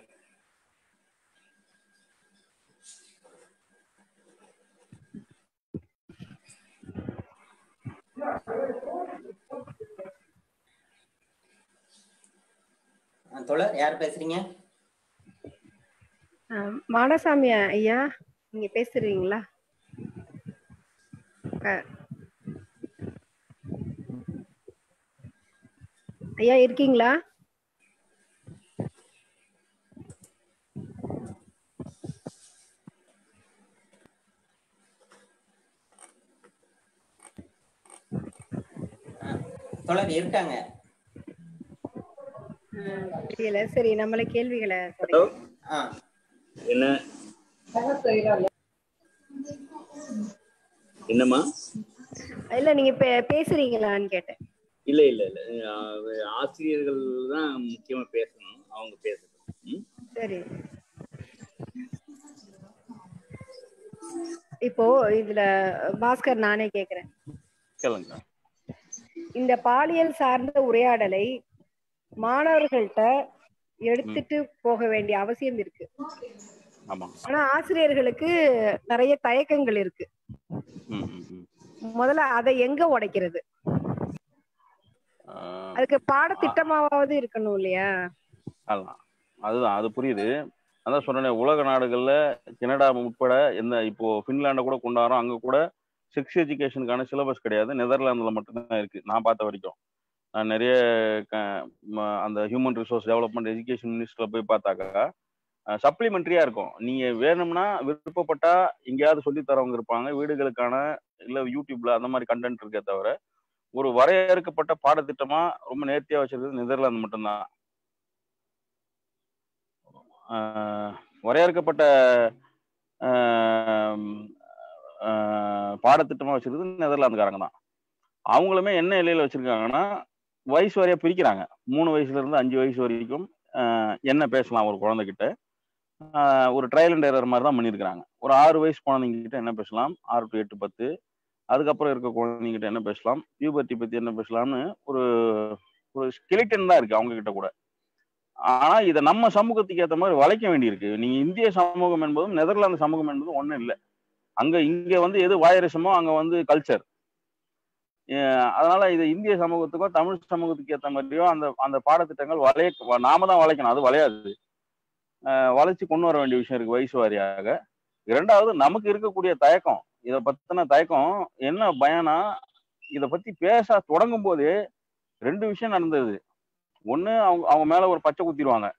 தோழர் யார் பேசுறீங்க? மாடசாமி ஐயா, நீங்க பேசுறீங்களா? ஐயா இருக்கீங்களா? தோழர் இருக்காங்க. தெரியல. சரி, நம்மள கேள்விகளை என்ன என்னம்மா? இல்ல நீங்க பேசுறீங்களான்னு கேட்டேன். இல்ல இல்ல இல்ல, ஆசிரியர்கள் தான் முக்கியமா பேசணும், அவங்க பேசணும். சரி, இப்போ இதுல பாஸ்கர் நானே கேக்குறேன். இந்த பாலியல் சார்ந்த உரையாடலை மாணவர்கள்ட்ட எடுத்துட்டு போக வேண்டிய அவசியம் இருக்கு. ஆனா ஆசிரியர்களுக்கு நிறைய தயக்கங்கள் இருக்கு. முதல்ல அதை எங்க உடைக்கிறது? அதுக்கு பாடத்திட்டமாவது இருக்கணும் இல்லையா? அதுதான், அது புரியுது. அதான் சொன்னேன், உலக நாடுகள்ல கனடா உட்பட இப்போ பின்லாண்ட கூட கொண்டாடுறோம், அங்க கூட செக்ஸ் எஜுகேஷனுக்கான சிலபஸ் கிடையாது. நெதர்லாந்துல மட்டும்தான் இருக்கு நான் பார்த்த வரைக்கும். நான் நிறைய அந்த ஹியூமன் ரிசோர்ஸ் டெவலப்மெண்ட் எஜுகேஷன் மினிஸ்டர்ல போய் பார்த்தாக்கா சப்ளிமெண்ட்ரியா இருக்கும். நீங்க வேணும்னா விருப்பப்பட்டா எங்கேயாவது சொல்லி தரவங்க இருப்பாங்க, வீடுகளுக்கான இல்ல யூடியூப்ல அந்த மாதிரி கண்டென்ட் இருக்கே தவிர ஒரு வரையறுக்கப்பட்ட பாடத்திட்டமா ரொம்ப நேர்த்தியா வச்சிருக்கிறது நெதர்லாந்து மட்டும்தான். வரையறுக்கப்பட்ட பாடத்திட்டமா வச்சிருக்கிறது நெதர்லாந்துக்காரங்க தான். அவங்களுமே என்ன எல்லையில வச்சிருக்காங்கன்னா வயசு வாரியா பிரிக்கிறாங்க. 3 வயசுல இருந்து 5 வயசு வரைக்கும் என்ன பேசலாம் ஒரு குழந்தைகிட்ட, ஒரு ட்ரையல் அண்ட் எரர் மாதிரி தான் பண்ணியிருக்கிறாங்க. ஒரு 6 வயசு குழந்தைங்க கிட்ட என்ன பேசலாம், 6 to 8, 10, அதுக்கப்புறம் இருக்க குழந்தைங்க கிட்ட என்ன பேசலாம், பியூபர்ட்டி பத்தி என்ன பேசலாம்னு ஒரு ஒரு ஸ்கெலிட்டன் தான் இருக்கு அவங்க கிட்ட கூட. ஆனா இதை நம்ம சமூகத்துக்கு ஏற்ற மாதிரி வளைக்க வேண்டியிருக்கு. நீங்க இந்திய சமூகம் என்பதும் நெதர்லாந்து சமூகம் என்பதும் ஒண்ணும் இல்லை. இங்க எது வாயரசமோ அங்க கல்ச்சர். அதனால இது இந்திய சமூகத்துக்கோ தமிழ் சமூகத்துக்கு ஏற்ற மாதிரியோ அந்த பாடத்திட்டங்கள் நாம தான் வளைக்கணும், அது வளையாது. வளைச்சு கொண்டு வர வேண்டிய விஷயம் இருக்கு வயசு வாரியாக. இரண்டாவது, நமக்கு இருக்கக்கூடிய தயக்கம், இதை பத்தின தயக்கம் என்ன பயனா, இதை பத்தி பேச தொடங்கும் போதே 2 விஷயம் நடந்தது. ஒண்ணு, அவங்க மேல ஒரு பச்சை குத்திடுவாங்க.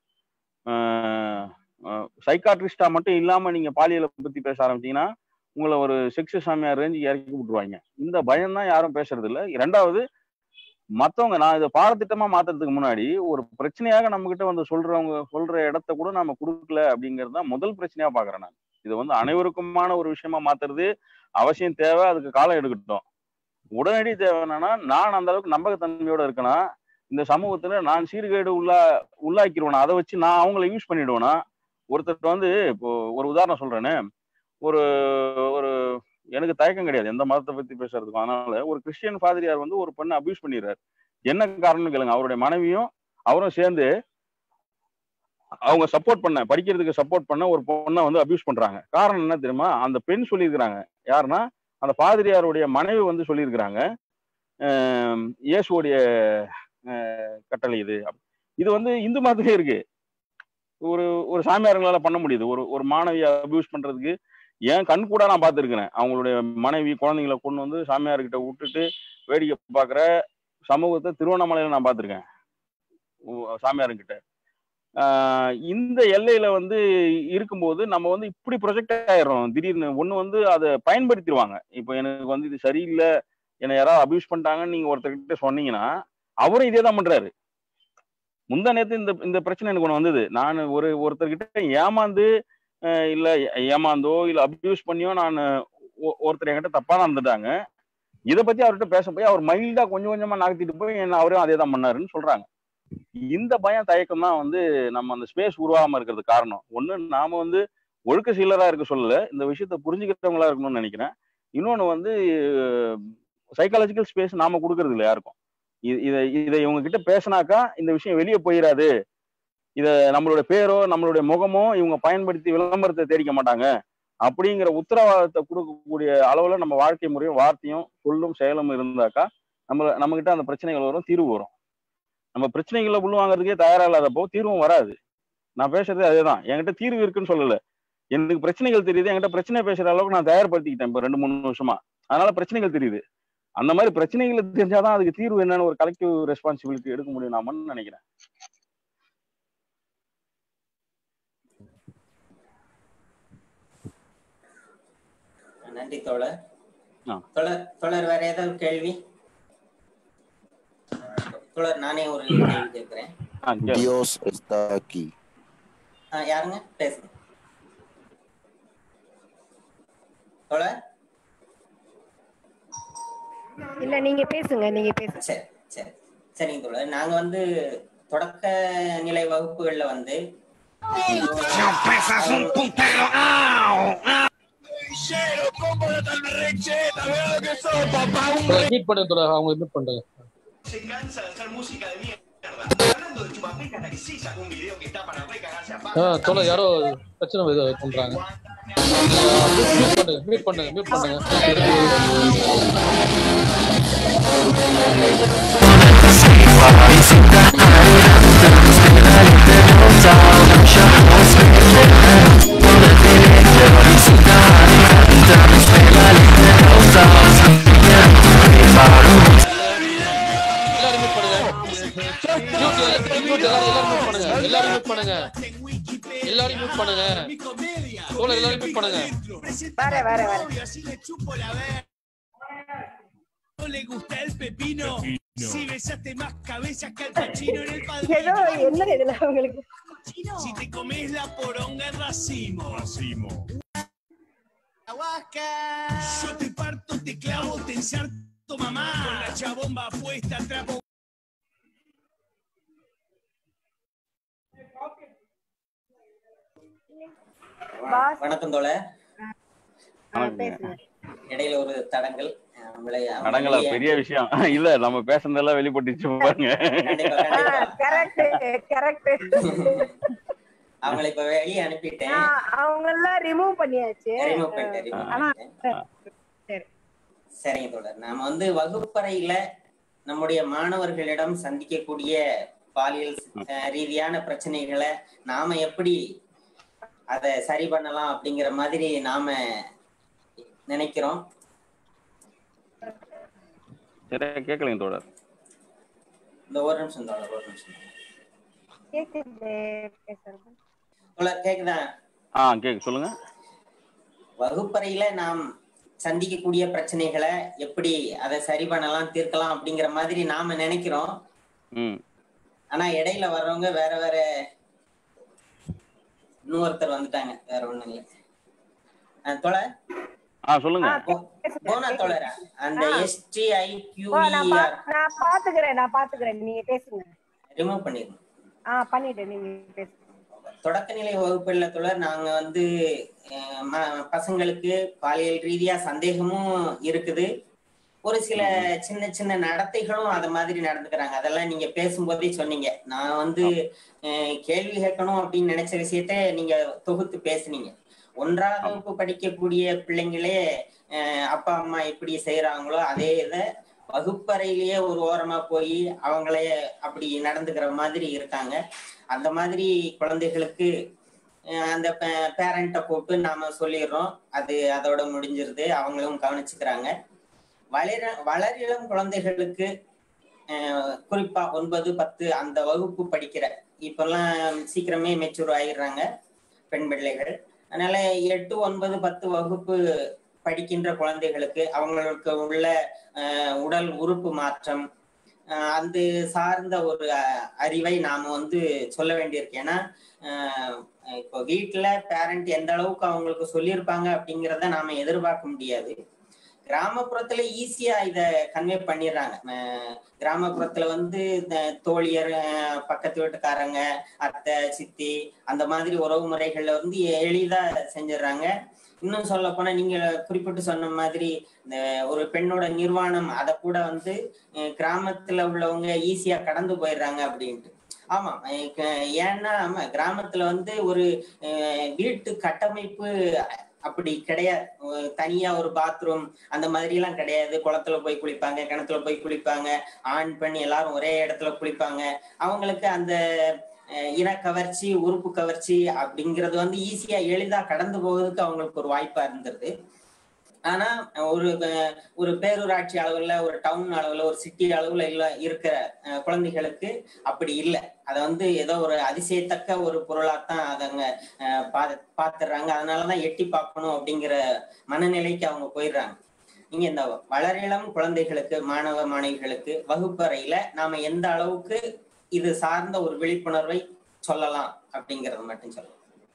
சைக்காட்ரிஸ்டா மட்டும் இல்லாம நீங்க பாலியலை பத்தி பேச ஆரம்பிச்சீங்கன்னா உங்களை ஒரு செக்ஸ் சாமியார் ரேஞ்சுக்கு இறக்கி விட்டுருவாங்க. இந்த பயம் தான் யாரும் பேசுறது இல்லை. இரண்டாவது, மத்தவங்க நான் இதை பாடத்திட்டமா மாத்துறதுக்கு முன்னாடி ஒரு பிரச்சனையாக நம்ம கிட்ட சொல்ற இடத்த கூட நாம கொடுக்கல அப்படிங்கிறது தான் முதல் பிரச்சனையா பாக்குறேன் நான். இது அனைவருக்குமான ஒரு விஷயமா மாத்துறது அவசியம் தேவை, அதுக்கு காலம் எடுக்கட்டும். உடனடி தேவை என்னன்னா, நான் அந்த அளவுக்கு நம்பகத்தன்மையோட இருக்கேன்னா, இந்த சமூகத்துல நான் சீர்கேடு உள்ளாக்கிடுவேனா, அதை வச்சு நான் அவங்கள யூஸ் பண்ணிடுவேனா. ஒருத்தர் இப்போ ஒரு உதாரணம் சொல்றேன்னு, ஒரு ஒரு எனக்கு தயக்கம் கிடையாது எந்த மதத்தை பத்தி பேசுறதுக்கும். அதனால ஒரு கிறிஸ்டியன் ஃபாதரியார் ஒரு பெண்ணை அபியூஸ் பண்ணிடுறாரு. என்ன காரணம்னு கேளுங்க. அவருடைய மனைவியும் அவரும் சேர்ந்து அவங்க படிக்கிறதுக்கு சப்போர்ட் பண்ண ஒரு பொண்ணை அபியூஸ் பண்றாங்க. காரணம் என்ன தெரியுமா? அந்த பெண் சொல்லியிருக்கிறாங்க. யாருன்னா அந்த ஃபாதரியாருடைய மனைவி சொல்லியிருக்கிறாங்க, இயேசுடைய கட்டளை இது இந்து மதத்திலே இருக்கு. ஒரு சாமியாரங்களால பண்ண முடியுது. ஒரு மாணவியை அபியூஸ் பண்றதுக்கு ஏன் கண் கூட நான் பார்த்துருக்கிறேன். அவங்களுடைய மனைவி குழந்தைங்களை கொண்டு சாமியார்கிட்ட விட்டுட்டு வேடிக்கை பார்க்குற சமூகத்தை திருவண்ணாமலையில நான் பார்த்துருக்கேன் சாமியார்கிட்ட. இந்த எல்லையில இருக்கும்போது நம்ம இப்படி ப்ரொஜெக்ட் ஆயிடுறோம். திடீர்னு ஒண்ணு அதை பயன்படுத்திடுவாங்க. இப்போ எனக்கு இது சரியில்லை, என்னை யாராவது அபியூஸ் பண்ணிட்டாங்கன்னு நீங்க ஒருத்தர்கிட்ட சொன்னீங்கன்னா அவரும் இதே தான் பண்றாரு. முந்தா நேத்து இந்த பிரச்சனை எனக்கு ஒண்ணு வந்தது. நான் ஒருத்தர்கிட்ட ஏமாந்தோ இல்ல அபியூஸ் பண்ணியோ நான் ஒருத்தர் என்கிட்ட தப்பா நடந்துட்டாங்க. இதை பத்தி அவர்கிட்ட பேச போய் அவர் மைல்டா கொஞ்சம் கொஞ்சமா நகர்த்திட்டு போய் என்ன அவரும் அதே தான் பண்ணாருன்னு சொல்றாங்க. இந்த பயம் தயக்கம் தான் வந்து நம்ம அந்த ஸ்பேஸ் உருவாகாம இருக்கிறது காரணம். ஒண்ணு, நாம வந்து ஒழுக்க சீலரா இருக்க சொல்லல, இந்த விஷயத்த புரிஞ்சுக்கிறவங்களா இருக்கணும்னு நினைக்கிறேன். இன்னொன்னு வந்து சைக்காலஜிக்கல் ஸ்பேஸ் நாம கொடுக்கறது இல்லை யாருக்கும். இதை இதை இவங்க கிட்ட பேசினாக்கா இந்த விஷயம் வெளியே போயிடாது, இத நம்மளுடைய பேரோ நம்மளுடைய முகமோ இவங்க பயன்படுத்தி விளம்பரத்தை தேடிக்க மாட்டாங்க அப்படிங்கிற உத்தரவாதத்தை கொடுக்கக்கூடிய அளவுல நம்ம வாழ்க்கை முறையும் வார்த்தையும் சொல்லும் செயலும் இருந்தாக்கா நம்ம கிட்ட அந்த பிரச்சனைகள் வரும், தீர்வு வரும். நம்ம பிரச்சனைகளை உள்ள வாங்குறதுக்கே தயாரா இல்லாதப்போ தீர்வும் வராது. நான் பேசுறது அதேதான், என்கிட்ட தீர்வு இருக்குன்னு சொல்லல, எனக்கு பிரச்சனைகள் தெரியுது, என்கிட்ட பிரச்சனை பேசுற அளவுக்கு நான் தயார்படுத்திக்கிட்டேன் இப்ப 2-3 வருஷமா. அதனால பிரச்சனைகள் தெரியுது. அந்த மாதிரி பிரச்சனைகளை தெரிஞ்சாதான் அதுக்கு தீர்வு என்னன்னு ஒரு கலெக்டிவ் ரெஸ்பான்சிபிலிட்டி எடுக்க முடியும் நாமன்னு நினைக்கிறேன். நன்றி தோழர். தோழர் வேற ஏதாவது கேள்வி? தோழர் நானே ஒரு கேள்வி கேட்கிறேன். Dios está aquí. யாருங்க பேசுங்க தோழர்? இல்ல நீங்க பேசுங்க, நீங்க பேசுங்க. சரி சரி சரிங்க தோழர். நாங்க வந்து தொடக்க நிலை வகுப்புகள்ல வந்து Se cansa de hacer música de mierda. Hablando de Chupapija hasta que sí sacó un video que está para recagarse a palos. தோழ யாரோ பிரச்சனை பண்றாங்க. மியூட் பண்ணுங்க. எல்லாரும் மியூட் பண்ணுங்க. தோழர் எல்லாரும் மியூட் பண்ணுங்க. வர ¿No le gusta el pepino? Si besaste más cabezas que el Pacino en el Padrino. என்ன இதுல உங்களுக்கு? Si te comes la poronga en racimo. Aguasca. Yo te parto, te clavo, te ensarto mamá. Con la chabomba puesta, trapo. வணக்கம் தோழர். இடையில ஒரு தடங்கள் பெரிய விஷயம் இல்ல, நம்ம பேசுனதெல்லாம் வெளிப்பட்டுச்சு பாருங்க. அவங்களை இப்ப வெளியே அனுப்பிட்டேன். அவங்க எல்லாம் ரிமூவ் பண்ணியாச்சு. சரிங்க தோழர். நாம வந்து வகுப்பறையில நம்முடைய மாணவர்களிடம் சந்திக்கக்கூடிய பாலியல் ரீதியான பிரச்சனைகளை நாம எப்படி அதை சரி பண்ணலாம் அப்படிங்கிற மாதிரி நாம நினைக்கிறோம். கேட்கலைங்க தோழர். இந்த ஒரு நிமிஷம் தோழர். தோழர் கேக்குதா? கேக்கு சொல்லுங்க. வகுப்பறையில நாம் சந்திக்கக்கூடிய பிரச்சனைகளை எப்படி அதை சரி பண்ணலாம், தீர்க்கலாம் அப்படிங்கிற மாதிரி நாம நினைக்கிறோம். ஆனா இடையில வர்றவங்க வேற வேற இன்னொருத்தர் வந்துட்டாங்க, வேற ஒண்ணும் இல்லை. தோழர் சொல்லுங்க. போனா தோழரா அந்த STIQER நான் பாத்துக்கிறேன், நீங்க பேசுங்க. ரிமூவ் பண்ணிருங்க. பண்ணிட்டேன், நீங்க பேசுங்க. தொடக்க நிலை வகுப்புல தோழர் நாங்க வந்து பசங்களுக்கு பாலியல் ரீதியா சந்தேகமும் இருக்குது, ஒரு சில சின்ன சின்ன நடத்தைகளும் அத மாதிரி நடந்துக்கிறாங்க. அதெல்லாம் நீங்க பேசும்போதே சொன்னீங்க. நான் வந்து கேள்வி கேட்கணும் அப்படின்னு நினைச்ச விஷயத்த நீங்க தொகுத்து பேசுனீங்க. 1ஆம் வகுப்பு படிக்கக்கூடிய பிள்ளைங்களே அப்பா அம்மா எப்படி செய்யறாங்களோ அதே இதை வகுப்பறையிலேயே ஒரு ஓரமா போய் அவங்களே அப்படி நடந்துக்கிற மாதிரி இருக்காங்க. அந்த மாதிரி குழந்தைகளுக்கு அந்த பேரண்ட்டை கூப்பிட்டு நாம சொல்லிடுறோம், அது அதோட முடிஞ்சிருது, அவங்களும் கவனிச்சுக்கிறாங்க. வளரிளம் குழந்தைகளுக்கு குறிப்பா 9, 10 அந்த வகுப்பு படிக்கிற இப்பெல்லாம் சீக்கிரமே மெச்சூர் ஆயிடுறாங்க பெண் பிள்ளைகள். அதனால 8, 9, 10 வகுப்பு படிக்கின்ற குழந்தைகளுக்கு அவங்களுக்கு உள்ள உடல் உறுப்பு மாற்றம் அந்த சார்ந்த ஒரு அறிவை நாம வந்து சொல்ல வேண்டியிருக்கு. ஏன்னா இப்போ வீட்டுல பேரண்ட் எந்த அளவுக்கு அவங்களுக்கு சொல்லியிருப்பாங்க அப்படிங்கிறத நாம எதிர்பார்க்க முடியாது. கிராமப்புறத்துல ஈஸியா இத கன்வே பண்ணிடுறாங்க. கிராமப்புறத்துல வந்து இந்த தோழியர், பக்கத்து வீட்டுக்காரங்க, அத்தை, சித்தி, அந்த மாதிரி உறவு முறைகள்ல வந்து எளிதா செஞ்சிடறாங்க. இன்னும் சொல்ல போனா நீங்க குறிப்பிட்டு சொன்ன மாதிரி இந்த ஒரு பெண்ணோட நிர்வாணம் அதை கூட வந்து கிராமத்துல உள்ளவங்க ஈஸியா கடந்து போயிடுறாங்க அப்படின்ட்டு. ஆமா, ஏன்னா ஆமா கிராமத்துல வந்து ஒரு வீட்டு கட்டமைப்பு அப்படி கிடையாது. தனியா ஒரு பாத்ரூம் அந்த மாதிரி எல்லாம் கிடையாது. குளத்துல போய் குளிப்பாங்க, கிணத்துல போய் குளிப்பாங்க, ஆண் பெண் எல்லாரும் ஒரே இடத்துல குளிப்பாங்க. அவங்களுக்கு அந்த இன கவர்ச்சி, உறுப்பு கவர்ச்சி அப்படிங்கிறது வந்து ஈஸியா எளிதா கடந்து போவதற்கு அவங்களுக்கு ஒரு வாய்ப்பா இருந்தது. ஆனா ஒரு பேரூராட்சி அளவுல, ஒரு டவுன் அளவுல, ஒரு சிட்டி அளவுல இருக்கிற குழந்தைகளுக்கு அப்படி இல்லை. அதை வந்து ஏதோ ஒரு அதிசயத்தக்க ஒரு பொருளாத்தான் அதங்க பாத்துடுறாங்க. அதனாலதான் எட்டி பார்க்கணும் அப்படிங்கிற மனநிலைக்கு அவங்க போயிடுறாங்க. நீங்க இந்த வளரிளம் குழந்தைகளுக்கு, மாணவ மாணவிகளுக்கு வகுப்பறையில நாம எந்த அளவுக்கு இது சார்ந்த ஒரு விழிப்புணர்வை சொல்லலாம் அப்படிங்கறது மட்டும் சொல்லலாம்.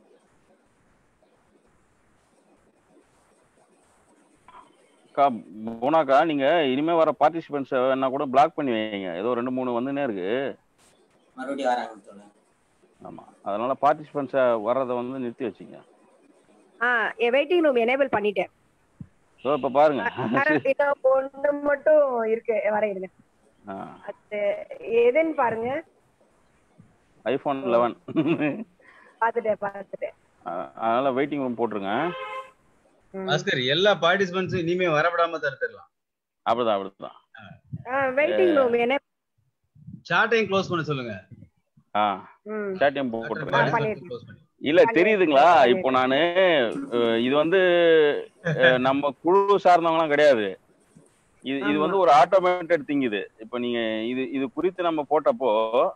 போனாக்கா நீங்க இனிமே வர பார்ட்டிசிபென்ட்ஸ் என்ன கூட பிளாக் பண்ணி வைங்க. ஏதோ 2-3 வந்துனே இருக்கு, மறுபடியும் வராங்க. ஆமா, அதனால பார்ட்டிசிபென்ட்ஸ் வர்றதை வந்து நிறுத்தி வச்சுங்க. வெயிட்டிங் ரூம் எனேபிள் பண்ணிட்டேன். சோ இப்ப பாருங்க, ஒண்ணு மட்டும் இருக்கு, வர இருங்க. அது எதுன்னு பாருங்க. ஐபோன் 11 பாத்துட்டேன். அதனால வெயிட்டிங் ரூம் போட்டுருங்க. பாஸ்கர், எல்லா பார்ட்டிசிபென்ட்ஸும் இனிமே வரவிடாம தடுத்துடலாம். அப்படிதான். வெயிட்டிங் ரூம் என்ன சாட்டையும் க்ளோஸ் பண்ண சொல்லுங்க. சாட்டையும் போட்டுருங்க. இல்ல தெரியுதுங்களா, இப்போ நானு இது வந்து நம்ம குழு சார்ந்தவங்களாம் கிடையாது. இது வந்து ஒரு ஆட்டோமேட்டட் திங். இப்ப நீங்க இது குறித்து நம்ம போட்டப்போ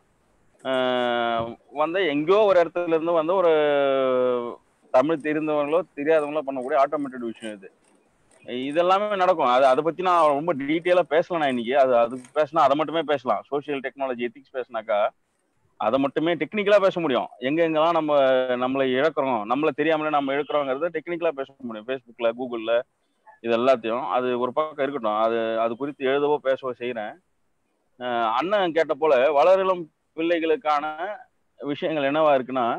வந்து எங்கேயோ ஒரு இடத்துல இருந்து வந்து ஒரு தமிழ் தெரிந்தவங்களோ தெரியாதவங்களோ பண்ணக்கூடிய ஆட்டோமேட்டட் விஷயம் இதெல்லாமே நடக்கும். அதை பத்தி நான் ரொம்ப டீட்டெயிலா பேசலாம். நான் இன்னைக்கு அது பேசினா அதை மட்டுமே பேசலாம். சோசியல் டெக்னாலஜி எத்திக்ஸ் பேசினாக்கா அதை மட்டுமே டெக்னிக்கலா பேச முடியும். எங்கெங்கெல்லாம் நம்மளை இழக்கிறோம், நம்மள தெரியாமலே நம்ம இழக்கிறோங்கிறத டெக்னிக்கலா பேச முடியும். ஃபேஸ்புக்ல, கூகுள்ல, இது எல்லாத்தையும். அது ஒரு பக்கம் இருக்கட்டும். அது குறித்து எழுதவோ பேசவோ செய்யறேன். அண்ணன் கேட்ட போல வளரிளம் பிள்ளைகளுக்கான விஷயங்கள் என்னவா இருக்குன்னா,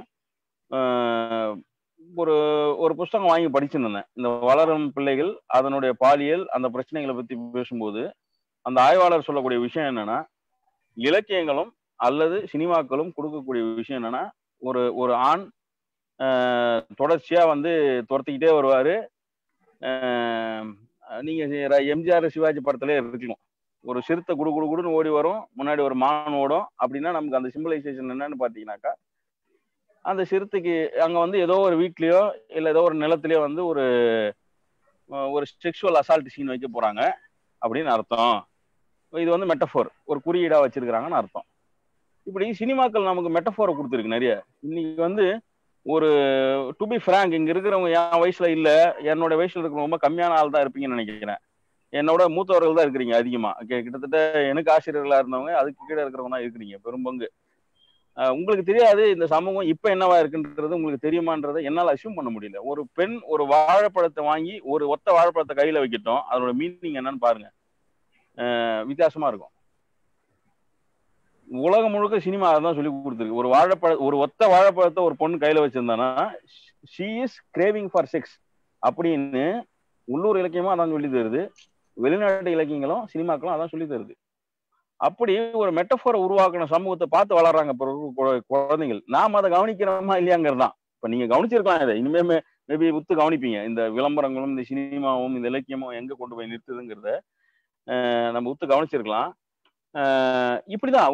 ஒரு புஸ்தகம் வாங்கி படிச்சிருந்தேன். இந்த வளரும் பிள்ளைகள், அதனுடைய பாலியல், அந்த பிரச்சனைகளை பத்தி பேசும்போது அந்த ஆய்வாளர் சொல்லக்கூடிய விஷயம் என்னன்னா, இலக்கியங்களும் அல்லது சினிமாக்களும் கொடுக்கக்கூடிய விஷயம் என்னன்னா, ஒரு ஆண் தொடர்ச்சியா வந்து துரத்திக்கிட்டே வருவாரு. நீங்க எம்ஜிஆர் சிவாஜி படத்திலே இருக்கலாம். ஒரு சிறுத்தை குடுன்னு ஓடி வரும், முன்னாடி ஒரு மான் ஓடும். அப்படின்னா நமக்கு அந்த சிம்பிளைசேஷன் என்னன்னு பாத்தீங்கன்னாக்கா, அந்த சிறுத்தைக்கு அங்க வந்து ஏதோ ஒரு வீட்லயோ இல்ல ஏதோ ஒரு நிலத்திலயோ வந்து ஒரு செக்ஷுவல் அசால்ட் சீன் வைக்க போறாங்க அப்படின்னு அர்த்தம். இது வந்து மெட்டஃபோர், ஒரு குறியீடா வச்சிருக்கிறாங்கன்னு அர்த்தம். இப்படி சினிமாக்கள் நமக்கு மெட்டஃபோரை கொடுத்துருக்கு நிறைய. இன்னைக்கு வந்து ஒரு டு பி ஃப்ராங்க், இங்க இருக்கிறவங்க என் வயசுல இல்ல, என்னோட வயசுல இருக்கிறவங்க ரொம்ப கம்மியான ஆள் தான் இருப்பீங்கன்னு நினைக்கிறேன். என்னோட மூத்தவர்கள் தான் இருக்கிறீங்க அதிகமா. கிட்டத்தட்ட எனக்கு ஆசிரியர்களா இருந்தவங்க அதுக்கு கீழே இருக்கிறவங்க தான் இருக்கிறீங்க பெரும்பங்கு. உங்களுக்கு தெரியாது இந்த சமூகம் இப்ப என்னவா இருக்குன்றது உங்களுக்கு தெரியுமான்றதை என்னால அசியூம் பண்ண முடியல. ஒரு பெண் ஒரு வாழைப்பழத்தை வாங்கி ஒரு ஒத்த வாழைப்பழத்தை கையில வைக்கட்டும், அதோட மீனிங் என்னன்னு பாருங்க. வித்தியாசமா இருக்கும். உலகம் முழுக்க சினிமா அதான் சொல்லி கொடுத்துருக்கு. ஒரு ஒத்த வாழைப்பழத்தை ஒரு பொண்ணு கையில வச்சிருந்தானா she is craving for sex அப்படின்னு உள்ளூர் இலக்கியமும் அதான் சொல்லி தருது, வெளிநாட்டு இலக்கியங்களும் சினிமாக்களும் அதான் சொல்லி தருது. அப்படி ஒரு மெட்டஃபோரை உருவாக்கின சமூகத்தை பார்த்து வளர்றாங்க குழந்தைகள். நாம அதை கவனிக்கிறோமா இல்லையாங்கிறது தான். இப்ப நீங்க கவனிச்சிருக்கலாம், இதை இனிமே மேபி உத்து கவனிப்பீங்க. இந்த விளம்பரங்களும் இந்த சினிமாவும் இந்த இலக்கியமும் எங்க கொண்டு போய் நிறுத்துதுங்கிறத நம்ம உத்து கவனிச்சிருக்கலாம். இப்படிதான்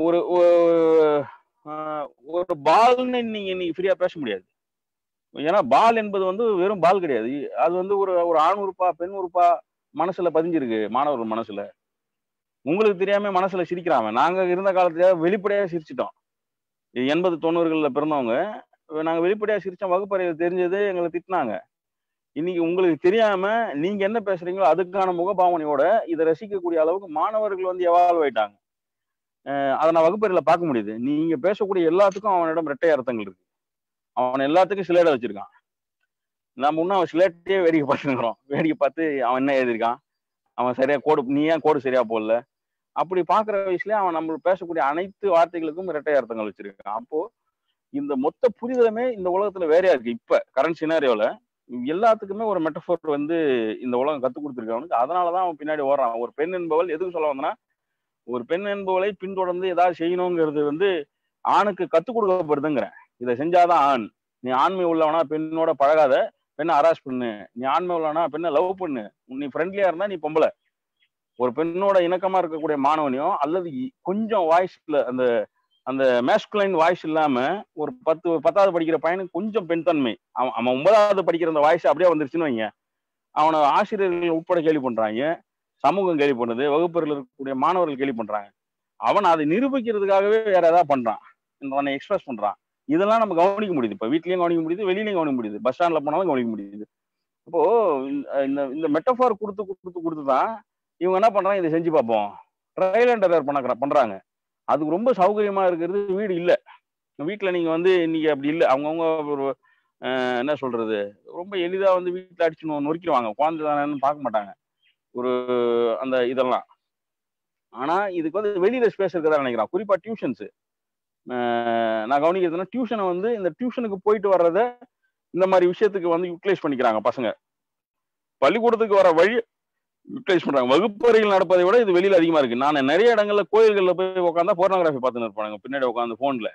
ஒரு பால்னு நீங்க இன்னைக்கு ஃப்ரீயா பேச முடியாது. ஏன்னா பால் என்பது வந்து வெறும் பால் கிடையாது. அது வந்து ஒரு ஆண் உறுப்பா பெண் உறுப்பா மனசுல பதிஞ்சிருக்கு, மாணவர்கள் மனசுல. உங்களுக்கு தெரியாம மனசுல சிரிக்கிறாங்க. நாங்க இருந்த காலத்துல வெளிப்படையா சிரிச்சிட்டோம். 80-90களில் பிறந்தவங்க நாங்க வெளிப்படையா சிரிச்சோம். வகுப்பறையில் தெரிஞ்சது எங்களை திட்டினாங்க. இன்னைக்கு உங்களுக்கு தெரியாம நீங்க என்ன பேசுறீங்களோ அதுக்கான முகபாவனையோட இதை ரசிக்கக்கூடிய அளவுக்கு மாணவர்கள் வந்து எவால்வ் ஆயிட்டாங்க. அதை நான் வகுப்பறையில பார்க்க முடியுது. நீங்க பேசக்கூடிய எல்லாத்துக்கும் அவனிடம் இரட்டை அர்த்தங்கள் இருக்கு. அவன் எல்லாத்துக்கும் சிலேடை வச்சிருக்கான். நம்ம இன்னும் அவன் சிலேட்டையே வேடிக்கை பார்த்துருக்கிறோம். வேடிக்கை பார்த்து அவன் என்ன எழுதியிருக்கான், அவன் சரியா நீ ஏன் கோடு சரியா போடல, அப்படி பாக்குற வயசுல அவன் நம்ம பேசக்கூடிய அனைத்து வார்த்தைகளுக்கும் இரட்டை அர்த்தங்கள் வச்சிருக்கான். அப்போ இந்த மொத்த புரிதலுமே இந்த உலகத்துல வேறையா இருக்கு. இப்ப கரண்ட் சினாரியோல எல்லாத்துக்குமே ஒரு மெட்டஃபோர் இந்த உலகம் கத்து கொடுத்துருக்காங்க. அதனாலதான் அவன் பின்னாடி ஓடுறான். ஒரு பெண் என்பவள் எதுக்கு சொல்ல வந்தனா, ஒரு பெண் என்பவளை பின்தொடர்ந்து ஏதாவது செய்யணுங்கிறது ஆணுக்கு கத்துக் கொடுக்கப்படுதுங்கிறேன். இதை செஞ்சாதான் ஆண். நீ ஆண்மை உள்ளவனா பெண்ணோட பழகாத, பெண்ணை ஹராஸ் பண்ணு. நீ ஆண்மை உள்ளவனா பெண்ணை லவ் பண்ணு. நீ ஃப்ரெண்ட்லியா இருந்தா நீ பொம்பளை. ஒரு பெண்ணோட இணக்கமா இருக்கக்கூடிய மாணவனையோ அல்லது கொஞ்சம் வாய்ஸ்ல அந்த அந்த மேஸ்குலைன் வாய்ஸ் இல்லாம ஒரு 10வது படிக்கிற பையனுக்கு கொஞ்சம் பெண் தன்மை, அவன் 9வது படிக்கிற அந்த வாய்ஸ் அப்படியே வந்துருச்சுன்னு வைங்க, அவனை ஆசிரியர்கள் உட்பட கேள்வி பண்றாங்க, சமூகம் கேள்வி பண்ணுது, வகுப்பறையில் இருக்கக்கூடிய மாணவர்கள் கேள்வி பண்றாங்க. அவன் அதை நிரூபிக்கிறதுக்காகவே வேற ஏதாவது பண்றான், அவனை எக்ஸ்பிரஸ் பண்றான். இதெல்லாம் நம்ம கவனிக்க முடியுது. இப்ப வீட்லயும் கவனிக்க முடியுது, வெளியிலயும் கவனிக்க முடியுது, பஸ் ஸ்டாண்ட்ல போனாலும் கவனிக்க முடியுது. அப்போ இந்த மெட்டஃபார் கொடுத்துதான் இவங்க என்ன பண்றாங்க, இதை செஞ்சு பார்ப்போம், ட்ரையல் அண்ட் எரர் பண்றாங்க. அதுக்கு ரொம்ப சௌகரியமா இருக்கிறது வீடு இல்ல. வீட்டுல நீங்க இன்னைக்கு அப்படி இல்லை. அவங்கவுங்க என்ன சொல்றது, ரொம்ப எளிதா வீட்டுல அடிச்சு நொறுக்கிடுவாங்க. குழந்தை தானேன்னு பார்க்க மாட்டாங்க ஒரு அந்த இதெல்லாம். ஆனா இதுக்கு வெளியில ஸ்பேஸ் இருக்கதா நினைக்கிறான். குறிப்பா டியூஷன்ஸ் நான் கவனிக்கிறதுனா, டியூஷனை இந்த டியூஷனுக்கு போயிட்டு வர்றத இந்த மாதிரி விஷயத்துக்கு யூட்டிலைஸ் பண்ணிக்கிறாங்க பசங்க. பள்ளிக்கூடத்துக்கு வர வழி யூட்டிலைஸ் பண்றாங்க. வகுப்பறைகள் நடப்பதை விட இது வெளியில அதிகமா இருக்கு. நான் நிறைய இடங்கள்ல கோயில்கள்ல போய் உட்காந்தா போர்னோகிராஃபி பார்த்துன்னு இருப்பாங்க பின்னாடி உட்காந்து போன்ல.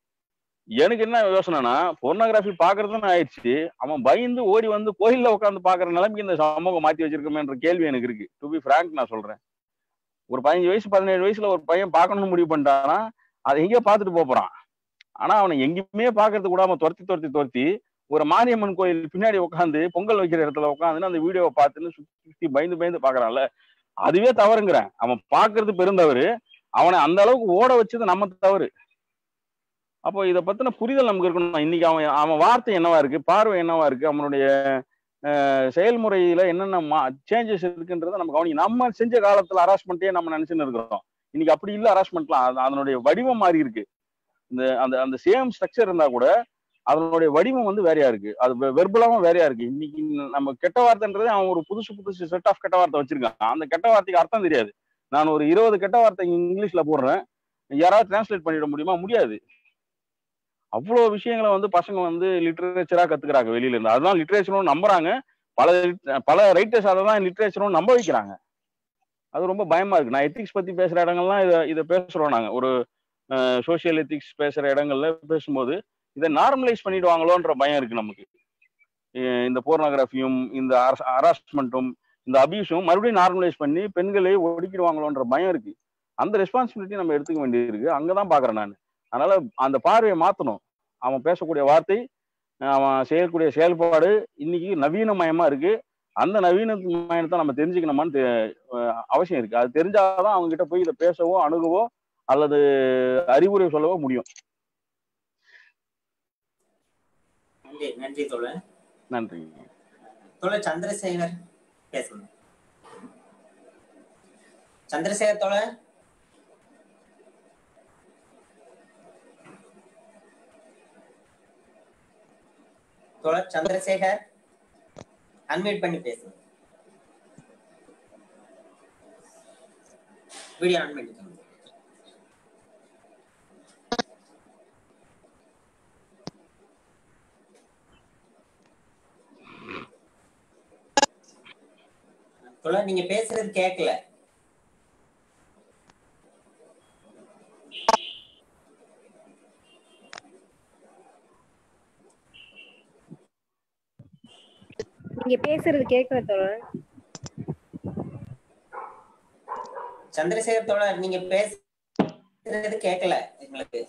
எனக்கு என்ன யோசனைனா, போர்னோகிராஃபி பாக்குறதுன்னு ஆயிடுச்சு, அவன் பயந்து ஓடி கோயில்ல உட்காந்து பாக்குற நிலைமைக்கு இந்த சமூகம் மாத்தி வச்சிருக்கோமேன்ற கேள்வி எனக்கு இருக்கு. டு பி ஃபிராங்க் நான் சொல்றேன். ஒரு 15 வயசு 17 வயசுல ஒரு பையன் பார்க்கணும்னு முடிவு பண்ணிட்டானா அதை எங்கேயோ பார்த்துட்டு போறான். ஆனா அவனை எங்கேயுமே பாக்குறது கூட அவன் துரத்தி ஒரு மாரியம்மன் கோயில் பின்னாடி உட்காந்து பொங்கல் வைக்கிற இடத்துல உட்காந்துன்னு அந்த வீடியோவை பார்த்துன்னு சுத்தி பயந்து பாக்குறான்ல, அதுவே தவறுங்கிறேன். அவன் பாக்குறது பெருந்தவறு, அவனை அந்த அளவுக்கு ஓட வச்சது நம்ம தவறு. அப்போ இதை பத்தின புரிதல் நமக்கு இருக்கணும். இன்னைக்கு அவன் வார்த்தை என்னவா இருக்கு, பார்வை என்னவா இருக்கு, அவனுடைய செயல்முறையில என்னென்ன சேஞ்சஸ் இருக்குன்றத நம்ம கவனிக்கணும். நம்ம செஞ்ச காலத்துல ஹராஸ்மெண்ட்டே நம்ம நினைச்சுன்னு இருக்கிறோம். இன்னைக்கு அப்படி இல்லை. ஹராஸ்மெண்ட்லாம் அதனுடைய வடிவம் மாறி இருக்கு. அந்த சேம் ஸ்ட்ரக்சர் இருந்தா கூட அதனுடைய வடிவம் வேறையா இருக்கு. அது வெர்பலாவும் வேறையா இருக்கு. இன்னைக்கு நம்ம கெட்ட வார்த்தைன்றதே அவன் ஒரு புதுசு செட் ஆஃப் கெட்ட வார்த்தை வச்சிருக்கான். அந்த கெட்ட வார்த்தைக்கு அர்த்தம் தெரியாது. நான் ஒரு 20 கெட்ட வார்த்தை இங்கிலீஷ்ல போடுறேன், யாராவது டிரான்ஸ்லேட் பண்ணிட முடியுமா? முடியாது. அவ்வளவு விஷயங்களை பசங்க லிட்ரேச்சரா கத்துக்கிறாங்க வெளியில இருந்து. அதுதான் லிட்ரேச்சரும் நம்புறாங்க. பல ரைட்டர்ஸ் அதை தான் லிட்ரேச்சரும் நம்ப வைக்கிறாங்க. அது ரொம்ப பயமா இருக்கு. நான் எத்திக்ஸ் பத்தி பேசுற இடங்கள்லாம் இதை பேசுறோம். நாங்க ஒரு சோசியல் எத்திக்ஸ் பேசுற இடங்கள்ல பேசும்போது இதை நார்மலைஸ் பண்ணிடுவாங்களோன்ற பயம் இருக்கு நமக்கு. இந்த போர்னோகிராஃபியும் இந்த ஹராஸ்மெண்ட்டும் இந்த அபியூஸும் மறுபடியும் நார்மலைஸ் பண்ணி பெண்களை ஒடுக்கிடுவாங்களோன்ற பயம் இருக்கு. அந்த ரெஸ்பான்சிபிலிட்டி நம்ம எடுத்துக்க வேண்டியது இருக்கு. அங்கதான் பாக்குறேன் நான். அதனால அந்த பார்வையை மாத்தணும். அவன் பேசக்கூடிய வார்த்தை, அவன் செய்யக்கூடிய செயல்பாடு இன்னைக்கு நவீனமயமா இருக்கு. அந்த நவீனமயத்தை நம்ம தெரிஞ்சுக்கணுமான்னு அவசியம் இருக்கு. அது தெரிஞ்சாதான் அவங்க கிட்ட போய் இதை பேசவோ அணுகவோ அல்லது அறிவுரை சொல்லவோ முடியும். நன்றி தோழர். நன்றி தோழர் சந்திரசேகர் பேசணும். சந்திரசேகர் தோழர். தோழர் சந்திரசேகர் அன்மியூட் பண்ணி பேசுங்க. வீடியோ ஆன் பண்ணிக்கோங்க. தோழர் நீங்க பேசுறது கேட்கல. நீங்க பேசுறது கேட்கல தோழர். சந்திரசேகர் தோழர் நீங்க பேசுறது கேட்கல எங்களுக்கு.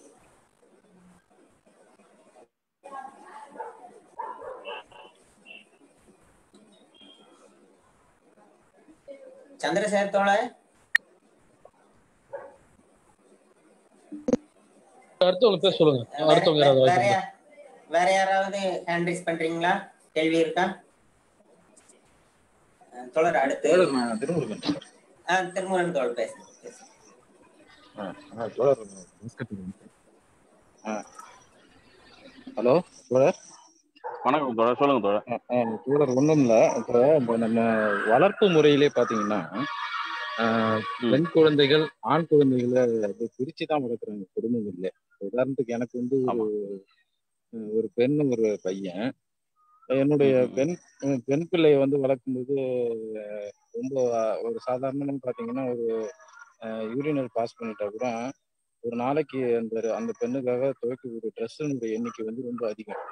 சந்திரசேகர் தோழர் அடுத்தவங்க பேச சொல்லுங்க. அடுத்தவங்க வேற யாராவது ஹேண்ட் ரைஸ் பண்றீங்களா? கேள்வி இருக்கா தோழர்? அடுத்து திருமுருகன் தோழர் பேசுங்க. ஹலோ தோழர். வணக்கம் தோழர், சொல்லுங்க தோழர். தோழர் ஒன்றும் இல்லை. இப்போ நம்ம வளர்ப்பு முறையிலே பார்த்தீங்கன்னா பெண் குழந்தைகள் ஆண் குழந்தைகளை பிரிச்சு தான் வளர்க்குறாங்க குடும்பங்கள்ல. உதாரணத்துக்கு எனக்கு வந்து ஒரு பெண் ஒரு பையன். என்னுடைய பெண் பிள்ளையை வந்து வளர்க்கும்போது ரொம்ப ஒரு சாதாரணமாக பார்த்தீங்கன்னா ஒரு யூரினல் பாஸ் பண்ணிட்டா கூட ஒரு நாளைக்கு அந்த பெண்ணுக்காக துவைக்கக்கூடிய ட்ரெஸ்ஸுடைய எண்ணிக்கை வந்து ரொம்ப அதிகம்.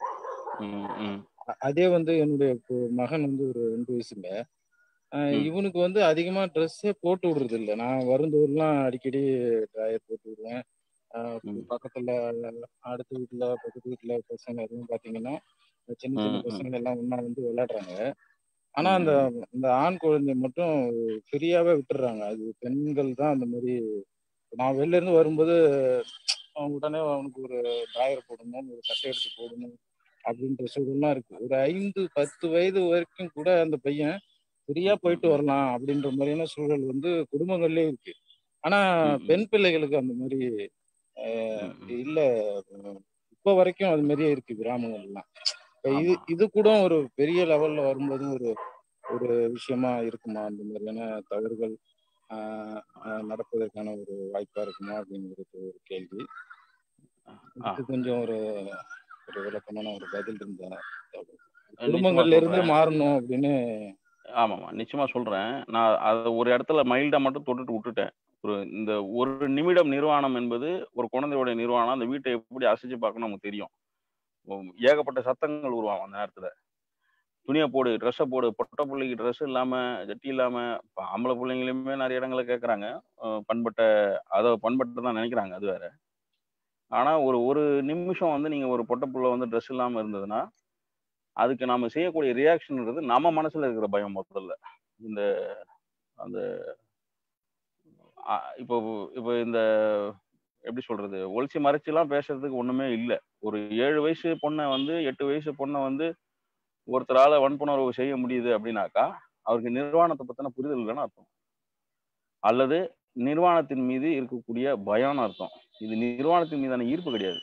அதே வந்து என்னுடைய மகன் வந்து ஒரு 2 வயசுங்க. இவனுக்கு வந்து அதிகமா ட்ரெஸ்ஸே போட்டு விடுறது இல்லை. நான் வருந்தோறுலாம் அடிக்கடி ட்ராயர் போட்டு விடுவேன். பக்கத்துல அடுத்த வீட்டுல பக்கத்து வீட்டுல பசங்க எதுவும் பாத்தீங்கன்னா சின்ன சின்ன பசங்க எல்லாம் ஒண்ணா வந்து விளையாடுறாங்க. ஆனா அந்த ஆண் குழந்தை மட்டும் ஃப்ரீயாவே விட்டுறாங்க. அது பெண்கள் தான் அந்த மாதிரி. நான் வெளில இருந்து வரும்போது உடனே அவனுக்கு ஒரு ட்ராயர் போடணும், ஒரு சட்டை எடுத்து போடணும் அப்படின்ற சூழல்லாம் இருக்கு. ஒரு 5-10 வயது வரைக்கும் கூட அந்த பையன் ஃப்ரீயா போயிட்டு வரலாம் அப்படின்ற மாதிரியான சூழல் வந்து குடும்பங்கள்லயே இருக்கு. ஆனா பெண் பிள்ளைகளுக்கு அந்த மாதிரி இல்ல. இப்ப வரைக்கும் அது மாதிரியே இருக்கு கிராமங்கள்லாம். இது கூட ஒரு பெரிய லெவல்ல வரும்போது ஒரு விஷயமா இருக்குமா? அந்த மாதிரியான தவறுகள் நடப்பதற்கான ஒரு வாய்ப்பா இருக்குமா அப்படிங்கிறது ஒரு கேள்வி. இதுக்கு கொஞ்சம் ஒரு விளக்கமான ஒரு பதில் இருந்தா குடும்பங்கள்ல இருந்து மாறணும் அப்படின்னு. ஆமாமா, நிச்சயமா சொல்றேன். நான் அதை ஒரு இடத்துல மைல்டா மட்டும் தொட்டுட்டு விட்டுட்டேன். இந்த ஒரு நிமிடம் நிர்வாணம் என்பது ஒரு குழந்தையோட நிர்வாணம். அந்த வீட்டை எப்படி அசைச்சு பார்க்கணும் நமக்கு தெரியும். ஏகப்பட்ட சத்தங்கள் உருவாகும் அந்த நேரத்துல. துணியை போடு, ட்ரெஸ்ஸை போடு, பொட்டை பிள்ளைக்கு ட்ரெஸ் இல்லாம ஜட்டி இல்லாம ஆம்பளை பிள்ளைங்களுமே நிறைய இடங்களை கேட்கறாங்க. பண்பட்டு தான் நினைக்கிறாங்க, அது வேற. ஆனா ஒரு நிமிஷம் வந்து நீங்க ஒரு பொட்டை பிள்ளை வந்து ட்ரெஸ் இல்லாம இருந்ததுன்னா அதுக்கு நாம செய்யக்கூடிய ரியாக்ஷன்ன்றது நம்ம மனசுல இருக்கிற பயம் முதல்ல. இந்த அந்த இப்போ இப்போ இந்த எப்படி சொல்றது, ஒளிச்சு மறைச்சுலாம் பேசுறதுக்கு ஒண்ணுமே இல்லை. ஒரு 7 வயசு பொண்ணை வந்து 8 வயசு பொண்ணை வந்து ஒருத்தரால வன்புணர்வு செய்ய முடியுது அப்படின்னாக்கா அவருக்கு நிர்வாணத்தை பத்தின புரிதல் இல்லைன்னு அர்த்தம், அல்லது நிர்வாணத்தின் மீது இருக்கக்கூடிய பயம்னு அர்த்தம். இது நிர்வாணத்தின் மீதான ஈர்ப்பு கிடையாது.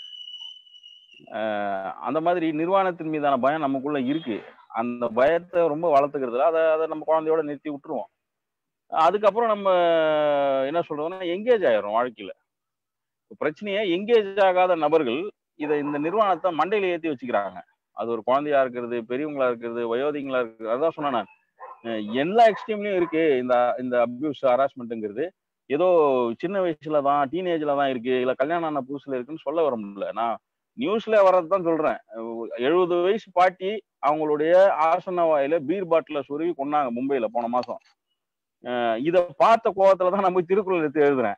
அந்த மாதிரி நிர்வாணத்தின் மீதான பயம் நமக்குள்ள இருக்கு. அந்த பயத்தை ரொம்ப வளர்த்துக்கிறதுல அதை நம்ம குழந்தையோட நிறுத்தி விட்டுருவோம். அதுக்கப்புறம் நம்ம என்ன சொல்றோம்னா எங்கேஜ் ஆயிடும் வாழ்க்கையில. பிரச்சனையே எங்கேஜ் ஆகாத நபர்கள் இந்த நிர்வாணத்தை மண்டையில ஏற்றி வச்சுக்கிறாங்க. அது ஒரு குழந்தையா இருக்கிறது, பெரியவங்களா இருக்கிறது, வயோதிகளா இருக்கிறது. அதான் சொன்னேன் நான், எல்லா எக்ஸ்ட்ரீம்லயும் இருக்கு இந்த அபியூஸ் ஹராஸ்மெண்ட்டுங்கிறது. ஏதோ சின்ன வயசுல தான், டீனேஜ்ல தான் இருக்கு, இல்ல கல்யாணம் ஆன புதுசுல இருக்குன்னு சொல்ல வர முடியல. நான் நியூஸ்ல வர்றதுதான் சொல்றேன். 70 வயசு பாட்டி அவங்களுடைய ஆசன வாயில பீர் பாட்டில சொருவி கொண்டாங்க மும்பையில போன மாசம். இத பார்த்த கோவத்துலதான் நான் போய் திருக்குறள் எடுத்து எழுதுறேன்.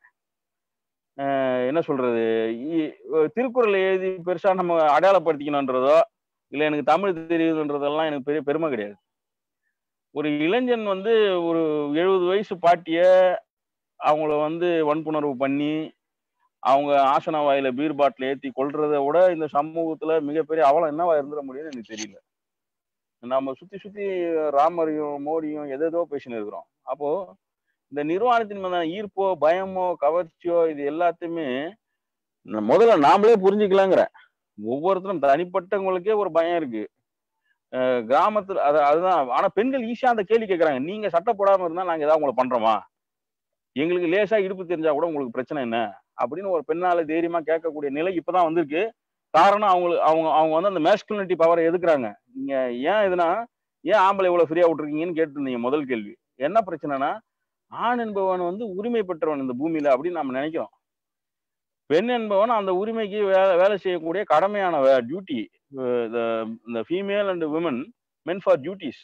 என்ன சொல்றது, திருக்குறள் எழுதி பெருசா நம்ம அடையாளப்படுத்திக்கணும்ன்றதோ இல்ல எனக்கு தமிழ் தெரியுதுன்றதெல்லாம் எனக்கு பெரிய பெருமை கிடையாது. ஒரு இளைஞன் வந்து ஒரு 70 வயசு பாட்டிய அவங்கள வந்து வன்புணர்வு பண்ணி அவங்க ஆசன வாயில பீர் பாட்டில் ஏற்றி கொள்றதை விட இந்த சமூகத்துல மிகப்பெரிய அவலம் என்னவா இருந்துட முடியும்னு எனக்கு தெரியல. நம்ம சுத்தி ராமரையும் மோடியும் எதோ பேசின்னு இருக்கிறோம். அப்போ இந்த நிர்வாணத்தின் மீதான ஈர்ப்போ பயமோ கவர்ச்சியோ இது எல்லாத்தையுமே முதல்ல நாமளே புரிஞ்சுக்கலாங்கிற. ஒவ்வொருத்தரும் தனிப்பட்டவங்களுக்கே ஒரு பயம் இருக்கு கிராமத்துல. அதுதான். ஆனா பெண்கள் ஈஸியா அந்த கேள்வி கேட்கறாங்க, நீங்க சட்டை போடாம இருந்தா நாங்க ஏதாவது உங்களை பண்றோமா, எங்களுக்கு லேசா இடுப்பு தெரிஞ்சா கூட உங்களுக்கு பிரச்சனை என்ன அப்படின்னு ஒரு பெண்ணால தைரியமா கேட்கக்கூடிய நிலை இப்பதான் வந்திருக்கு. காரணம் அவங்க வந்து அந்த மேஸ்குலினிட்டி பவரை எதுக்குறாங்க. நீங்க ஏன் ஆம்பளை இவ்வளவு ஃப்ரீயா விட்டுருக்கீங்கன்னு கேட்டிருந்தீங்க முதல் கேள்வி. என்ன பிரச்சனைனா, ஆண் என்பவன் வந்து உரிமை பெற்றவன் இந்த பூமியில அப்படின்னு நம்ம நினைக்கிறோம். பெண் என்பவன் அந்த உரிமைக்கு வேலை செய்யக்கூடிய கடமையான டியூட்டி. இந்த female and women men for duties.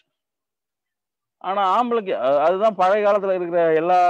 ஆனா ஆம்பளைக்கு அதுதான் பழைய காலத்துல இருக்கிற எல்லா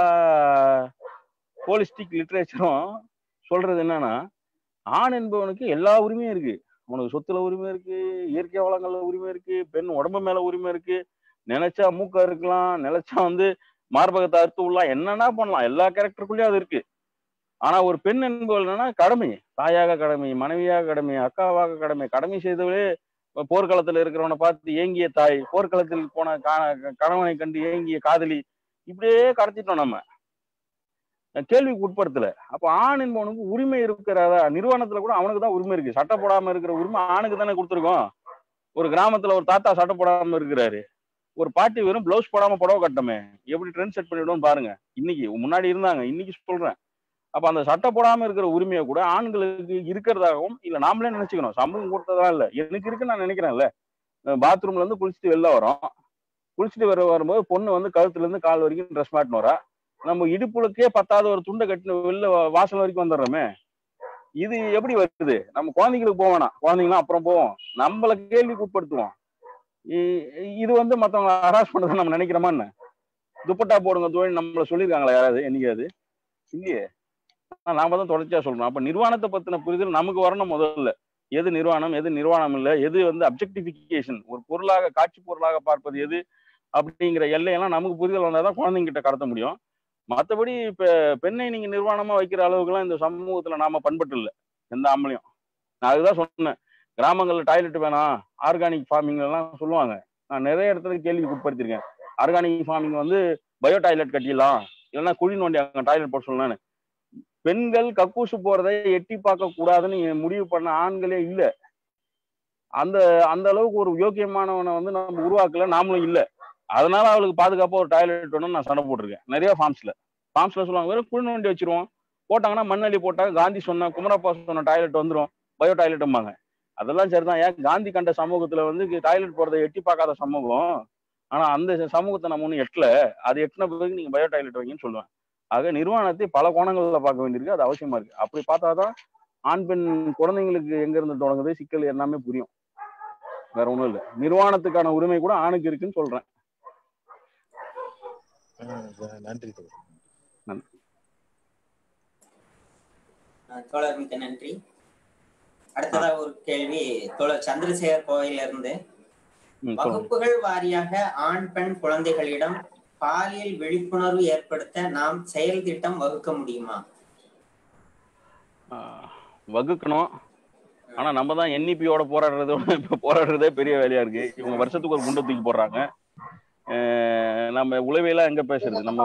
ஹோலிஸ்டிக் லிட்ரேச்சரும் சொல்றது என்னன்னா, ஆண் என்பவனுக்கு எல்லா உரிமையும் இருக்கு. அவனுக்கு சொத்துல உரிமை இருக்கு, இயற்கை வளங்கள்ல உரிமை இருக்கு, பெண் உடம்பு மேல உரிமை இருக்கு, நினைச்சா மூக்கா இருக்கலாம், நினைச்சா வந்து மார்பகத்தை அறுத்து விடலாம், என்னன்னா பண்ணலாம், எல்லா கேரக்டருக்குள்ளயும் அது இருக்கு. ஆனா ஒரு பெண் என்பவள் என்னன்னா கடமை, தாயாக கடமை, மனைவியாக கடமை, அக்காவாக கடமை. கடமை செய்தவளே போர்க்களத்துல இருக்கிறவனை பார்த்து ஏங்கிய தாய், போர்க்களத்தில் போன கணவனை கண்டு ஏங்கிய காதலி, இப்படியே கடத்திட்டோம் நம்ம, கேள்விக்கு உட்படுத்தல. அப்ப ஆண் என்பவனுக்கு உரிமை இருக்கிறதா? நிர்வாணத்துல கூட அவனுக்கு தான் உரிமை இருக்கு. சட்டை போடாம இருக்கிற உரிமை ஆணுக்கு தானே கொடுத்துருக்கோம். ஒரு கிராமத்துல ஒரு தாத்தா சட்டை போடாம இருக்கிறாரு, ஒரு பாட்டி வெறும் பிளவுஸ் போடாம புடவை கட்டமே எப்படி ட்ரெண்ட் செட் பண்ணிவிடும் பாருங்க. இன்னைக்கு முன்னாடி இருந்தாங்க, இன்னைக்கு சொல்றேன். அப்ப அந்த சட்டை போடாம இருக்கிற உரிமையை கூட ஆண்களுக்கு இருக்கிறதாகவும் இல்ல நாமளே நினைச்சுக்கணும். சமூகம் கொடுத்ததா இல்ல, எனக்கு இருக்குன்னு நான் நினைக்கிறேன்ல. பாத்ரூம்ல இருந்து குளிச்சுட்டு வெளில வரோம், குளிச்சுட்டு வரும்போது பொண்ணு வந்து கழுத்துல இருந்து கால் வரைக்கும் ட்ரெஸ் மாட்டின்னு வரா. நம்ம இடுப்புளுக்கே பத்தாத ஒரு துண்டை கட்டின வெளில வாசல் வரைக்கும் வந்துடுறோமே. இது எப்படி வருது? நம்ம குழந்தைங்களுக்கு போவோம்னா குழந்தைங்களாம் அப்புறம் போவோம், நம்மள கேள்விக்கு உட்படுத்துவோம். இது வந்து மத்தவங்க ஹராஸ் பண்ணதை நம்ம நினைக்கிறோமா என்ன? துப்பட்டா போடுங்க தோழி நம்மள சொல்லியிருக்காங்களா யாராவது என்னைக்காவது? இல்லையே. நாம தான் தொடர்ச்சியா சொல்றோம். அப்ப நிர்வாணத்தை பத்தின புரிதல் நமக்கு வரணும் முதல்ல. எது நிர்வாணம், எது நிர்வாணம் இல்லை, எது வந்து அப்ஜெக்டிபிகேஷன், ஒரு பொருளாக காட்சி பொருளாக பார்ப்பது எது அப்படிங்கிற எல்லையெல்லாம் நமக்கு புரிதல் வந்தாதான் குழந்தைங்க கிட்ட கடத்த முடியும். மற்றபடி இப்ப பெண்ணை நீங்க நிர்வாணமா வைக்கிற அளவுக்குலாம் இந்த சமூகத்துல நாம பண்பட்டு இல்லை எந்த ஆம்பளையும். நான் அதுதான் சொன்னேன், கிராமங்கள்ல டாய்லெட் வேணாம், ஆர்கானிக் ஃபார்மிங் எல்லாம் சொல்லுவாங்க. நான் நிறைய இடத்துல கேள்விக்கு உட்படுத்திருக்கேன். ஆர்கானிக் ஃபார்மிங் வந்து பயோ டாய்லெட் கட்டிடலாம், இல்லைன்னா குழி நோண்டி அங்க டாய்லெட் போட சொல்லலான்னு. பெண்கள் கக்கூசு போறதை எட்டி பார்க்க கூடாதுன்னு முடிவு பண்ண ஆண்களே இல்ல. அந்த அந்த அளவுக்கு ஒரு யோக்கியமானவனை வந்து நம்ம உருவாக்கல, நாமளும் இல்லை. அதனால அவளுக்கு பாதுகாப்பா ஒரு டாய்லெட் வேணும்னு நான் சண்டை போட்டிருக்கேன் நிறைய ஃபார்ம்ஸ்ல சொல்லுவாங்க வெறும் குழி நோண்டி வச்சிருவோம், போட்டாங்கன்னா மண்ணள்ளி போட்டாங்க. காந்தி சொன்ன, குமரப்பா சொன்ன டாய்லெட் வந்துடும், பயோ டாய்லெட்டும்பாங்க. அதெல்லாம் சரிதான். ஏன் காந்தி கண்ட சமூகத்துல வந்து டாய்லெட் போறதை எட்டி பார்க்காத சமூகம், ஆனா அந்த சமூகத்தை நம்ம ஒன்றும் எட்டல. அது எட்டின பிறகு நீங்க பயோ டாய்லெட் வைங்கன்னு சொல்லுவேன். ஆக நிர்வாணத்தை பல கோணங்கள்ல பார்க்க வேண்டியிருக்கு, அது அவசியமா இருக்கு. அப்படி பார்த்தாதான் ஆண் பெண் குழந்தைங்களுக்கு எங்க இருந்து தொடங்குது சிக்கல் எல்லாமே புரியும். வேற ஒண்ணும் இல்லை, நிர்வாணத்துக்கான உரிமை கூட ஆணுக்கு இருக்குன்னு சொல்றேன். நன்றி தோழர், மிக்க நன்றி. அடுத்ததா ஒரு கேள்வி தோழர் சந்திரசேகர் கோயில இருந்து. வகுப்புகள் வாரியாக ஆண் பெண் குழந்தைகளிடம் பாலியல் விழிப்புணர்வு ஏற்படுத்த நாம் செயல் திட்டம் வகுக்க முடியுமா? வகுக்கணும். ஆனா நம்ம தான் NEP-யோட போராடுறதே பெரிய வேலையா இருக்கு. இவங்க வருஷத்துக்கு ஒரு குண்டை தூக்கி போடுறாங்க. நம்ம உளவியலா எங்க பேசுறது? நம்ம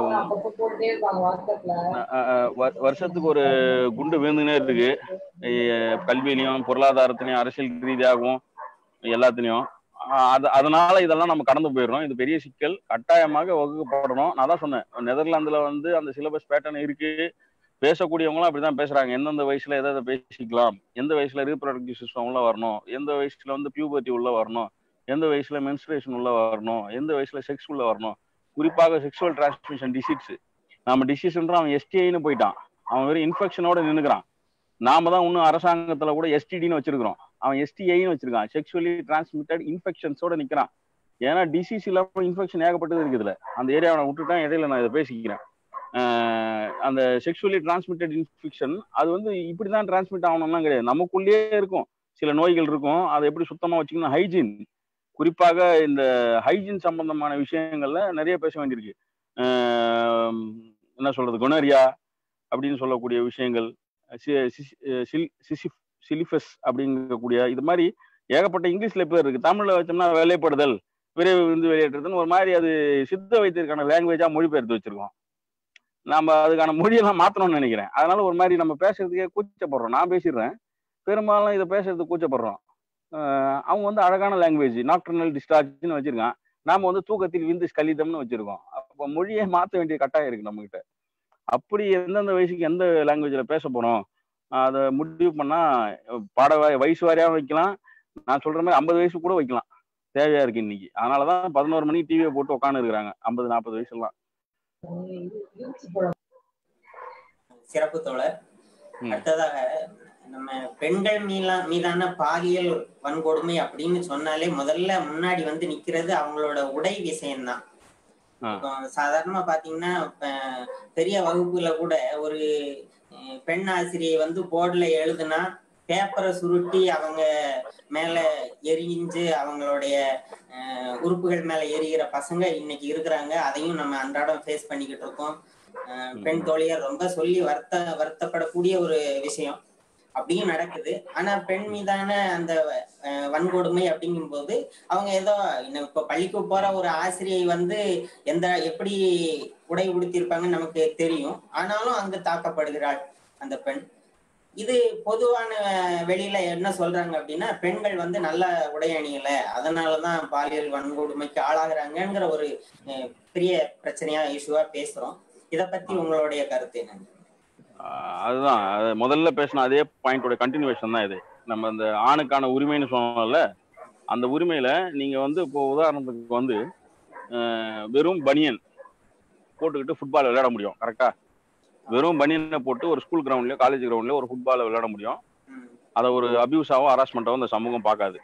வருஷத்துக்கு ஒரு குண்டு விழுந்துனே இருக்கு, கல்வியிலையும் பொருளாதாரத்திலையும் அரசியல் ரீதியாகவும் எல்லாத்துலயும். அதனால இதெல்லாம் நம்ம கடந்து போயிடுறோம். இது பெரிய சிக்கல், கட்டாயமாக வகுக்கப்படணும். நான் தான் சொன்னேன், நெதர்லாந்துல வந்து அந்த சிலபஸ் பேட்டர்ன் இருக்கு. பேசக்கூடியவங்களும் அப்படிதான் பேசுறாங்க. எந்தெந்த வயசுல எதை பேசிக்கலாம், எந்த வயசுல ரீப்ரொடக்டிவ் சிஸ்டம் உள்ள வரணும், எந்த வயசுல வந்து பியூபர்ட்டி உள்ள வரணும், எந்த வயசுல மென்ஸ்ட்ரேஷன் உள்ள வரணும், எந்த வயசுல செக்ஸ் உள்ள வரணும். குறிப்பாக செக்ஷுவல் டிரான்ஸ்மிஷன் டிசீஸ். நம்ம டிசீஸ்ன்ற அவன் STIன்னு போயிட்டான், அவன் வெறும் இன்ஃபெக்ஷனோட நின்னுக்கிறான். நாம தான் இன்னும் அரசாங்கத்துல கூட STDன்னு வச்சிருக்கிறோம், அவன் STIன்னு வச்சிருக்கான், செக்ஷுவலி டிரான்ஸ்மிட்டட் இன்ஃபெக்ஷன்ஸோட நிக்கிறான். ஏன்னா டிசீஸ் இல்லாம இன்ஃபெக்ஷன் ஏகப்பட்டது இருக்குதுல. அந்த ஏரியாவை விட்டுட்டான், இடையில நான் இதை பேசிக்கிறேன். அந்த செக்ஷுவலி டிரான்ஸ்மிட்டட் இன்ஃபெக்ஷன் அது வந்து இப்படிதான் டிரான்ஸ்மிட் ஆகணும்லாம் கிடையாது, நமக்குள்ளேயே இருக்கும். சில நோய்கள் இருக்கும், அதை எப்படி சுத்தமா வச்சுக்கணும், ஹைஜீன். குறிப்பாக இந்த ஹைஜீன் சம்பந்தமான விஷயங்கள்ல நிறைய பேச வேண்டியிருக்கு. என்ன சொல்றது, கொனரியா அப்படின்னு சொல்லக்கூடிய விஷயங்கள், சிலிஃபஸ் அப்படிங்கக்கூடிய இது மாதிரி ஏகப்பட்ட இங்கிலீஷ்ல பேர் இருக்கு. தமிழ்ல வச்சோம்னா வேலைப்படுதல், விரைவு வந்து வெளியேற்றதுன்னு ஒரு மாதிரி அது சித்த வைத்தியருக்கான லாங்குவேஜா மொழிபெயர்த்து வச்சிருக்கோம். நம்ம அதுக்கான மொழியெல்லாம் மாத்தணும்னு நினைக்கிறேன். அதனால ஒரு மாதிரி நம்ம பேசுறதுக்கே கூச்சப்படுறோம். நான் பேசிடுறேன், பெரும்பாலும் இதை பேசுறதுக்கு கூச்சப்படுறோம். அவங்க வந்து அழகான லாங்குவேஜ் நாக்டர்னல் டிஸ்சார்ஜ்னு வச்சிருக்கான், நாம வந்து தூக்கத்தில் விந்து ஸ்கலிதம்னு வச்சிருக்கோம். அப்போ மொழியை மாற்ற வேண்டிய கட்டாயம் இருக்கு நம்ம கிட்ட. அப்படி எந்தெந்த வயசுக்கு எந்த லாங்குவேஜ்ல பேச போறோம் அதை முடிவு பண்ணா வயசு வாரியா வைக்கலாம். நான் சொல்ற மாதிரி 50 வயசு கூட வைக்கலாம், தேவையா இருக்கு இன்னைக்கு. அதனாலதான் 11 மணிக்கு டிவியை போட்டு உட்காந்து இருக்கிறாங்க 50-40 வயசு எல்லாம். சிறப்பு தோழர். அடுத்ததாக நம்ம பெண்கள் மீதான பாலியல் வன்கொடுமை அப்படின்னு சொன்னாலே முதல்ல முன்னாடி வந்து நிக்கிறது அவங்களோட உடை விஷயம்தான். சாதாரணமா பாத்தீங்கன்னா பெரிய வகுப்புல கூட ஒரு பெண் ஆசிரியை வந்து போர்டுல எழுதுனா பேப்பரை சுருட்டி அவங்க மேல எரிஞ்சு அவங்களுடைய உறுப்புகள் மேல எரிகிற பசங்க இன்னைக்கு இருக்கிறாங்க. அதையும் நம்ம அன்றாடம் ஃபேஸ் பண்ணிக்கிட்டு இருக்கோம். பெண் தோழியர் ரொம்ப சொல்லி வருத்தப்படக்கூடிய ஒரு விஷயம் அப்படியும் நடக்குது. ஆனா பெண் மீதான அந்த வன்கொடுமை அப்படிங்கும் போது அவங்க ஏதோ இப்ப பள்ளிக்கு போற ஒரு ஆசிரியை வந்து எப்படி உடை உடுத்திருப்பாங்கன்னு நமக்கு தெரியும். ஆனாலும் அங்கு தாக்கப்படுகிறாள் அந்த பெண். இது பொதுவான வெளியில என்ன சொல்றாங்க அப்படின்னா, பெண்கள் வந்து நல்ல உடை அணியல, அதனாலதான் பாலியல் வன்கொடுமைக்கு ஆளாகிறாங்கிற ஒரு பெரிய பிரச்சனையா இஷ்யூவா பேசுறோம். இத பத்தி உங்களுடைய கருத்து என்ன? அதுதான் முதல்ல பேசின அதே பாயிண்டோட கண்டினியூவேஷன் தான் இது. நம்ம இந்த ஆணுக்கான உரிமைன்னு சொன்னோம்ல, அந்த உரிமையில நீங்க வந்து இப்போ உதாரணத்துக்கு வந்து வெறும் பனியன் போட்டுக்கிட்டு ஃபுட்பால் விளையாட முடியும். கரெக்டா? வெறும் பனியனை போட்டு ஒரு ஸ்கூல் கிரவுண்ட்லயோ காலேஜ் கிரவுண்ட்லயோ ஒரு ஃபுட்பாலை விளையாட முடியும். அதை ஒரு அபியூஸாவோ ஹராஸ்மெண்ட்டாவோ இந்த சமூகம் பார்க்காது.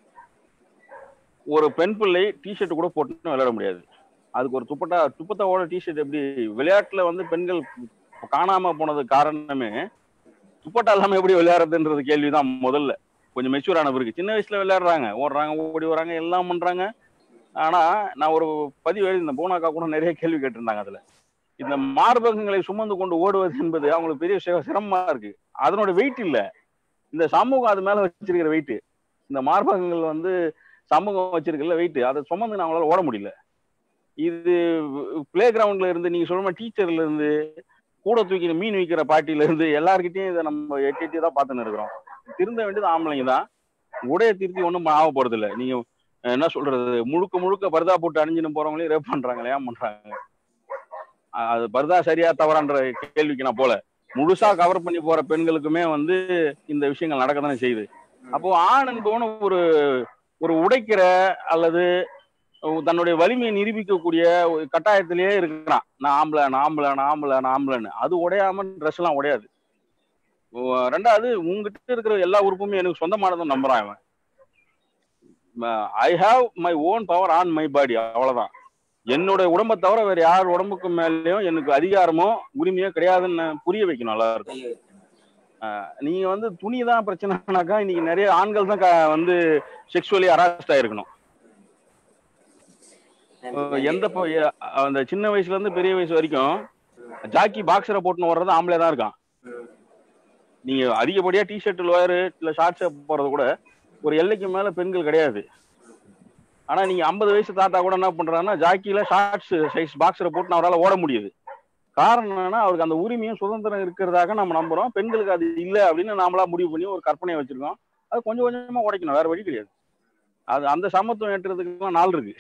ஒரு பெண் பிள்ளை டிஷர்ட் கூட போட்டு விளையாட முடியாது. அதுக்கு ஒரு துப்பத்தாவோட டிஷர்ட். எப்படி விளையாட்டுல வந்து பெண்கள் காணாம போனது காரணமே துப்பட்டா இல்லாம எப்படி விளையாடுறதுன்றது கேள்விதான். முதல்ல கொஞ்சம் மெச்சூர் ஆன பிறகு சின்ன வயசுல விளையாடுறாங்க, ஓடுறாங்க, ஓடி வராங்க, எல்லாம் பண்றாங்க. ஆனா நான் ஒரு பதிவு எழுதின போனாக்கா கூட நிறைய கேள்வி கேட்டிருந்தாங்க. அதுல இந்த மார்பகங்களை சுமந்து கொண்டு ஓடுவது என்பது அவங்களுக்கு பெரிய சிரமமா இருக்கு. அதனோட வெயிட் இல்ல, இந்த சமூகம் அது மேல வச்சிருக்கிற வெயிட். இந்த மார்பகங்கள் வந்து சமூகம் வச்சிருக்கல வெயிட், அதை சுமந்து அவங்களால ஓட முடியல. இது பிளே கிரவுண்ட்ல இருந்து நீங்க சொல்ற டீச்சர்ல இருந்து கூட தூக்கி மீன் விற்கிற பாட்டியில இருந்து எல்லார்கிட்டையும் இதை நம்ம எட்டி தான் பார்த்துன்னு இருக்கிறோம். திருந்த வேண்டியது ஆம்பளைங்க தான். உடைய திருத்தி ஒன்றும் ஆக போறது இல்லை. நீங்க என்ன சொல்றது, முழுக்க பர்தா போட்டு அணிஞ்சுன்னு போறவங்களையும் ரேப் பண்றாங்க. ஏன் பண்றாங்க? அது பர்தா சரியா தவறான்ற கேள்விக்கு நான் போல, முழுசா கவர் பண்ணி போற பெண்களுக்குமே வந்து இந்த விஷயங்கள் நடக்க தானே செய்யுது. அப்போ ஆண் என்பவன ஒரு உடைக்கிற அல்லது தன்னுடைய வலிமையை நிரூபிக்கக்கூடிய ஒரு கட்டாயத்திலேயே இருக்கிறான். நான் ஆம்பளைன்னு. அது உடையாம ட்ரெஸ் எல்லாம் உடையாது. ரெண்டாவது, உங்ககிட்ட இருக்கிற எல்லா உறுப்புமே எனக்கு சொந்தமானதும் நம்புறான் அவன். I have my own power on my body, அவ்வளவுதான். என்னுடைய உடம்பை தவிர வேற யார் உடம்புக்கு மேலேயும் எனக்கு அதிகாரமோ உரிமையோ கிடையாதுன்னு புரிய வைக்கணும் எல்லாருக்கும். நீங்க வந்து துணிதான் பிரச்சனைனாக்கா இன்னைக்கு நிறைய ஆண்கள் தான் வந்து செக்ஷுவலி ஹராஸ்ட் ஆயிருக்கணும். அந்த சின்ன வயசுல இருந்து பெரிய வயசு வரைக்கும் ஜாக்கி பாக்ஸரை போட்டுன்னு வர்றது ஆம்பளை தான் இருக்கான். நீங்க அதிகப்படியா டிஷர்ட் லோயரு இல்ல ஷார்ட்ஸ் போறது கூட ஒரு எல்லைக்கு மேல பெண்கள் கிடையாது. ஆனா நீங்க 50 வயசு தாத்தா கூட என்ன பண்றாங்கன்னா ஜாக்கியில ஷார்ட்ஸ் சைஸ் பாக்ஸரை போட்டு அவரால் ஓட முடியுது. காரணம் என்னன்னா அவருக்கு அந்த உரிமையும் சுதந்திரம் இருக்கிறதாக நம்ம நம்புறோம். பெண்களுக்கு அது இல்லை அப்படின்னு நாமளா முடிவு பண்ணி ஒரு கற்பனையை வச்சிருக்கோம். அது கொஞ்சம் கொஞ்சமா உடைக்கணும், வேற வழி கிடையாது. அது அந்த சமத்துவம் ஏற்றுறதுக்கு நாள் இருக்கு.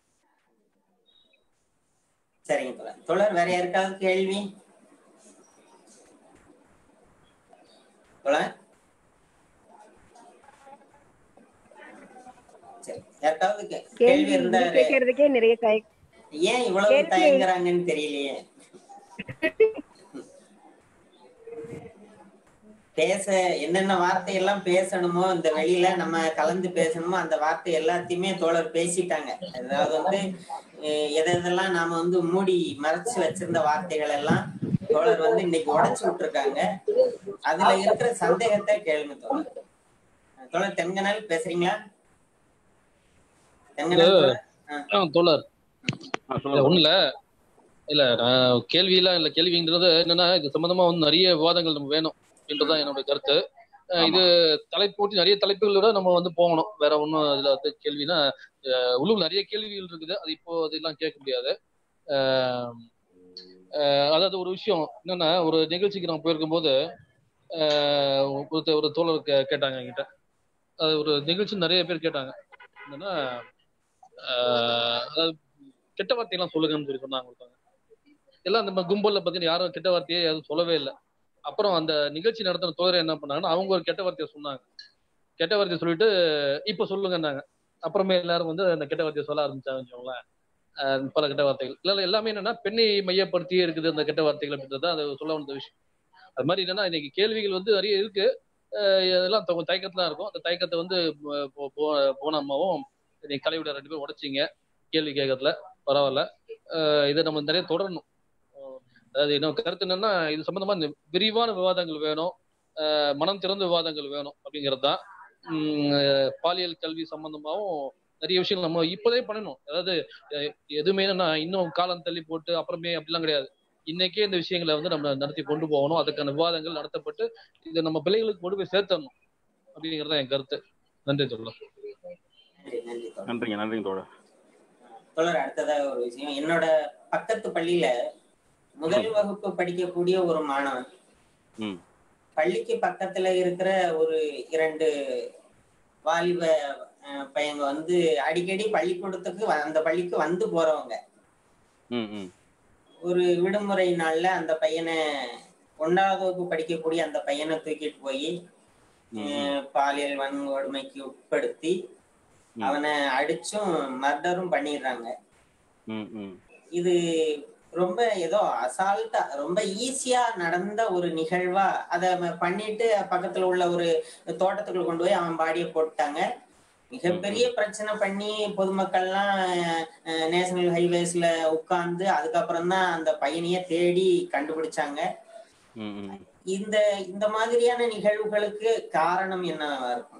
சரிங்க தோழர், வேற யாருக்காவது கேள்வி? யாருக்காவது கேள்வி இருந்தா ஏன் இவ்வளவு தயங்குறாங்கன்னு தெரியலையே. பேச என்னென்ன வார்த்தை எல்லாம் பேசணுமோ இந்த வெளியில நம்ம கலந்து பேசணுமோ அந்த வார்த்தை எல்லாத்தையுமே தோழர் பேசிட்டாங்க. அதாவது வந்து எதெல்லாம் நாம வந்து மூடி மறைச்சு வச்சிருந்த வார்த்தைகள் எல்லாம் தோழர் வந்து இன்னைக்கு உடைச்சு விட்டுருக்காங்க. அதுல இருக்கிற சந்தேகத்தை கேளுங்க தோழர். தோழர் தென்கனல் பேசுறீங்களா? தோழர் ஒண்ணுல இல்ல, கேள்வியெல்லாம் இல்ல. கேள்விங்கிறது என்னன்னா இது சம்பந்தமா வந்து நிறைய விவாதங்கள் நம்ம வேணும் அப்படின்றதான் என்னோட கருத்து. இது தலைப்போட்டி நிறைய தலைப்புகளோட நம்ம வந்து போகணும். வேற ஒன்றும் இதுல வந்து கேள்வினா உள்ளூர் நிறைய கேள்விகள் இருக்குது. அது இப்போ அதெல்லாம் கேட்க முடியாது. அதாவது ஒரு விஷயம் என்னன்னா, ஒரு நிகழ்ச்சிக்கு நம்ம போயிருக்கும் போது ஒரு தோழர் கேட்டாங்க என்கிட்ட. அது ஒரு நிகழ்ச்சி நிறைய பேர் கேட்டாங்க. என்னன்னா அதாவது கெட்ட வார்த்தையெல்லாம் சொல்லுங்கன்னு சொல்லி சொன்னாங்க. எல்லாம் நம்ம கும்பல்ல பார்த்தீங்கன்னா யாரும் கெட்ட வார்த்தையே யாரும் சொல்லவே இல்லை. அப்புறம் அந்த நிகழ்ச்சி நடத்தின தோழர் என்ன பண்ணாங்கன்னா அவங்க ஒரு கெட்ட வார்த்தையை சொன்னாங்க. கெட்ட வார்த்தையை சொல்லிட்டு இப்ப சொல்லுங்கன்னாங்க. அப்புறமே எல்லாரும் வந்து அந்த கெட்ட வார்த்தையை சொல்ல ஆரம்பிச்சாங்க. பல கெட்ட வார்த்தைகள் இல்ல, எல்லாமே என்னன்னா பெண்ணை மையப்படுத்தியே இருக்குது அந்த கெட்ட வார்த்தைகள் அப்படின்றது அதை சொல்ல வந்த விஷயம். அது மாதிரி என்னன்னா இன்னைக்கு கேள்விகள் வந்து நிறைய இருக்கு. இதெல்லாம் தயக்கத்துல இருக்கும். அந்த தயக்கத்தை வந்து போன அம்மாவும் இன்னைக்கு கலைவிட 2 பேரும் உடைச்சிங்க கேள்வி கேட்கறதுல. பரவாயில்ல, இதை நம்ம நிறைய தொடரணும். அதாவது என்ன கருத்து என்னன்னா, இது சம்பந்தமா விரிவான விவாதங்கள் வேணும், மனம் திறந்த விவாதங்கள் வேணும் அப்படிங்கிறது தான். பாலியல் கல்வி சம்பந்தமாகவும் நிறைய விஷயங்கள் நம்ம இப்போதே பண்ணணும். அதாவது எதுவுமே என்னன்னா இன்னும் காலம் தள்ளி போட்டு அப்புறமே அப்படிலாம் கிடையாது. இன்னைக்கே இந்த விஷயங்களை வந்து நம்ம நடத்தி கொண்டு போகணும். அதுக்கான விவாதங்கள் நடத்தப்பட்டு இதை நம்ம பிள்ளைகளுக்கு கொண்டு போய் சேர்த்தணும் அப்படிங்கிறது தான் என் கருத்து. நன்றி தோழர். நன்றிங்க தோழர். தோழர் அடுத்ததா ஒரு விஷயம், என்னோட பக்கத்து பள்ளியில முதல் வகுப்பு படிக்கக்கூடிய ஒரு மாணவன் பள்ளிக்கு பக்கத்துல இருக்கிற ஒரு 2 வாலிப பையங்க வந்து அடிக்கடி பள்ளிக்கூடத்துக்கு அந்த பள்ளிக்கு வந்து போறவங்க. ஒரு விடுமுறை நாள்ல அந்த பையனை 1ஆவது வகுப்பு படிக்கக்கூடிய அந்த பையனை தூக்கிட்டு போய் பாலியல் வன்கொடுமைக்கு உட்படுத்தி அவனை அடிச்சும் மர்டரும் பண்ணிடுறாங்க. இது ரொம்ப ஏதோ அசால்ட்டா ரொம்ப ஈஸியா நடந்த ஒரு நிகழ்வா அதை பண்ணிட்டு பக்கத்துல உள்ள ஒரு தோட்டத்துக்குள்ள கொண்டு போய் அவன் பாடியை போட்டாங்க. மிகப்பெரிய பிரச்சனை பண்ணி பொதுமக்கள்லாம் நேஷனல் ஹைவேஸ்ல உட்கார்ந்து அதுக்கப்புறம் தான் அந்த பையனையே தேடி கண்டுபிடிச்சாங்க. இந்த மாதிரியான நிகழ்வுகளுக்கு காரணம் என்னவா இருக்கும்?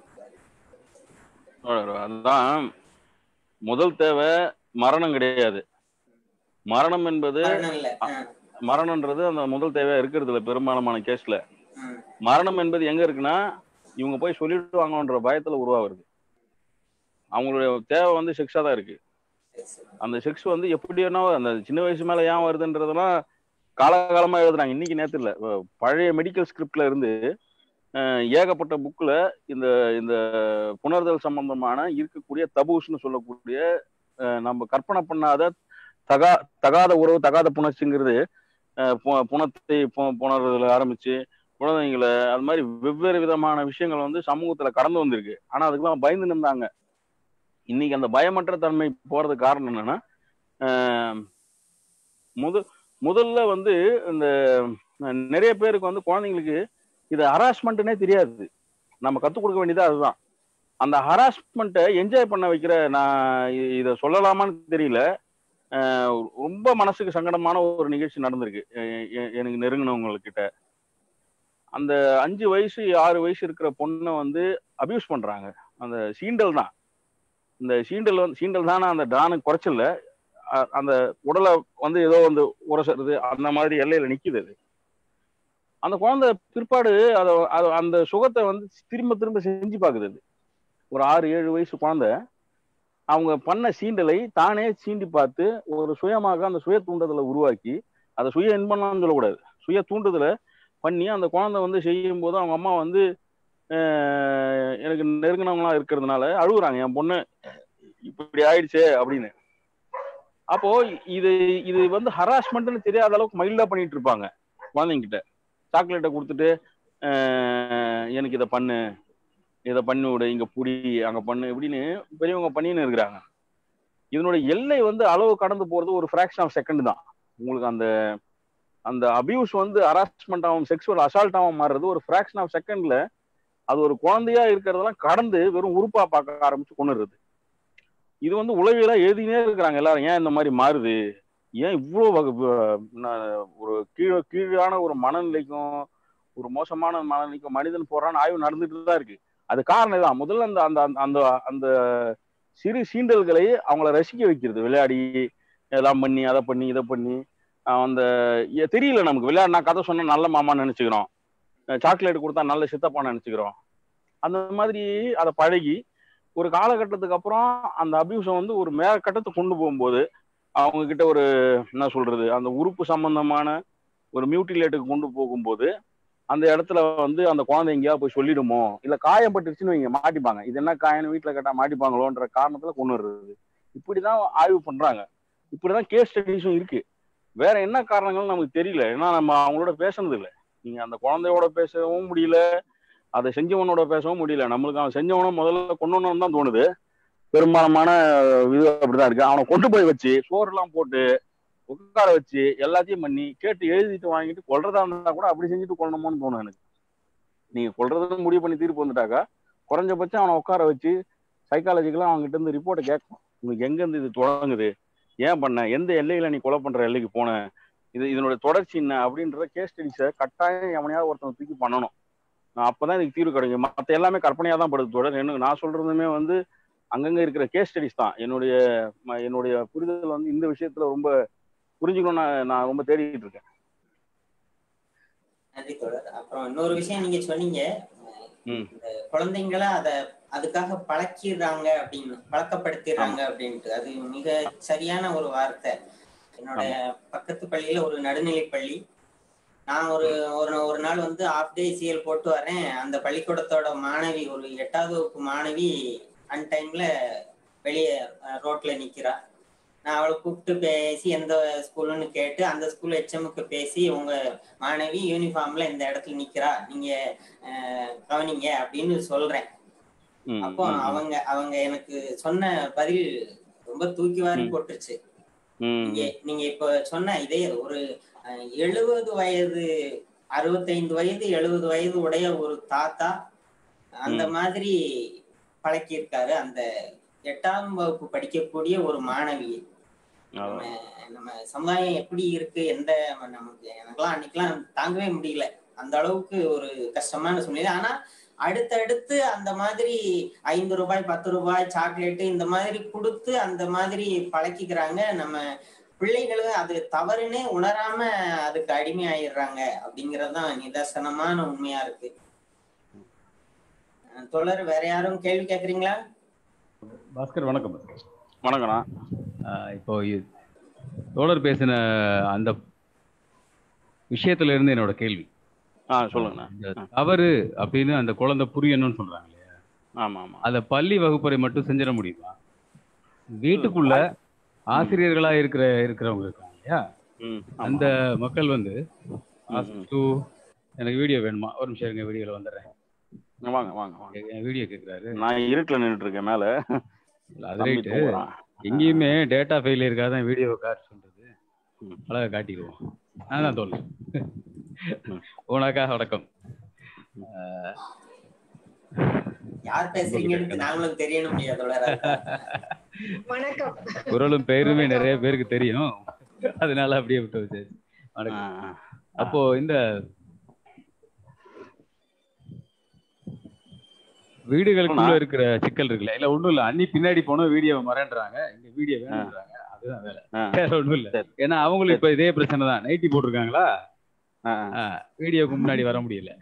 அதுதான் முதல் தேவை மரணம் கிடையாது. மரணம் என்பது மரணம்ன்றது அந்த முதல் தேவையா இருக்கிறது இல்ல பெரும்பாலான கேஸ்ல. மரணம் என்பது எங்க இருக்குன்னா இவங்க போய் சொல்லிடுவாங்கன்ற பயத்துல உருவாகுது. அவங்களுடைய தேவை வந்து செக்ஸா தான் இருக்கு. அந்த செக்ஸ் வந்து எப்படின்னா அந்த சின்ன வயசு மேல ஏன் வருதுன்றதெல்லாம் காலகாலமா எழுதுறாங்க. இன்னைக்கு நேரத்துல இல்ல, பழைய மெடிக்கல் ஸ்கிரிப்ட்ல இருந்து ஏகப்பட்ட புக்ல இந்த இந்த புணர்தல் சம்பந்தமான இருக்கக்கூடிய தபூஸ்ன்னு சொல்லக்கூடிய நம்ம கற்பனை பண்ணாத தகாத உறவு தகாத புணர்ச்சிங்கிறது புணத்தை புணர்றதுல ஆரம்பிச்சு குழந்தைங்களை அது மாதிரி வெவ்வேறு விதமான விஷயங்கள் வந்து சமூகத்துல கடந்து வந்திருக்கு. ஆனா அதுக்கெல்லாம் பயந்து நின்றாங்க. இன்னைக்கு அந்த பயமற்ற தன்மை போறதுக்கு காரணம் என்னன்னா முதல்ல வந்து இந்த நிறைய பேருக்கு வந்து குழந்தைங்களுக்கு இது ஹராஸ்மெண்ட்னே தெரியாது. நம்ம கத்துக் கொடுக்க வேண்டியதா அதுதான். அந்த ஹராஸ்மெண்ட்டை என்ஜாய் பண்ண வைக்கிற நான் இதை சொல்லலாமான்னு தெரியல. ரொம்ப மனசுக்கு சங்கடமான ஒரு நிகழ்ச்சி நடந்திருக்கு எனக்கு நெருங்கினவங்கக்கிட்ட. அந்த 5 வயசு 6 வயசு இருக்கிற பொண்ணை வந்து அபியூஸ் பண்றாங்க. அந்த சீண்டல் தான். இந்த சீண்டல் தானே அந்த டானுக்கு குறைச்சல அந்த உடலை வந்து ஏதோ வந்து உரசுறது அந்த மாதிரி எல்லையில நிக்குது. அது அந்த குழந்தை பிற்பாடு அந்த சுகத்தை வந்து திரும்ப செஞ்சு பாக்குது. அது ஒரு 6-7 வயசு குழந்தை அவங்க பண்ண சீண்டலை தானே சீண்டி பார்த்து ஒரு சுயமாக அந்த சுய தூண்டுதலை உருவாக்கி அதை சுய இன்பம்னு சொல்லக்கூடாது, சுய தூண்டுதலை பண்ணி அந்த குழந்தை வந்து செய்யும் போது அவங்க அம்மா வந்து எனக்கு நெருங்கினவங்களா இருக்கிறதுனால அழுகுறாங்க, என் பொண்ணு இப்படி ஆயிடுச்சே அப்படின்னு. அப்போ இது வந்து ஹராஸ்மெண்ட்னு தெரியாத அளவுக்கு மைல்டா பண்ணிட்டு இருப்பாங்க. குழந்தைங்கிட்ட சாக்லேட்டை கொடுத்துட்டு எனக்கு இதை பண்ணு, இதை பண்ணி விடு, இங்க புடி, அங்க பண்ணு இப்படின்னு பெரியவங்க பண்ணின்னு இருக்கிறாங்க. இதனுடைய எல்லை வந்து அளவு கடந்து போறது ஒரு ஃபிராக்ஷன் ஆஃப் செகண்ட் தான். உங்களுக்கு அந்த அபியூஸ் வந்து ஹராஸ்மெண்ட் ஆகும், செக்ஷுவல் அசால்ட்டாகவும் மாறுறது ஒரு ஃபிராக்ஷன் ஆஃப் செகண்ட்ல. அது ஒரு குழந்தையா இருக்கிறதெல்லாம் கடந்து வெறும் உறுப்பா பார்க்க ஆரம்பிச்சு கொண்டுறது. இது வந்து உளவியலா எழுதினே இருக்கிறாங்க எல்லாரும். ஏன் இந்த மாதிரி மாறுது, ஏன் இவ்வளவு ஒரு கீழான ஒரு மனநிலைக்கும் ஒரு மோசமான மனநிலைக்கும் மனிதன் போறான்னு ஆய்வு நடந்துட்டு தான் இருக்கு. அது காரணம் தான். முதல்ல அந்த அந்த அந்த அந்த சிறு சீண்டல்களை அவங்கள ரசிக்க வைக்கிறது. விளையாடி எல்லாம் பண்ணி அதை பண்ணி இதை பண்ணி அந்த தெரியல நமக்கு. விளையாடினா கதை சொன்னா நல்ல மாமான்னு நினைச்சுக்கிறோம், சாக்லேட் கொடுத்தா நல்ல சித்தப்பான்னு நினைச்சுக்கிறோம். அந்த மாதிரி அதை பழகி ஒரு காலகட்டத்துக்கு அப்புறம் அந்த அபியூஸை வந்து ஒரு மேற்கட்டத்துக்கு கொண்டு போகும்போது அவங்க கிட்ட ஒரு என்ன சொல்றது அந்த உறுப்பு சம்பந்தமான ஒரு மியூட்டிலேட்டுக்கு கொண்டு போகும்போது அந்த இடத்துல வந்து அந்த குழந்தை எங்கேயா போய் சொல்லிடுமோ, இல்ல காயப்பட்டுருச்சுன்னு இவங்க மாட்டிப்பாங்க. இது என்ன காயன்னு வீட்டுல கேட்டா மாட்டிப்பாங்களோன்ற காரணத்துல கொண்டு வர்றது. இப்படிதான் ஆய்வு பண்றாங்க. இப்படிதான் கேஸ் ஸ்டடிஸும் இருக்கு. வேற என்ன காரணங்கள் நமக்கு தெரியல. ஏன்னா நம்ம அவங்களோட பேசுனது இல்லை. நீங்க அந்த குழந்தையோட பேசவும் முடியல, அதை செஞ்சவனோட பேசவும் முடியல. நம்மளுக்கு அவன் செஞ்சவனும் முதல்ல கொண்டு தான் தோணுது. பெரும்பாலான இது அப்படிதான் இருக்கு. அவனை கொண்டு போய் வச்சு சோறுலாம் போட்டு உட்கார வச்சு எல்லாத்தையும் பண்ணி கேட்டு எழுதிட்டு வாங்கிட்டு கொல்றதா இருந்தா கூட அப்படி செஞ்சுட்டு கொல்லணுமோன்னு தோணும் எனக்கு. நீங்க கொல்றதுன்னு முடிவு பண்ணி தீர்ப்பு வந்துட்டாக்கா குறைஞ்சபட்சம் அவனை உட்கார வச்சு சைக்காலஜிக்கலா அவங்ககிட்ட இருந்து ரிப்போர்ட்டை கேட்கணும். உங்களுக்கு எங்க இருந்து இது தொடங்குது, ஏன் பண்ண, எந்த எல்லையில நீ கொலை பண்ற எல்லைக்கு போன, இதனுடைய தொடர்ச்சி என்ன அப்படின்ற கேஸ் ஸ்டடிஸை கட்டாயம் எவனையாவது ஒருத்தவங்க தூக்கி பண்ணணும். அப்பதான் இதுக்கு தீர்வு கிடைக்கும். மற்ற எல்லாமே கற்பனையா தான் படுது. தொடர் என்ன நான் சொல்றதுமே வந்து அங்கங்க இருக்கிற கேஸ் ஸ்டடிஸ் தான். என்னுடைய புரிதல் வந்து இந்த விஷயத்துல ரொம்ப புரிஞ்சுக்கணும்னு நான் ரொம்ப தேடிட்டு இருக்கேன். நன்றி தோழர். அப்புறம் இன்னொரு விஷயம் நீங்க சொன்னீங்க, குழந்தைங்களை அதுக்காக பழக்கிடுறாங்க அப்படின்னு, பழக்கப்படுத்திடுறாங்க அப்படின்ட்டு. அது மிக சரியான ஒரு வார்த்தை. என்னோட பக்கத்து பள்ளியில ஒரு நடுநிலை பள்ளி, நான் ஒரு நாள் வந்து ஆஃப் டே சிஎல் போட்டு வரேன். அந்த பள்ளிக்கூடத்தோட மாணவி, ஒரு 8வது வகுப்பு மாணவி அன்டைம்ல வெளியே ரோட்ல நிக்கிறா. நான் அவளை கூப்பிட்டு பேசி எந்த ஸ்கூலுன்னு கேட்டு அந்த ஸ்கூல் ஹெச்எம்க்கு பேசி, உங்க மாணவி யூனிஃபார்ம்ல இந்த இடத்துல நிக்கிறா, நீங்க கவனிங்க அப்படின்னு சொல்றேன். அப்போ அவங்க எனக்கு சொன்ன பதில் ரொம்ப தூக்கி வாரி போட்டுருச்சு. நீங்க இப்ப சொன்ன இதே ஒரு 70 வயது 65 வயது 70 வயது உடைய ஒரு தாத்தா அந்த மாதிரி பழக்கி இருக்காரு அந்த 8ஆம் வகுப்பு படிக்கக்கூடிய ஒரு மாணவி. நம்ம சமுதாயம் எப்படி இருக்கு, எனக்கெல்லாம் அன்னைக்கெல்லாம் தாங்கவே முடியல. அந்த அளவுக்கு ஒரு கஷ்டமான சூழ்நிலை. ஆனா அடுத்தடுத்து அந்த மாதிரி 5 ரூபாய் 10 ரூபாய் சாக்லேட்டு இந்த மாதிரி கொடுத்து அந்த மாதிரி பழக்கிக்கிறாங்க. நம்ம பிள்ளைகளும் அது தவறுனே உணராம அதுக்கு அடிமை ஆயிடுறாங்க அப்படிங்கறதுதான் நிதர்சனமான உண்மையா இருக்கு. தோழர், வேற யாரும் கேள்வி கேக்குறீங்களா? பாஸ்கர் வணக்கம். வணக்கம்ண்ணா. இப்போ தோழர் பேசின அந்த விஷயத்துல இருந்து என்னோட கேள்வி. சொல்லுங்கண்ணா. தவறு அப்படின்னு அந்த குழந்தை புரியணும்னு சொல்றாங்க இல்லையா? ஆமா ஆமா. அத பள்ளி வகுப்பறை மட்டும் செஞ்சிட முடியுமா? வீட்டுக்குள்ள ஆசிரியர்களா இருக்கிறவங்க இருக்காங்க இல்லையா? அந்த மக்கள் வந்து எனக்கு வீடியோ வேணுமா, ஒரு நிமிஷம் இருங்க, வீடியோல வந்துடுறேன், வாங்க வாங்க வாங்க. என் வீடியோ கேட்குறாரு. நான் இருட்டில் நின்றுட்டு இருக்கேன் மேல. அது ரைட்டு. எங்கேயுமே டேட்டா ஃபெயில் இருக்காதான் வீடியோவை காட்டு சொல்றது. அழகா காட்டிடுவோம். நான் தோல் உனக்கா வணக்கம். யார் பேசுறீங்கன்னு நாங்களும் தெரியணும் வணக்கம். குரலும் பேருமே நிறைய பேருக்கு தெரியும், அதனால அப்படியே விட்டு வச்சு வணக்கம். அப்போ இந்த வீடுகளுக்குள்ள இருக்கிற சிக்கல் இருக்குல்ல, இல்ல ஒண்ணும் இல்ல, அன்னி பின்னாடி போன வீடியோவை மறந்துறாங்க, இங்க வீடியோ வேணும்ன்றாங்க, அதுதான் வேலை, வேற ஒண்ணும் இல்ல. ஏன்னா அவங்களுக்கு இப்ப இதே பிரச்சனை தான், நைட்டி போட்டிருக்காங்களா, வீடியோக்கு முன்னாடி வர முடியல.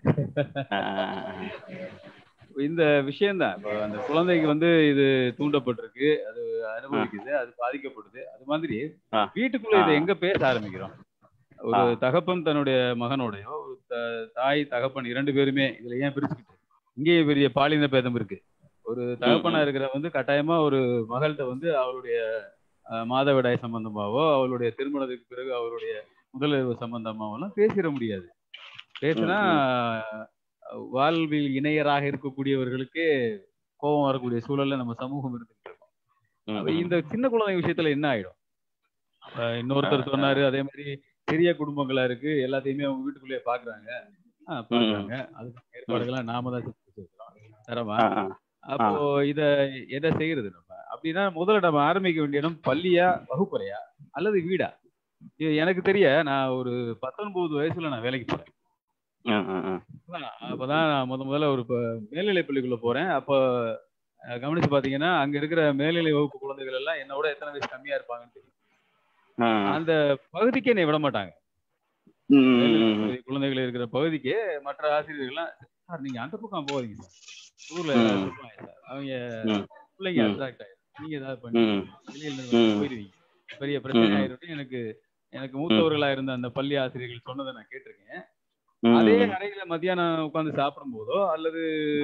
இந்த விஷயம்தான் இப்போ அந்த குழந்தைக்கு வந்து இது தூண்டப்பட்டிருக்கு, அது அனுபவிக்குது, அது பாதிக்கப்படுது. அது மாதிரி வீட்டுக்குள்ள இதை எங்க பேச ஆரம்பிக்கிறோம்? ஒரு தகப்பன் தன்னுடைய மகனோடையோ, ஒரு தாய் தகப்பன் 2 பேருமே இதுல ஏன் பிரிச்சுக்கிட்டு, இங்கேயே பெரிய பாலின பேதம் இருக்கு. ஒரு தகப்பனா இருக்கிற வந்து கட்டாயமா ஒரு மகள்கிட்ட வந்து அவருடைய மாதவிடாய் சம்பந்தமாவோ, அவளுடைய திருமணத்துக்கு பிறகு அவருடைய முதலிரவு சம்பந்தமாவெல்லாம் பேசிட முடியாது. பேசினா வாழ்வில் இணையராக இருக்கக்கூடியவர்களுக்கே கோபம் வரக்கூடிய சூழல்ல நம்ம சமூகம் இருந்துட்டு இருக்கோம். இந்த சின்ன குழந்தை விஷயத்துல என்ன ஆயிடும்? இன்னொருத்தர் சொன்னாரு, அதே மாதிரி பெரிய குடும்பங்களா இருக்கு, எல்லாத்தையுமே அவங்க வீட்டுக்குள்ளேயே பாக்குறாங்க. அதுக்கு ஏற்பாடுகள்லாம் நாம தான் தரமா. அப்போ இத எதை செய்யறது நம்ம அப்படின்னா, முதல்ல நம்ம ஆரம்பிக்க வேண்டிய இடம் பள்ளியா, வகுப்பறையா, அல்லது வீடா? எனக்கு தெரிய நான் ஒரு 19 வயசுல நான் வேலைக்கு போறேன். அப்பதான் நான் முதல்ல ஒரு மேல்நிலை பள்ளிக்குள்ள போறேன். அப்போ கவனிச்சு பாத்தீங்கன்னா, அங்க இருக்கிற மேல்நிலை வகுப்பு குழந்தைகள் எல்லாம் என்னோட எத்தனை வயசு கம்மியா இருப்பாங்கன்னு தெரியும். அந்த பகுதிக்கு என்னை விட மாட்டாங்க. குழந்தைகள் இருக்கிற பகுதிக்கு மற்ற ஆசிரியர்கள்லாம், சார் நீங்க அந்த பக்கம் போவீங்க சார், ஊர்ல அவங்க பிள்ளைங்க அட்ராக்ட் ஆயிடும், நீங்க ஏதாவது பண்ணி வெளியில போயிருவீங்க, பெரிய பிரச்சனை ஆயிரும். எனக்கு மூத்தவர்களா இருந்த அந்த பள்ளி ஆசிரியர்கள் சொன்னதை நான் கேட்டிருக்கேன். அதே அறையில மத்தியானம் உட்கார்ந்து சாப்பிடும் போதோ அல்லது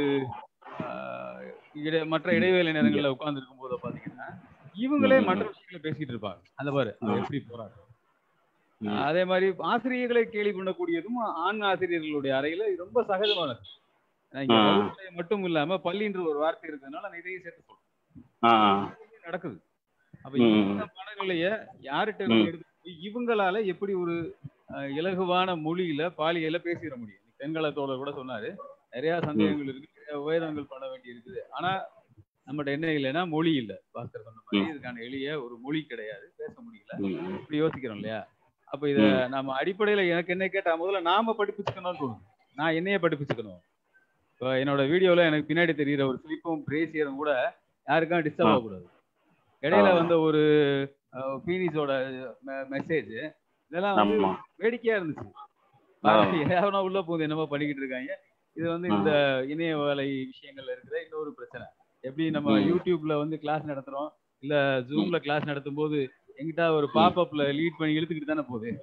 மற்ற இடைவேளை நேரங்கள்ல உட்கார்ந்து இருக்கும் போதோ பாத்தீங்கன்னா, இவங்களே மற்ற விஷயங்களை பேசிட்டு இருப்பாங்க. அந்த பாரு எப்படி போறாங்க. அதே மாதிரி ஆசிரியர்களை கேலி பண்ணக்கூடியதும் ஆண் ஆசிரியர்களுடைய அறையில ரொம்ப சகஜமானது. மட்டும் இல்லாம பள்ளின்ற ஒரு வார்த்தை இருக்கிறதுனால நிறைய சேர்த்து சொல்றேன், நடக்குது. அப்ப இந்த மனநிலைய யார்கிட்ட எடுத்து இவங்களால எப்படி ஒரு இலகுவான மொழியில பாலியல பேசிட முடியும்? பெண்களத்தோட கூட சொன்னாரு, நிறைய சந்தேகங்கள் இருக்கு, உபயோகங்கள் பண்ண வேண்டி இருக்குது. ஆனா நம்மகிட்ட என்ன இல்லைன்னா மொழி இல்லை. பாஸ்கர் சொன்ன மாதிரி இதுக்கான எளிய ஒரு மொழி கிடையாது, பேச முடியல, இப்படி யோசிக்கிறோம் இல்லையா? அப்ப இத நம்ம அடிப்படையில எனக்கு என்ன கேட்டா, முதல்ல நாம படிப்புச்சுக்கணும்னு தோணுது. நான் என்னையே படிப்புச்சுக்கணும். இப்போ என்னோட வீடியோல எனக்கு பின்னாடி தெரிகிற ஒரு சிலிப்பும் பிரேசியரும் கூட யாருக்கும் டிஸ்டர்ப் ஆகக்கூடாது. இடையில வந்த ஒரு பீனிஸோட மெசேஜ் இதெல்லாம் வந்து வேடிக்கையா இருந்துச்சு. ஏன்னா உள்ள போகுது என்னமோ பண்ணிக்கிட்டு இருக்காங்க. இது வந்து இந்த இணைய வேலை விஷயங்கள்ல இருக்கிற இன்னொரு பிரச்சனை. எப்படி நம்ம யூடியூப்ல வந்து கிளாஸ் நடத்துறோம், இல்ல ஜூம்ல கிளாஸ் நடத்தும் போது எங்கிட்ட ஒரு பாப்அப்ல லீட் பண்ணி இழுத்துக்கிட்டு தானே போகுது.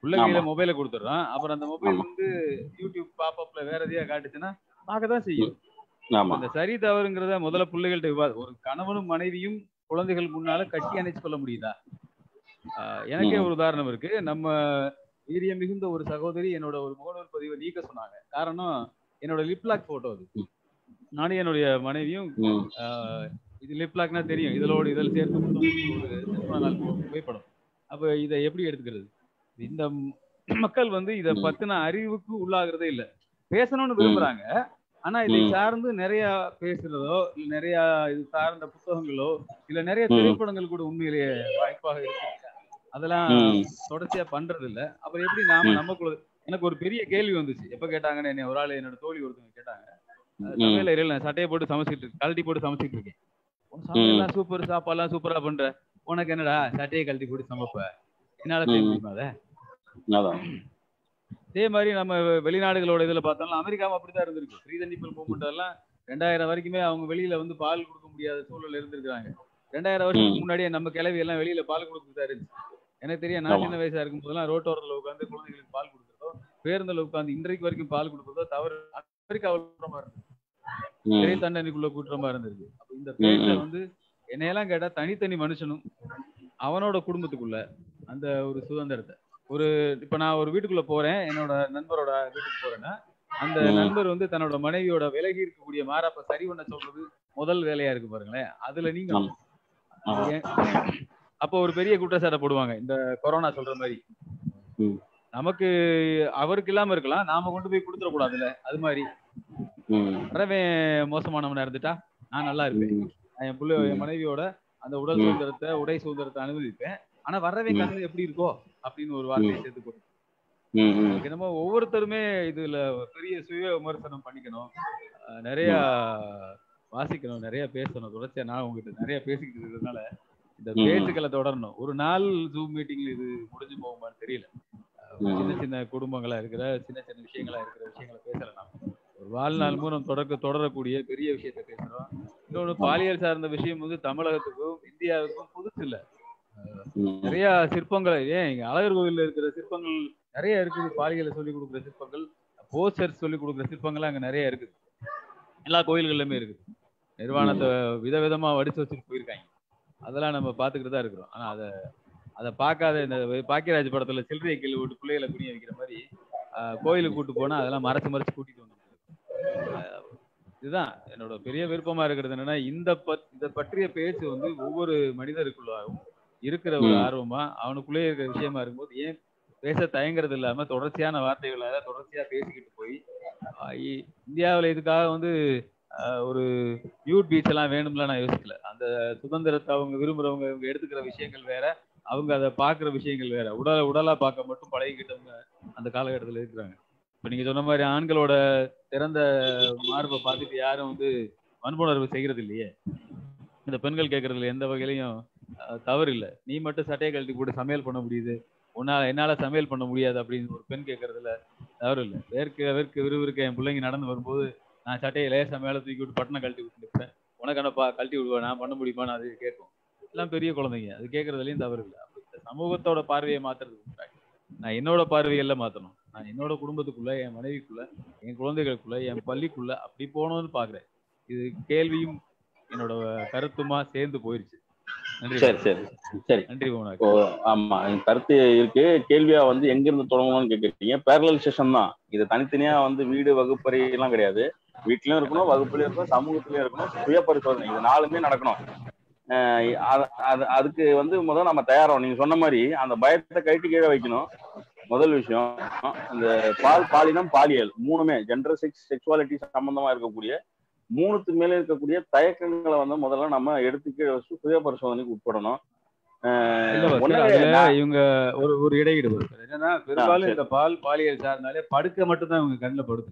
உள்ள கையில மொபைலை கொடுத்துட்றான். அப்புறம் அந்த மொபைல் வந்து யூடியூப் பாப்அப்ல வேற எதையா காட்டுச்சுன்னா பார்க்கதான் செய்யும். இந்த சரி தவறுங்கிறத முதல்ல பிள்ளைகள்ட்ட விவாதம். ஒரு கணவனும் மனைவியும் குழந்தைகள் முன்னால கட்டி அணைச்சு கொள்ள முடியுதா? எனக்கே ஒரு உதாரணம் இருக்கு. நம்ம வீரியம் மிகுந்த ஒரு சகோதரி என்னோட ஒரு முகநூல் பதிவை நீக்க சொன்னாங்க. காரணம் என்னோட லிப்லாக் போட்டோ அது. நானும் என்னுடைய மனைவியும் இது லிப்லாக்னா தெரியும், இதோட இதில் சேர்த்து ஒரு நாள் புகைப்படம். அப்ப இதை எப்படி எடுத்துக்கிறது? இந்த மக்கள் வந்து இதை பத்தின அறிவுக்கு உள்ளாகிறதே இல்லை. பேசணும்னு விரும்புறாங்க, ஆனா இதை சார்ந்து நிறைய பேசுறதோ இல்ல நிறைய இது சார்ந்த புத்தகங்களோ இல்ல நிறைய திரைப்படங்கள் கூட உண்மையிலேயே வாய்ப்பாக இருக்கு. அதெல்லாம் தொடர்ச்சியா பண்றது இல்ல. அப்புறம் எப்படி நமக்குள்ள எனக்கு ஒரு பெரிய கேள்வி வந்துச்சு. எப்ப கேட்டாங்கன்னு என்ன ஒரு ஆள் என்னோட தோழி ஒருத்தவங்க கேட்டாங்க, சமையல் அறையில நான் சட்டையை போட்டு சமைச்சிட்டு இருக்கேன், கழட்டி போட்டு சமைச்சிட்டு இருக்கேன், சமையல்லாம் சூப்பர், சாப்பாடுலாம் சூப்பரா பண்ற, உனக்கு என்னடா சட்டையை கழட்டி போட்டு சமைப்ப, என்னால செய்ய முடியுமா? அதே மாதிரி நம்ம வெளிநாடுகளோட இதுல பார்த்தோம்னா அமெரிக்காவும் அப்படித்தான் இருந்திருக்கு. ஃப்ரீ த நிப்பிள் மூவ்மெண்ட் எல்லாம் 2000 வரைக்குமே அவங்க வெளியில வந்து பால் கொடுக்க முடியாத சூழல் இருந்திருக்காங்க. 2000 வருஷத்துக்கு முன்னாடியே நம்ம கிளவி எல்லாம் வெளியில பால் கொடுத்துட்டு இருந்துச்சு. எனக்கு தெரியும், நான் சின்ன வயசா இருக்கும் போதெல்லாம் ரோட்டோரத்தில் உட்காந்து குழந்தைகளுக்கு பால் கொடுக்குறதோ பேருந்தில் உட்காந்து இன்றைக்கு வரைக்கும் பால் கொடுக்குறதோ தவறு. அமெரிக்காவில் குற்றமா இருந்தது, சிறை தண்டனைக்குள்ள குற்றமா இருந்திருக்கு. அப்ப இந்த பேச்சை வந்து என்னையெல்லாம் கேட்டா தனித்தனி மனுஷனும் அவனோட குடும்பத்துக்குள்ள அந்த ஒரு சுதந்திரத்தை இப்ப நான் ஒரு வீட்டுக்குள்ள போறேன், என்னோட நண்பரோட வீட்டுக்கு போறேன்னா அந்த நண்பர் வந்து தன்னோட மனைவியோட விலகி இருக்கக்கூடிய மாறாப்ப சரி பண்ண சொல்றது முதல் வேலையா இருக்கு பாருங்களேன். அதுல நீங்க அப்போ ஒரு பெரிய குற்றச்சாட்டை போடுவாங்க, இந்த கொரோனா சொல்ற மாதிரி நமக்கு அவருக்கு இல்லாம இருக்கலாம், நாம கொண்டு போய் கொடுத்துடக்கூடாதுல்ல. அது மாதிரி வரவன் மோசமானவனா இருந்துட்டா நான் நல்லா இருப்பேன், என் மனைவியோட அந்த உடல் சுதந்திரத்தை உடை சுதந்திரத்தை அனுமதிப்பேன், ஆனா வர்றவன் கண்ணு எப்படி இருக்கோ அப்படின்னு ஒரு வார்த்தையை சேர்த்து கொடுக்கும். நம்ம ஒவ்வொருத்தருமே இதுல பெரிய சுய விமர்சனம் பண்ணிக்கணும், நிறைய வாசிக்கணும், நிறைய பேசணும். தொடர்ச்சியா நான் உங்ககிட்ட நிறைய பேசிக்கிட்டு இருக்கிறதுனால இந்த பேச்சுக்களை தொடரணும். ஒரு நாள் ஜூம் மீட்டிங்ல இது முடிஞ்சு போகுமான்னு தெரியல. சின்ன சின்ன குடும்பங்களா இருக்கிற சின்ன சின்ன விஷயங்களா இருக்கிற விஷயங்களை பேசலாம். ஒரு வாழ்நாள் மூலம் தொடரக்கூடிய பெரிய விஷயத்த பேசுறோம். இன்னொன்று பாலியல் சார்ந்த விஷயம் வந்து தமிழகத்துக்கும் இந்தியாவுக்கும் புதுசு இல்லை. நிறைய சிற்பங்கள், ஏன் இங்க அழகர் கோவில்ல இருக்கிற சிற்பங்கள் நிறைய இருக்குது, பாலியலை சொல்லிக் கொடுக்குற சிற்பங்கள், போஸ்டர்ஸ் சொல்லிக் கொடுக்குற சிற்பங்கள்லாம் அங்க நிறைய இருக்குது. எல்லா கோயில்கள்லயுமே இருக்குது. நிர்வாணத்தை விதவிதமா வடிச்சு வச்சுட்டு போயிருக்காங்க. அதெல்லாம் நம்ம பார்த்துக்கிட்டு தான் இருக்கிறோம். ஆனா அதை பார்க்காத இந்த பாக்கியராஜ் படத்துல சில்லறையை கிள்ளி விட்டு பிள்ளைகளை குனிய வைக்கிற மாதிரி கோயிலுக்கு கூட்டு போனா அதெல்லாம் மறைச்சு கூட்டிட்டு வந்து. இதுதான் என்னோட பெரிய விருப்பமா இருக்கிறது. என்னன்னா இதை பற்றிய பேச்சு வந்து ஒவ்வொரு மனிதருக்குள்ளாகவும் இருக்கிற ஒரு ஆர்வமா அவனுக்குள்ளே இருக்கிற விஷயமா இருக்கும்போது ஏன் பேச தயங்குறது இல்லாம தொடர்ச்சியான வார்த்தைகளால தொடர்ச்சியா பேசிக்கிட்டு போய் இந்தியாவில் இதுக்காக வந்து ஒரு நியூட் பீச் எல்லாம் வேணும்ல நான் யோசிக்கல. அந்த சுதந்திரத்தை அவங்க விரும்புறவங்க இவங்க எடுத்துக்கிற விஷயங்கள் வேற, அவங்க அதை பாக்குற விஷயங்கள் வேற. உடலா பார்க்க மட்டும் பழகிக்கிட்டவங்க அந்த காலகட்டத்தில் இருக்கிறாங்க. இப்ப நீங்க சொன்ன மாதிரி ஆண்களோட திறந்த மார்பை பார்த்துட்டு யாரும் வந்து வன்புணர்வு செய்கிறது இல்லையே. இந்த பெண்கள் கேட்கறதுல எந்த வகையிலையும் தவறு இல்லை. நீ மட்டும் சட்டையை கழட்டி போட்டு சமையல் பண்ண முடியுது, என்னால சமையல் பண்ண முடியாது அப்படின்னு ஒரு பெண் கேட்கறதுல தவறு இல்லை. வேர்க்க விறுவிறுக்க என் பிள்ளைங்க நடந்து வரும்போது நான் சட்டையை லேசா மேல தூக்கி விட்டு பட்டனை கழட்டி விட்டுருப்பேன், உனக்கு என்னப்பா கழட்டி விடுவேன், நான் பண்ண முடியுமான்னு அது கேட்கும். எல்லாம் பெரிய குழந்தைங்க, அது கேட்கறதுலயும் தவறு இல்லை. இந்த சமூகத்தோட பார்வையை மாத்துறதுக்கு நான் என்னோட பார்வையெல்லாம் மாத்தணும். நான் என்னோட குடும்பத்துக்குள்ள, என் மனைவிக்குள்ள, என் குழந்தைகளுக்குள்ள, என் பள்ளிக்குள்ள அப்படி போகணும்னு பாக்குறேன். இது கேள்வியும் என்னோட கருத்துமா சேர்ந்து போயிருச்சு. சரி சரி சரி நன்றி. ஆமா, கருத்து இருக்கு. கேள்வியா வந்து எங்க இருந்து தொடங்கணும்னு கேட்குறீங்க. பேரலல் செஷன் தான் இது. தனித்தனியா வந்து வீடு வகுப்பறை எல்லாம் கிடையாது. வீட்லயும் இருக்கணும், வகுப்புலயும் இருக்கணும், சமூகத்திலயும் இருக்கணும், சுய பரிசோதனை, இது 4மே நடக்கணும். அதுக்கு வந்து முதல்ல நம்ம தயாராகும். நீங்க சொன்ன மாதிரி அந்த பயத்தை கழட்டி கீழே வைக்கணும். முதல் விஷயம் இந்த பாலினம், பாலியல் 3மே ஜெண்டர், செக்சுவாலிட்டி சம்பந்தமா இருக்கக்கூடிய 3க்கு மேல இருக்கக்கூடிய தயக்கங்களை வந்து முதல்ல நம்ம எடுத்துக்க வச்சு சுய பரிசோதனைக்கு உட்படணும். இவங்க ஒரு இடையீடு வரும். என்னன்னா பெரும்பாலும் இந்த பாலியல் சார்ந்தாலே படுக்க மட்டும்தான் இவங்க கண்ணில் படுது.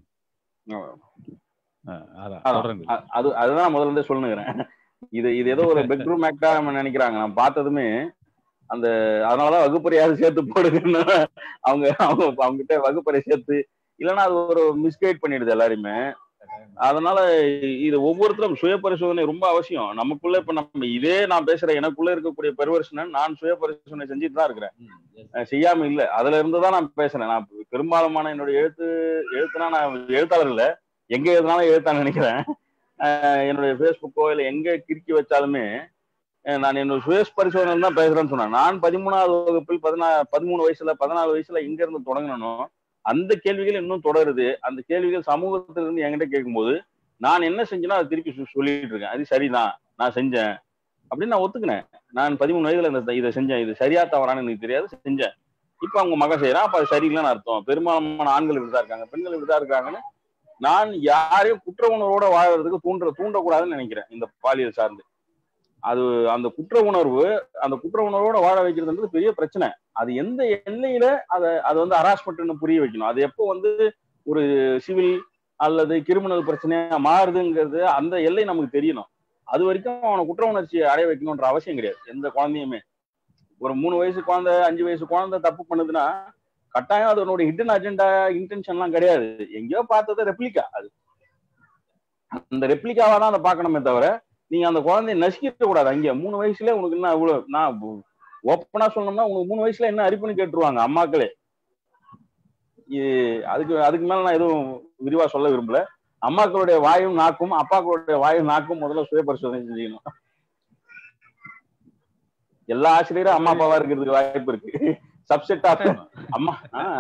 அதுதான் முதல்ல இருந்தே சொல்லுங்கிறேன். இது ஏதோ ஒரு பெட்ரூம் ஆக்டா நம்ம நினைக்கிறாங்க. நான் பார்த்ததுமே அதனாலதான் வகுப்பறையாவது சேர்த்து போடுதுன்னு அவங்க கிட்ட வகுப்பறை சேர்த்து, இல்லைன்னா அது ஒரு மிஸ்கைட் பண்ணிடுது எல்லாருமே. அதனால இது ஒவ்வொருத்தரும் சுய பரிசோதனை ரொம்ப அவசியம். நமக்குள்ள இப்ப நான் பேசுற எனக்குள்ள இருக்கக்கூடிய பெர்வர்ஷனை நான் சுய பரிசோதனை செஞ்சுட்டு தான் இருக்கிறேன். செய்யாம இல்லை. அதுல இருந்துதான் நான் பேசுறேன். நான் பெரும்பாலுமான என்னுடைய எழுத்துனா நான் எழுத்தாளர் இல்லை, எங்க எழுதுனாலும் எழுத்தான்னு நினைக்கிறேன். என்னுடைய ஃபேஸ்புக்கோ இல்லை எங்க கிறுக்கி வச்சாலுமே நான் என்னோட சுய பரிசோதனை தான் பேசுறேன்னு சொன்னேன். நான் 13வது வகுப்பில் 13 வயசுல 14 வயசுல இங்க இருந்து தொடங்கணும், அந்த கேள்விகள் இன்னும் தொடருது. அந்த கேள்விகள் சமூகத்துல இருந்து என்கிட்ட கேட்கும்போது நான் என்ன செஞ்சேனோ அதை திருப்பி சொல்லிட்டு இருக்கேன். அது சரிதான், நான் செஞ்சேன் அப்படின்னு நான் ஒத்துக்கினேன். நான் 13 வயதுல இதை செஞ்சேன், இது சரியா தவறான்னு எனக்கு தெரியாது, செஞ்சேன். இப்ப அவங்க மகன் செய்யறான், அப்ப அது சரியில்லைன்னு அர்த்தம். பெரும்பாலான ஆண்கள் இப்படிதான் இருக்காங்க, பெண்கள் இப்படிதான் இருக்காங்கன்னு நான் யாரையும் குற்ற உணர்வோட வாழ்றதுக்கு தூண்டக்கூடாதுன்னு நினைக்கிறேன். இந்த பாலியல் சார்ந்து அது அந்த குற்ற உணர்வோட வாழ வைக்கிறதுன்றது பெரிய பிரச்சனை. அது எந்த எல்லையில அதை வந்து ஹராஸ்மெண்ட்னு புரிய வைக்கணும். அது எப்போ வந்து ஒரு சிவில் அல்லது கிரிமினல் பிரச்சனையா மாறுதுங்கிறது அந்த எல்லை நமக்கு தெரியணும். அது வரைக்கும் அவனை குற்ற உணர்ச்சியை அடைய வைக்கணும்ன்ற அவசியம் கிடையாது. எந்த குழந்தையுமே ஒரு 3 வயசு குழந்தை 5 வயசு குழந்தை தப்பு பண்ணுதுன்னா கட்டாயம் அதனுடைய ஹிடன் அஜெண்டா இன்டென்ஷன்லாம் கிடையாது. எங்கேயோ பார்த்தது ரெப்ளிகா, அது அந்த ரெப்ளிகாவா தான் அதை பார்க்கணுமே தவிர நீங்க அந்த குழந்தைய நசுக்கிட கூடாது. அங்கே 3 வயசுல உனக்கு என்ன இவ்வளவு, நான் ஓப்பனா சொல்லணும்னா உங்களுக்கு 3 வயசுல என்ன அரிப்புன்னு கேட்டுருவாங்க அம்மாக்களே. அதுக்கு மேல நான் எதுவும் விரிவா சொல்ல விரும்பல. அம்மாக்களுடைய வாயும் நாக்கும் அப்பாக்களுடைய வாயும் நாக்கும் முதல்ல சுய பரிசோதனை செய்யணும். எல்லா ஆசிரியரும் அம்மா அப்பாவா இருக்கிறதுக்கு வாய்ப்பு இருக்கு. சப்செட் ஆஃப் அம்மா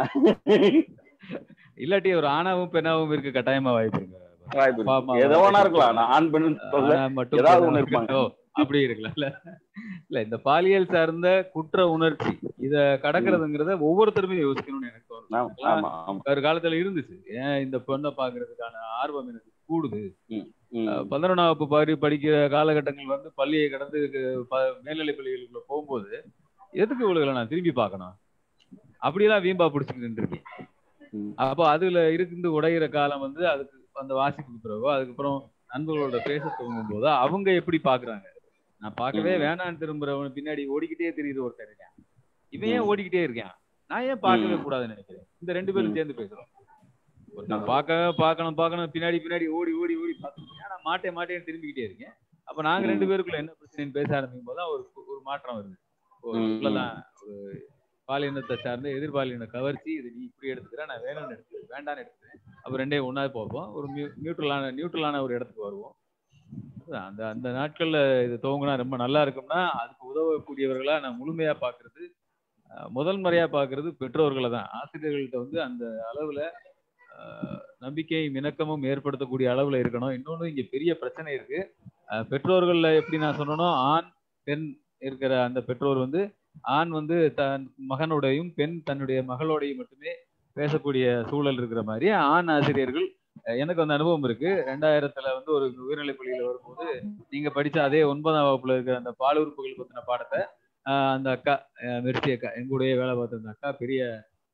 இல்லாட்டி ஒரு ஆணாவும் பெண்ணாவும் இருக்கு, கட்டாயமா வாய்ப்பு இருக்கு. ஏதோ ஒண்ணா இருக்கலாம், ஆண் பெண் ஏதாவது ஒண்ணு இருப்பாங்க, அப்படி இருக்குல்ல. இல்ல இந்த பாலியல் சார்ந்த குற்ற உணர்ச்சி இத கடக்கிறதுங்கிறத ஒவ்வொருத்தருமே யோசிக்கணும்னு எனக்கு தோணும். ஒரு காலத்துல இருந்துச்சு, ஏன் இந்த பெண்ணை பாக்குறதுக்கான ஆர்வம் எனக்கு கூடுது. 11ஆம் வகுப்பு படிக்கிற காலகட்டங்கள் வந்து பள்ளியை கடந்து மேல்நிலை பள்ளிகளுக்குள்ள போகும்போது எதுக்கு இவ்வளவு நான் திரும்பி பார்க்கணும் அப்படியெல்லாம் வீம்பா பிடிச்சிட்டு நின்றுருக்கேன். அப்போ அதுல இருந்து உடையிற காலம் வந்து அதுக்கு அந்த வாசிப்புக்கு பிறகோ அதுக்கப்புறம் நண்பர்களோட பேச துவங்கும் போது அவங்க எப்படி பாக்குறாங்க. நான் பார்க்கவே வேணான்னு திரும்புறவன் பின்னாடி ஓடிக்கிட்டே தெரியுது ஒருத்தர் இருக்கேன், இவன் ஏன் ஓடிக்கிட்டே இருக்கேன், நான் ஏன் பார்க்கவே கூடாதுன்னு நினைக்கிறேன். இந்த 2 பேரும் சேர்ந்து பேசுறோம். ஒருத்தன் பார்க்கணும் பின்னாடி ஓடி நான் மாட்டேன்னு திரும்பிக்கிட்டே இருக்கேன். அப்ப நாங்க 2 பேருக்குள்ள என்ன பிரச்சனைன்னு பேச ஆரம்பிக்கும் போதுதான் ஒரு மாற்றம் வருது. சொல்லலாம், ஒரு பாலினத்தை சார்ந்த எதிர்பாலின கவர்ச்சி, இது நீ இப்படி எடுத்துக்கிற, நான் வேணும்னு எடுத்துக்கிறேன், வேண்டான்னு எடுத்துக்கிறேன். அப்ப 2 ஒன்னா போவோம், ஒரு நியூட்ரலான ஒரு இடத்துக்கு வருவோம். அந்த நாட்கள்ல இது துவங்கினா ரொம்ப நல்லா இருக்கும்னா அதுக்கு உதவக்கூடியவர்களா நான் முழுமையா பாக்குறது, முதல் முறையா பாக்குறது பெற்றோர்களை தான். ஆசிரியர்கள்ட்ட வந்து அந்த அளவுல நம்பிக்கையும் இணக்கமும் ஏற்படுத்தக்கூடிய அளவுல இருக்கணும். இன்னொன்னு இங்க பெரிய பிரச்சனை இருக்கு. பெற்றோர்கள்ல எப்படி நான் சொன்னோம், ஆண் பெண் இருக்கிற அந்த பெற்றோர் வந்து ஆண் வந்து தன் மகனோடையும் பெண் தன்னுடைய மகளோடையும் மட்டுமே பேசக்கூடிய சூழல் இருக்கிற மாதிரி ஆண் ஆசிரியர்கள், எனக்கு அந்த அனுபவம் இருக்கு. 2000த்துல வந்து ஒரு உயர்நிலை பள்ளியில வரும்போது நீங்க படிச்ச அதே 9ஆம் வகுப்புல இருக்கிற அந்த பால் உறுப்புகள் பத்தின பாடத்தை அந்த அக்கா மெர்சி அக்கா எங்களுடைய வேலை பார்த்த அந்த அக்கா பெரிய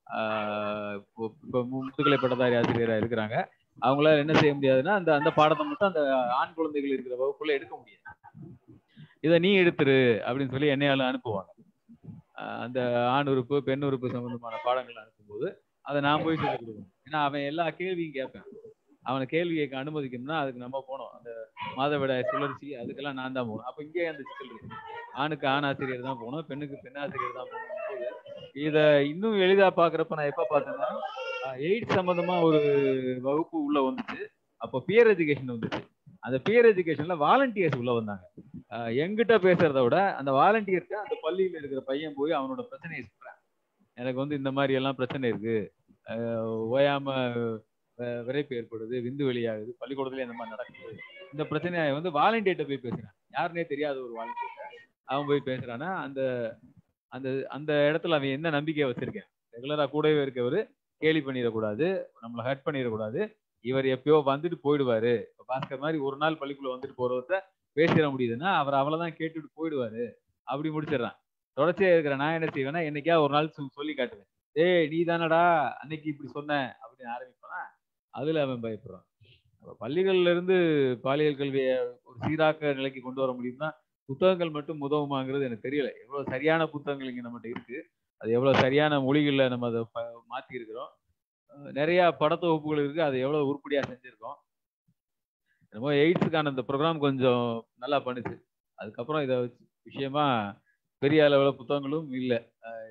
இப்போ முதுகலை பட்டதாரி ஆசிரியராக இருக்கிறாங்க. அவங்களால என்ன செய்ய முடியாதுன்னா அந்த பாடத்தை மட்டும் அந்த ஆண் குழந்தைகள் இருக்கிற வகுப்புல எடுக்க முடியாது. இதை நீ எடுத்துரு அப்படின்னு சொல்லி என்னையால அனுப்புவாங்க. அந்த ஆண் உறுப்பு பெண் உறுப்பு சம்பந்தமான பாடங்கள் அனுப்பும்போது அதை நான் போய் சொல்லிக் கொடுக்கணும். ஏன்னா அவன் எல்லா கேள்வியும் கேட்பேன். அவனை கேள்வி கேட்க அனுமதிக்கணும்னா அதுக்கு நம்ம போனோம். அந்த மாதவிடாய் சுழற்சி அதுக்கெல்லாம் நான் தான் போகணும். அப்போ இங்கே அந்த சிக்கல் இருக்கு. ஆணுக்கு ஆண் ஆசிரியர் தான் போகணும், பெண்ணுக்கு பெண் ஆசிரியர் தான் போகணும். இதை இன்னும் எளிதா பாக்குறப்ப நான் எப்ப பார்த்தேன்னா, எய்ட்ஸ் சம்பந்தமா ஒரு வகுப்பு உள்ள வந்துச்சு. அப்போ பியர் எஜுகேஷன் வந்துச்சு. அந்த பியர் எஜுகேஷன்ல வாலண்டியர்ஸ் உள்ள வந்தாங்க. எங்கிட்ட பேசுறத விட அந்த வாலண்டியர்கிட்ட அந்த பள்ளியில இருக்கிற பையன் போய் அவனோட பிரச்சனையை சொல்றான். எனக்கு வந்து இந்த மாதிரி எல்லாம் பிரச்சனை இருக்கு, ஓயாம விரைப்பு ஏற்படுது, விந்து வெளியாகுது, பள்ளிக்கூடத்துல இந்த மாதிரி நடக்குது, இந்த பிரச்சனையை வந்து வாலண்டியர்கிட்ட போய் பேசுறான். யாருன்னே தெரியாத ஒரு வாலண்டியர்கிட்ட அவன் போய் பேசுறான்னா அந்த அந்த அந்த இடத்துல அவன் என்ன நம்பிக்கையை வச்சிருக்கேன். ரெகுலரா கூடவே இருக்கவர் கேலி பண்ணிடக்கூடாது, நம்மளை ஹர்ட் பண்ணிடக்கூடாது, இவர் எப்பயோ வந்துட்டு போயிடுவாரு. பாஸ்கர் மாதிரி ஒரு நாள் பள்ளிக்குள்ள வந்துட்டு போறவர்கிட்ட பேசிட முடியுதுன்னா அவர் அவ்வளவுதான் கேட்டுட்டு போயிடுவாரு, அப்படி முடிச்சிடறான். தொடர்ச்சியா இருக்கிற நான் என்ன செய்வேன்னா, என்னைக்கா ஒரு நாள் சொல்லி காட்டுவேன், ஏய் நீ தானடா அன்னைக்கு இப்படி சொன்ன அப்படின்னு ஆரம்பிப்பானா. அதுல அவன் பயப்படுறான். பள்ளிகள்ல இருந்து பாலியல் கல்வியை ஒரு சீராக்க நிலைக்கு கொண்டு வர முடியும்னா புத்தகங்கள் மட்டும் உதவுமாங்கிறது எனக்கு தெரியல. எவ்வளவு சரியான புத்தகங்கள் இங்க நம்மகிட்ட இருக்கு, அது எவ்வளவு சரியான மொழிகள்ல நம்ம அதை மாத்தி இருக்கிறோம். நிறைய படத்தொகுப்புகள் இருக்கு, அதை எவ்வளவு உருப்படியா செஞ்சிருக்கோம். என்னமோ எய்ட்ஸுக்கான இந்த ப்ரோக்ராம் கொஞ்சம் நல்லா பண்ணுச்சு. அதுக்கப்புறம் இதை விஷயமா பெரிய அளவுல புத்தகங்களும் இல்லை.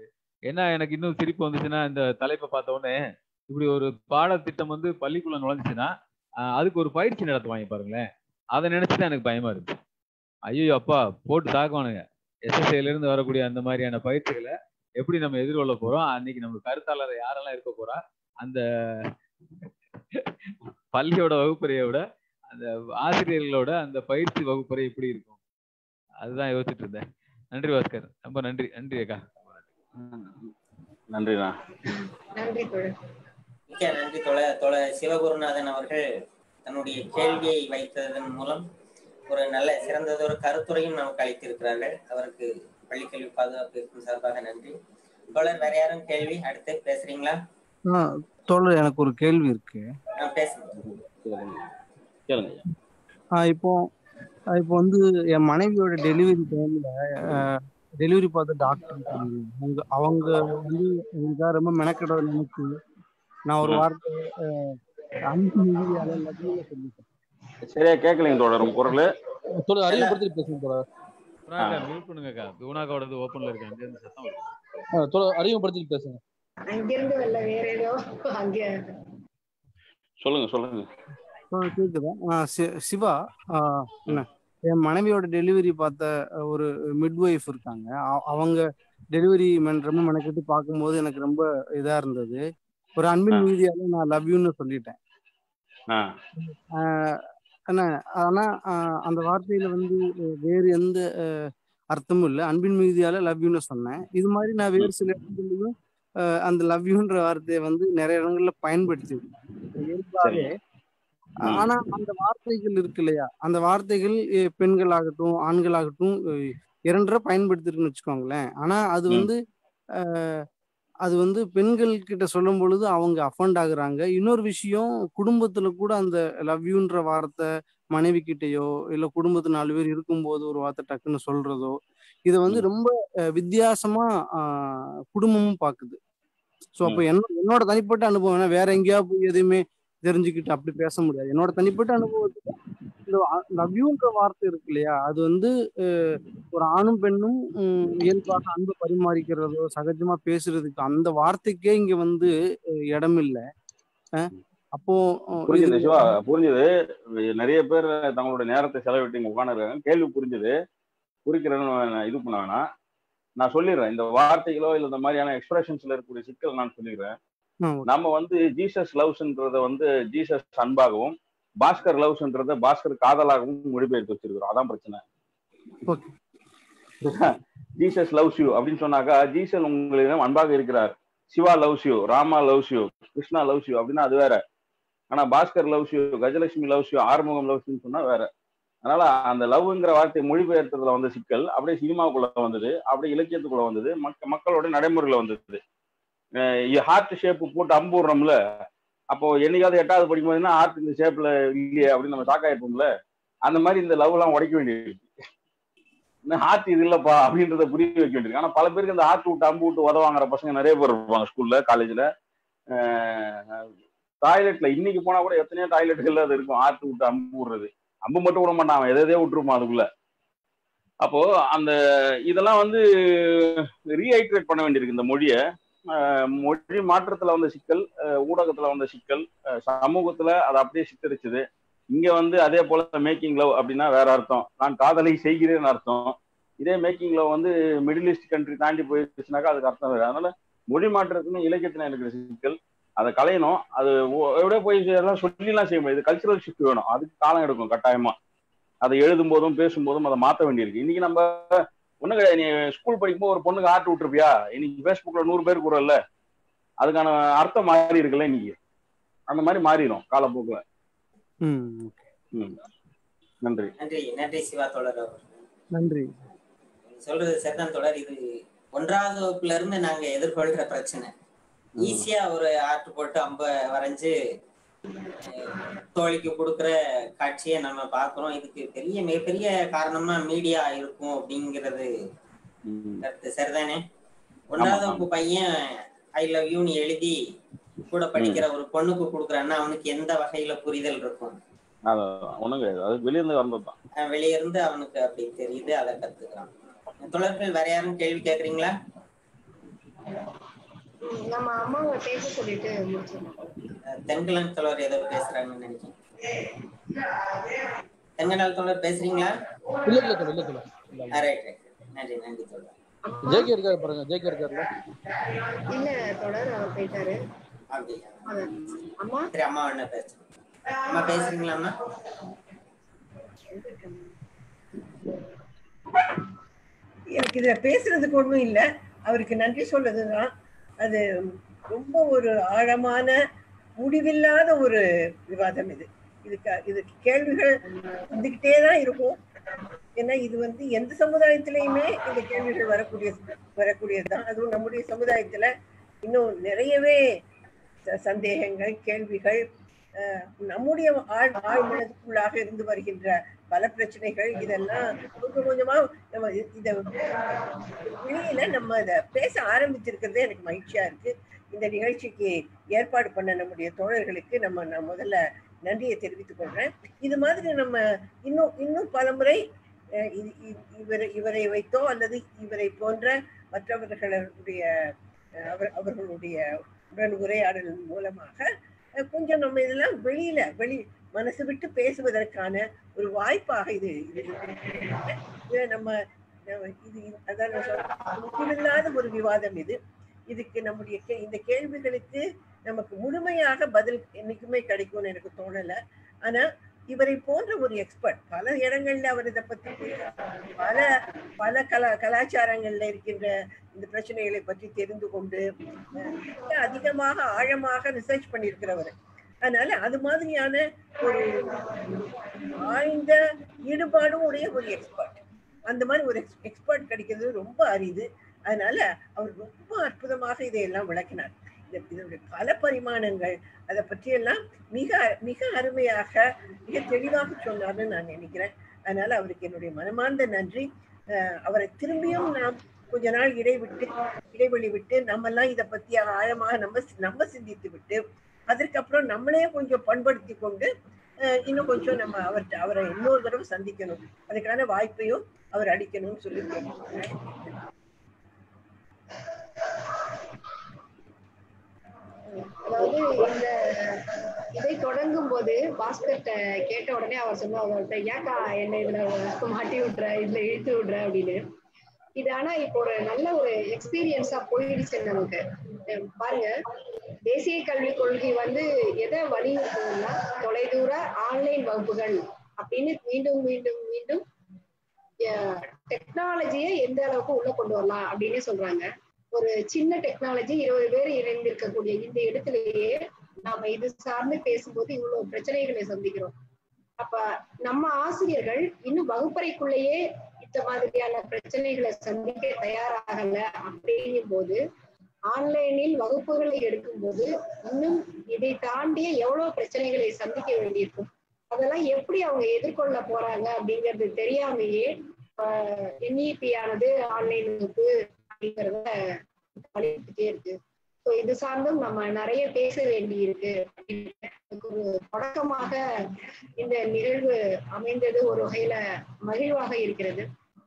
என்ன எனக்கு இன்னும் சிரிப்பு வந்துச்சுன்னா, இந்த தலைப்பை பார்த்த உடனே இப்படி ஒரு பாடத்திட்டம் வந்து பள்ளிக்குள்ள நுழைஞ்சுச்சுன்னா அதுக்கு ஒரு பயிற்சி நடத்துவாங்க பாருங்களேன். அதை நினைச்சுதான் எனக்கு பயமா இருக்கு. ஐயோ அப்பா போட்டு தாக்குவானுங்க. எஸ்எஸ்ஐல இருந்து வரக்கூடிய அந்த மாதிரியான பயிற்சிகளை எப்படி நம்ம எதிர்கொள்ள போறோம், அன்னைக்கு நம்ம கருத்தாளர் யாரெல்லாம் இருக்க போறா, அந்த பள்ளியோட வகுப்பறையை விட அந்த ஆசிரியர்களோட அந்த பயிற்சி வகுப்பறை எப்படி இருக்கும், அதுதான் யோசிச்சுட்டு இருந்தேன். நன்றி பாஸ்கர், ரொம்ப நன்றி. நன்றி அக்கா. நன்றிண்ணா. நன்றி தோழர். மிக்க நன்றி தோழர் சிவகுருநாதன் அவர்கள் தன்னுடைய கேள்வியை வைத்ததன் மூலம் ஒரு நல்ல சிறந்ததொரு கருத்துரையும் நமக்கு அளித்திருக்கிறார்கள். அவருக்கு பள்ளிக்கல்வி பாதுகாப்பு சார்பாக நன்றி. தோழர் வேற யாரும் கேள்வி அடுத்து பேசுறீங்களா? தோழர் எனக்கு ஒரு கேள்வி இருக்கு. இப்போ வந்து என் மனைவியோட டெலிவரி டைம்ல டெலிவரி பார்த்த டாக்டர் அவங்க வந்து எனக்காக ரொம்ப மெனக்கெட நினைச்சு நான் ஒரு வார்த்தை சரியா கேட்கலைங்க தோழர் உங்க குரல். அறிமுகப்படுத்தி பேசுங்க தோழர். மியூட் பண்ணுங்கக்கா. குணாக்காவோடது ஓபன்ல இருக்கு, அங்க இருந்து சத்தம் வருது. தோழர் அறிமுகப்படுத்தி பேசுங்க. அங்க இருந்து வரல, வேற ஏதோ அங்க. சொல்லுங்க. கேக்குதா? சிவா, என் மனைவியோட டெலிவரி பார்த்த ஒரு மிட்வைஃப் இருக்காங்க. அவங்க டெலிவரி ரொம்ப மெனக்கெட்டு பார்க்கும்போது எனக்கு ரொம்ப இதா இருந்தது. ஒரு அன்பின் மீதியால நான் லவ் யூன்னு சொல்லிட்டேன். ஆனா அந்த வார்த்தையில வந்து வேறு எந்த அர்த்தமும் இல்லை. அன்பின் மீதியால லவ் யூன்னு சொன்னேன். இது மாதிரி நான் வேறு சில இடத்துலையும் அந்த லவ் யூன்ற வார்த்தையை வந்து நிறைய இடங்கள்ல பயன்படுத்தி இயல்பாகவே. ஆனா அந்த வார்த்தைகள் இருக்கு இல்லையா, அந்த வார்த்தைகள் பெண்களாகட்டும் ஆண்களாகட்டும் இரண்டரை பயன்படுத்திருக்குன்னு வச்சுக்கோங்களேன். ஆனா அது வந்து பெண்கள் கிட்ட சொல்லும் பொழுது அவங்க அஃபண்ட் ஆகுறாங்க. இன்னொரு விஷயம், குடும்பத்துல கூட அந்த லவ் யூன்ற வார்த்தை மனைவி கிட்டயோ இல்ல குடும்பத்து 4 பேர் இருக்கும்போது ஒரு வார்த்தை டக்குன்னு சொல்றதோ, இதை வந்து ரொம்ப வித்தியாசமா குடும்பமும் பாக்குது. ஸோ அப்போ என்னோட தனிப்பட்ட அனுபவம், வேற எங்கேயா போய் எதையுமே தெரிஞ்சுக்கிட்டு அப்படி பேச முடியாது. என்னோட தனிப்பட்ட அனுபவத்துல இந்த லவ் யூன்ற வார்த்தை இருக்கு இல்லையா, அது வந்து ஒரு ஆணும் பெண்ணும் இயல்பாக அன்பு பரிமாறிக்கிறதோ சகஜமா பேசுறதுக்கு அந்த வார்த்தைக்கே இங்க வந்து இடம் இல்லை. அப்போ புரிஞ்சுது சிவா, புரிஞ்சுது. நிறைய பேர் தங்களோட நேரத்தை செலவிட்டு இங்க உட்காந்துருக்காங்க. கேள்வி புரிஞ்சுது. குறிக்கிறேன்னு இது பண்ண வேணாம். நான் சொல்லிடுறேன். இந்த வார்த்தைகளோ இல்லை இந்த மாதிரியான எக்ஸ்பிரஷன்ஸ்ல இருக்கக்கூடிய சிக்கல் நான் சொல்லிடுறேன். நம்ம வந்து ஜீசஸ் லவ்ஸ்ன்றத வந்து ஜீசஸ் அன்பாகவும், பாஸ்கர் லவ்ஸ்ன்றத பாஸ்கர் காதலாகவும் மொழிபெயர்த்து வச்சிருக்கிறோம். அதான் பிரச்சனை. ஜீசஸ் லவ்ஸ் யூ அப்படின்னு சொன்னாக்கா ஜீசஸ் உங்களிடம் அன்பாக இருக்கிறார், Shiva loves you, Rama loves you, Krishna loves you அப்படின்னா அது வேற. ஆனா Bhaskar loves you, Gajalakshmi loves you, Arumugam loves யூன்னு சொன்னா வேற. அதனால அந்த லவ்ங்கிற வார்த்தை மொழிபெயர்த்ததுல வந்த சிக்கல் அப்படியே சினிமாக்குள்ள வந்தது, அப்படியே இலக்கியத்துக்குள்ள வந்தது, மக்களோட நடைமுறையில வந்தது. ஹார்ட் ஷேப் போட்டு அம்புடுறோம்ல, அப்போ என்னைக்காவது 8வது படிக்கும் போதுன்னா ஹார்ட் இந்த ஷேப்ல இல்லையே அப்படின்னு நம்ம ஷாக் ஆயிருப்போம்ல. அந்த மாதிரி இந்த லவ் எல்லாம் உடைக்க வேண்டியிருக்கு. ஹார்ட் இது இல்லப்பா அப்படின்றத புரிய வைக்க வேண்டியிருக்கு. ஆனா பல பேருக்கு இந்த ஹார்ட் விட்டு அம்பு விட்டு உதவாங்கிற பசங்க நிறைய பேர் இருப்பாங்க ஸ்கூல்ல காலேஜ்ல. டாய்லெட்ல இன்னைக்கு போனா கூட எத்தனையோ டாய்லெட்டுகள்ல அது இருக்கும், ஹார்ட் விட்டு அம்பு விடுறது. அம்பு மட்டும் விட மாட்டான், அவன் எதையோ விட்டுருப்பான் அதுக்குள்ள. அப்போ அந்த இதெல்லாம் வந்து ரீஹைட்ரேட் பண்ண வேண்டியிருக்கு இந்த மொழியை. மொழி மாற்றத்துல வந்த சிக்கல், ஊடகத்துல வந்த சிக்கல், சமூகத்துல அதை அப்படியே சித்தரிச்சது. இங்க வந்து அதே போல மேக்கிங் லவ் அப்படின்னா வேற அர்த்தம், நான் காதலை செய்கிறேன்னு அர்த்தம். இதே மேக்கிங் லவ் வந்து மிடில் ஈஸ்ட் கண்ட்ரி தாண்டி போயிடுச்சுனாக்கா அதுக்கு அர்த்தம் வேறு. அதனால மொழி மாற்றத்துக்குன்னு இலக்கியத்துல இருக்கிற சிக்கல், அதை கலையணும். அது எவ்வளோ போய் எல்லாம் சொல்லிலாம் செய்ய முடியாது. கல்ச்சுரல் ஷிஃப்ட் வேணும், அதுக்கு காலம் எடுக்கும் கட்டாயமா. அதை எழுதும் போதும் பேசும்போதும் அதை மாற்ற வேண்டியிருக்கு. இன்னைக்கு நம்ம ஒண்ணு கிடையாது. நீ ஸ்கூல் படிக்கும்போது ஒரு பொண்ணுக்கு ஆட்டு விட்டுருப்பியா, இன்னைக்கு ஃபேஸ்புக்ல 100 பேர் கூட இல்ல, அதுக்கான அர்த்தம் மாறி இருக்குல்ல இன்னைக்கு. அந்த மாதிரி மாறிடும் காலப்போக்குல. நன்றி நன்றி நன்றி சிவா தோழர். நன்றி. சொல்றது சரிதான் தோழர். இது 1வது வகுப்புல இருந்து நாங்க எதிர்கொள்கிற பிரச்சனை. ஈஸியா ஒரு ஆர்ட் போட்டு அம்ப வரைஞ்சு தோழிக்கு கொடுக்குற காட்சியை நம்ம பாக்குறோம். இதுக்கு மிகப்பெரிய காரணமா மீடியா இருக்கும் அப்படிங்கிறது கருத்து சரிதானே? 1வது வகுப்பு பையன் ஐ லவ் யூன்னு எழுதி கூட படிக்கிற ஒரு பொண்ணுக்கு கொடுக்குறான்னா அவனுக்கு எந்த வகையில புரிதல் இருக்கும்? வெளியிருந்து அவனுக்கு அப்படி தெரியுது, அதை கத்துக்கிறான். தொடர்கள் வேற யாரும் கேள்வி கேக்குறீங்களா? நம்ம அம்மாவை பேச சொல்லிட்டு முடிச்சிடலாம். தென்கலன் தோழர் ஏதோ பேசுறாங்கன்னு நினைக்கிறேன். தென்கலன் தோழர் பேசுறீங்களா? இல்ல இல்ல தோழர், இல்ல தோழர். ரைட் ரைட், நன்றி நன்றி தோழர். ஜேகே இருக்காரு பாருங்க, ஜேகே இருக்காருல்ல? இல்ல தோழர், அவர் போயிட்டாரு. அப்படியா? அம்மா சரி, அம்மா என்ன பேசுறேன். அம்மா பேசுறீங்களா? அம்மா எனக்கு இதுல பேசுறதுக்கு ஒண்ணும் இல்லை, அவருக்கு நன்றி சொல்றதுதான். அது ரொம்ப ஒரு ஆழமான முடிவில்லாத ஒரு விவாதம். இதுக்கு கேள்விகள் வந்துகிட்டே தான் இருக்கும். ஏன்னா இது எந்த சமுதாயத்திலையுமே இந்த கேள்விகள் வரக்கூடியதுதான். அதுவும் நம்முடைய சமுதாயத்துல இன்னும் நிறையவே சந்தேகங்கள், கேள்விகள், நம்முடைய ஆழ்மனதுக்குள்ளாக இருந்து வருகின்ற பல பிரச்சனைகள், இதெல்லாம் கொஞ்சம் கொஞ்சமா நம்ம இத வெளியில நம்ம இத பேச ஆரம்பிச்சிருக்கிறதே எனக்கு மகிழ்ச்சியா இருக்கு. இந்த நிகழ்ச்சிக்கு ஏற்பாடு பண்ண நம்முடைய தோழர்களுக்கு நான் முதல்ல நன்றியை தெரிவித்துக் கொள்றேன். இது மாதிரி நம்ம இன்னும் பல முறை இவரை வைத்தோ அல்லது இவரை போன்ற மற்றவர்களுடைய அவர்களுடைய உடன் உரையாடல் மூலமாக கொஞ்சம் நம்ம இதெல்லாம் வெளி மனசு விட்டு பேசுவதற்கான ஒரு வாய்ப்பாக இது நம்ம இது அதான் முக்கியமில்லாத ஒரு விவாதம். இதுக்கு நம்முடைய இந்த கேள்விகளுக்கு நமக்கு முழுமையாக பதில் என்னைக்குமே கிடைக்கும்னு எனக்கு தோணல. ஆனா இவரை போன்ற ஒரு எக்ஸ்பர்ட் பல இடங்கள்ல அவர் இதை பத்தி பல கலாச்சாரங்கள்ல இருக்கின்ற இந்த பிரச்சனைகளை பற்றி தெரிந்து கொண்டு அதிகமாக ஆழமாக ரிசர்ச் பண்ணியிருக்கிறவர். அதனால அது மாதிரியான ஒரு ஆழ்ந்த ஈடுபாடும் உடைய ஒரு எக்ஸ்பர்ட், அந்த மாதிரி ஒரு எக்ஸ்பர்ட் கிடைக்கிறது ரொம்ப அரிது. அதனால அவர் ரொம்ப அற்புதமாக இதையெல்லாம் விளக்கினார். இதனுடைய பல பரிமாணங்கள் அதை பற்றியெல்லாம் மிக மிக அருமையாக மிக தெளிவாக சொன்னார்னு நான் நினைக்கிறேன். அதனால அவருக்கு என்னுடைய மனமார்ந்த நன்றி. அவரை திரும்பியும் நாம் கொஞ்ச நாள் இடைவெளி விட்டு நம்மெல்லாம் இதை பத்தி ஆழமாக நம்ம சிந்தித்து விட்டு அதற்கப்புறம் நம்மளே கொஞ்சம் பண்படுத்தி கொண்டு இன்னும் கொஞ்சம் நம்ம அவரை இன்னொரு தடவை சந்திக்கணும், அதுக்கான வாய்ப்பையும் அவர் அளிக்கணும்னு சொல்லி அதாவது இதை தொடங்கும் போது பாஸ்கர்ட்ட கேட்ட உடனே அவர் சொன்னார், ஏக்கா என்ன இதுல மாட்டி விட்டுற, இதுல இழுத்து விடுற அப்படின்னு. இது ஆனா இப்போ ஒரு நல்ல ஒரு எக்ஸ்பீரியன்ஸா போயிடுச்சு நமக்கு. பாருங்க, தேசிய கல்விக் கொள்கை எதை வலியுறுத்துதுன்னா தொலைதூர ஆன்லைன் வகுப்புகள் அப்படின்னு மீண்டும் மீண்டும் மீண்டும் டெக்னாலஜியை எந்த அளவுக்கு உள்ள கொண்டு வரலாம் அப்படின்னு சொல்றாங்க. ஒரு சின்ன டெக்னாலஜி 20 பேர் இணைந்திருக்கக்கூடிய இந்த இடத்திலேயே நாம இது சார்ந்து பேசும்போது இவ்வளவு பிரச்சனைகளை சந்திக்கிறோம். அப்ப நம்ம ஆசிரியர்கள் இன்னும் வகுப்பறைக்குள்ளேயே இந்த மாதிரியான பிரச்சனைகளை சந்திக்க தயாராகல. அப்படிங்கும் போது ஆன்லைனில் வகுப்புகளை எடுக்கும் போது இன்னும் இதை தாண்டிய எவ்வளவு பிரச்சனைகளை சந்திக்க வேண்டியிருக்கும். அதெல்லாம் எப்படி அவங்க எதிர்கொள்ள போறாங்க அப்படிங்கிறது தெரியாமையே NEP ஆனது ஆன்லைன் வகுப்பு அப்படிங்கிறத வலியுறுத்திட்டே இருக்கு. ஸோ இது சார்ந்தும் நம்ம நிறைய பேச வேண்டி இருக்கு. ஒரு தொடக்கமாக இந்த நிகழ்வு அமைந்தது ஒரு வகையில மகிழ்வாக இருக்கிறது.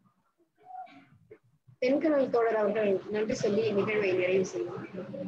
தென்கனல் தோழர் அவர்கள் நன்றி சொல்லி நிகழ்வை நிறைவு செய்வார்.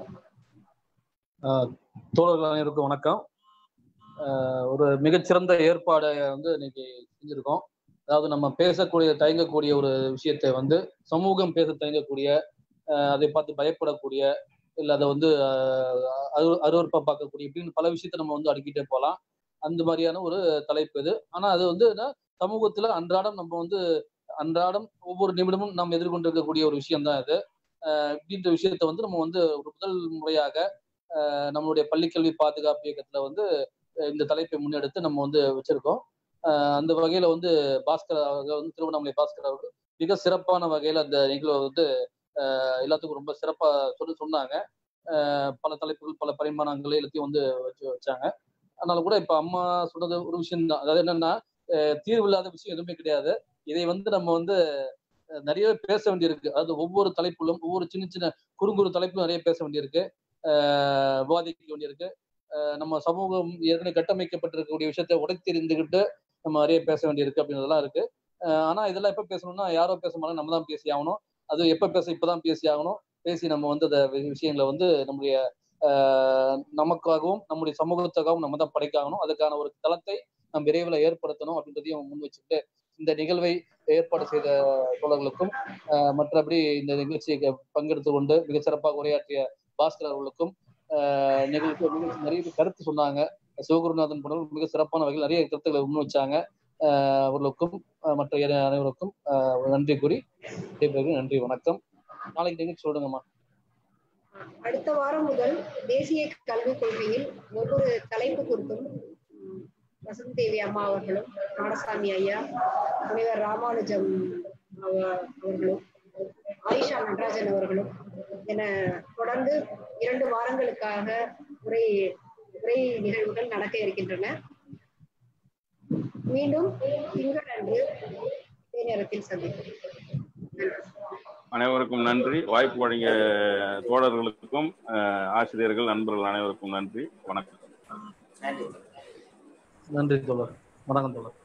தோழர்கள் அனைவருக்கும் வணக்கம். ஒரு மிகச்சிறந்த ஏற்பாடை இன்னைக்கு செஞ்சிருக்கோம். அதாவது நம்ம தயங்கக்கூடிய ஒரு விஷயத்தை சமூகம் பேச தயங்கக்கூடிய, அதை பார்த்து பயப்படக்கூடிய, இல்லை அதை அருவருப்பா பார்க்கக்கூடிய, இப்படின்னு பல விஷயத்த நம்ம அடுக்கிட்டே போகலாம். அந்த மாதிரியான ஒரு தலைப்பு இது. ஆனா அது சமூகத்துல அன்றாடம் நம்ம அன்றாடம் ஒவ்வொரு நிமிடமும் நம்ம எதிர்கொண்டிருக்கக்கூடிய ஒரு விஷயம்தான் இது. இப்படின்ற விஷயத்த நம்ம ஒரு முதல் முறையாக நம்மளுடைய பள்ளிக்கல்வி பாதுகாப்பு இயக்கத்துல இந்த தலைப்பை முன்னெடுத்து நம்ம வச்சிருக்கோம். அந்த வகையில பாஸ்கர் அவர்கள் திருவண்ணாமலை பாஸ்கர் அவர்கள் மிக சிறப்பான வகையில அந்த நிகழ்வை எல்லாத்துக்கும் ரொம்ப சிறப்பா சொன்னாங்க. பல தலைப்புகள் பல பரிமாணங்களை எல்லாத்தையும் வச்சாங்க. அதனால கூட இப்ப அம்மா சொன்னது ஒரு விஷயம் தான். அதாவது என்னன்னா, தீர்வு இல்லாத விஷயம் எதுவுமே கிடையாது. இதை நம்ம நிறைய பேச வேண்டியிருக்கு. அதாவது ஒவ்வொரு தலைப்புகளும் ஒவ்வொரு சின்ன சின்ன குறுங்குறு தலைப்பும் நிறைய பேச வேண்டியிருக்கு, விவாதிக்க வேண்டியிருக்கு. நம்ம சமூகம் ஏற்கனவே கட்டமைக்கப்பட்டிருக்கக்கூடிய விஷயத்தை உடைத்தெறிந்துகிட்டு நம்ம நிறைய பேச வேண்டியிருக்கு அப்படின்றதெல்லாம் இருக்கு. ஆனா இதெல்லாம் எப்ப பேசணும்னா யாரோ பேச மாட்டாங்க, நம்ம தான் பேசி ஆகணும். அது எப்ப இப்பதான் பேசி ஆகணும். பேசி நம்ம வந்து அந்த விஷயங்களை வந்து நம்முடைய நமக்காகவும் நம்முடைய சமூகத்துக்காகவும் நம்ம தான் படைக்காகணும். அதுக்கான ஒரு தளத்தை நம்ம விரைவில் ஏற்படுத்தணும் அப்படின்றதையும் முன் வச்சுட்டு இந்த நிகழ்வை ஏற்பாடு செய்த தோழர்களுக்கும் மற்றபடி இந்த நிகழ்ச்சியை பங்கெடுத்து கொண்டு மிக சிறப்பாக உரையாற்றிய பாஸ்கர் அவர்களுக்கும் நிகழ்ச்சி நிறைய கருத்து சொன்னாங்க. சிவகுருநாதன் போன்றவர்கள் மிக சிறப்பான வகையில் நிறைய கருத்துக்களை முன் வச்சாங்க. அவர்களுக்கும் மற்ற அனைவருக்கும் நன்றி கூறி நன்றி, வணக்கம். நாளைக்கு நிகழ்ச்சி சொல்லுங்கம்மா. அடுத்த வாரம் முதல் தேசிய கல்விக் கொள்கையில் ஒவ்வொரு தலைப்பு குறித்தும் வசந்தி தேவி அம்மா அவர்களும், நாடசாமி ஐயா, முனைவர் ராமானுஜம் அவர்களும், ஆயிஷா நடராஜன் அவர்களும் என தொடர்ந்து 2 வாரங்களுக்காக உரை நிகழ்வுகள் நடக்க இருக்கின்றன. மீண்டும் திங்களன்று இதே நேரத்தில் சந்திப்போம். அனைவருக்கும் நன்றி. வாய்ப்பு வழங்கிய தோழர்களுக்கும் ஆசிரியர்கள் நண்பர்கள் அனைவருக்கும் நன்றி. வணக்கம். நன்றி தோழர். வணக்கம் தோழர்.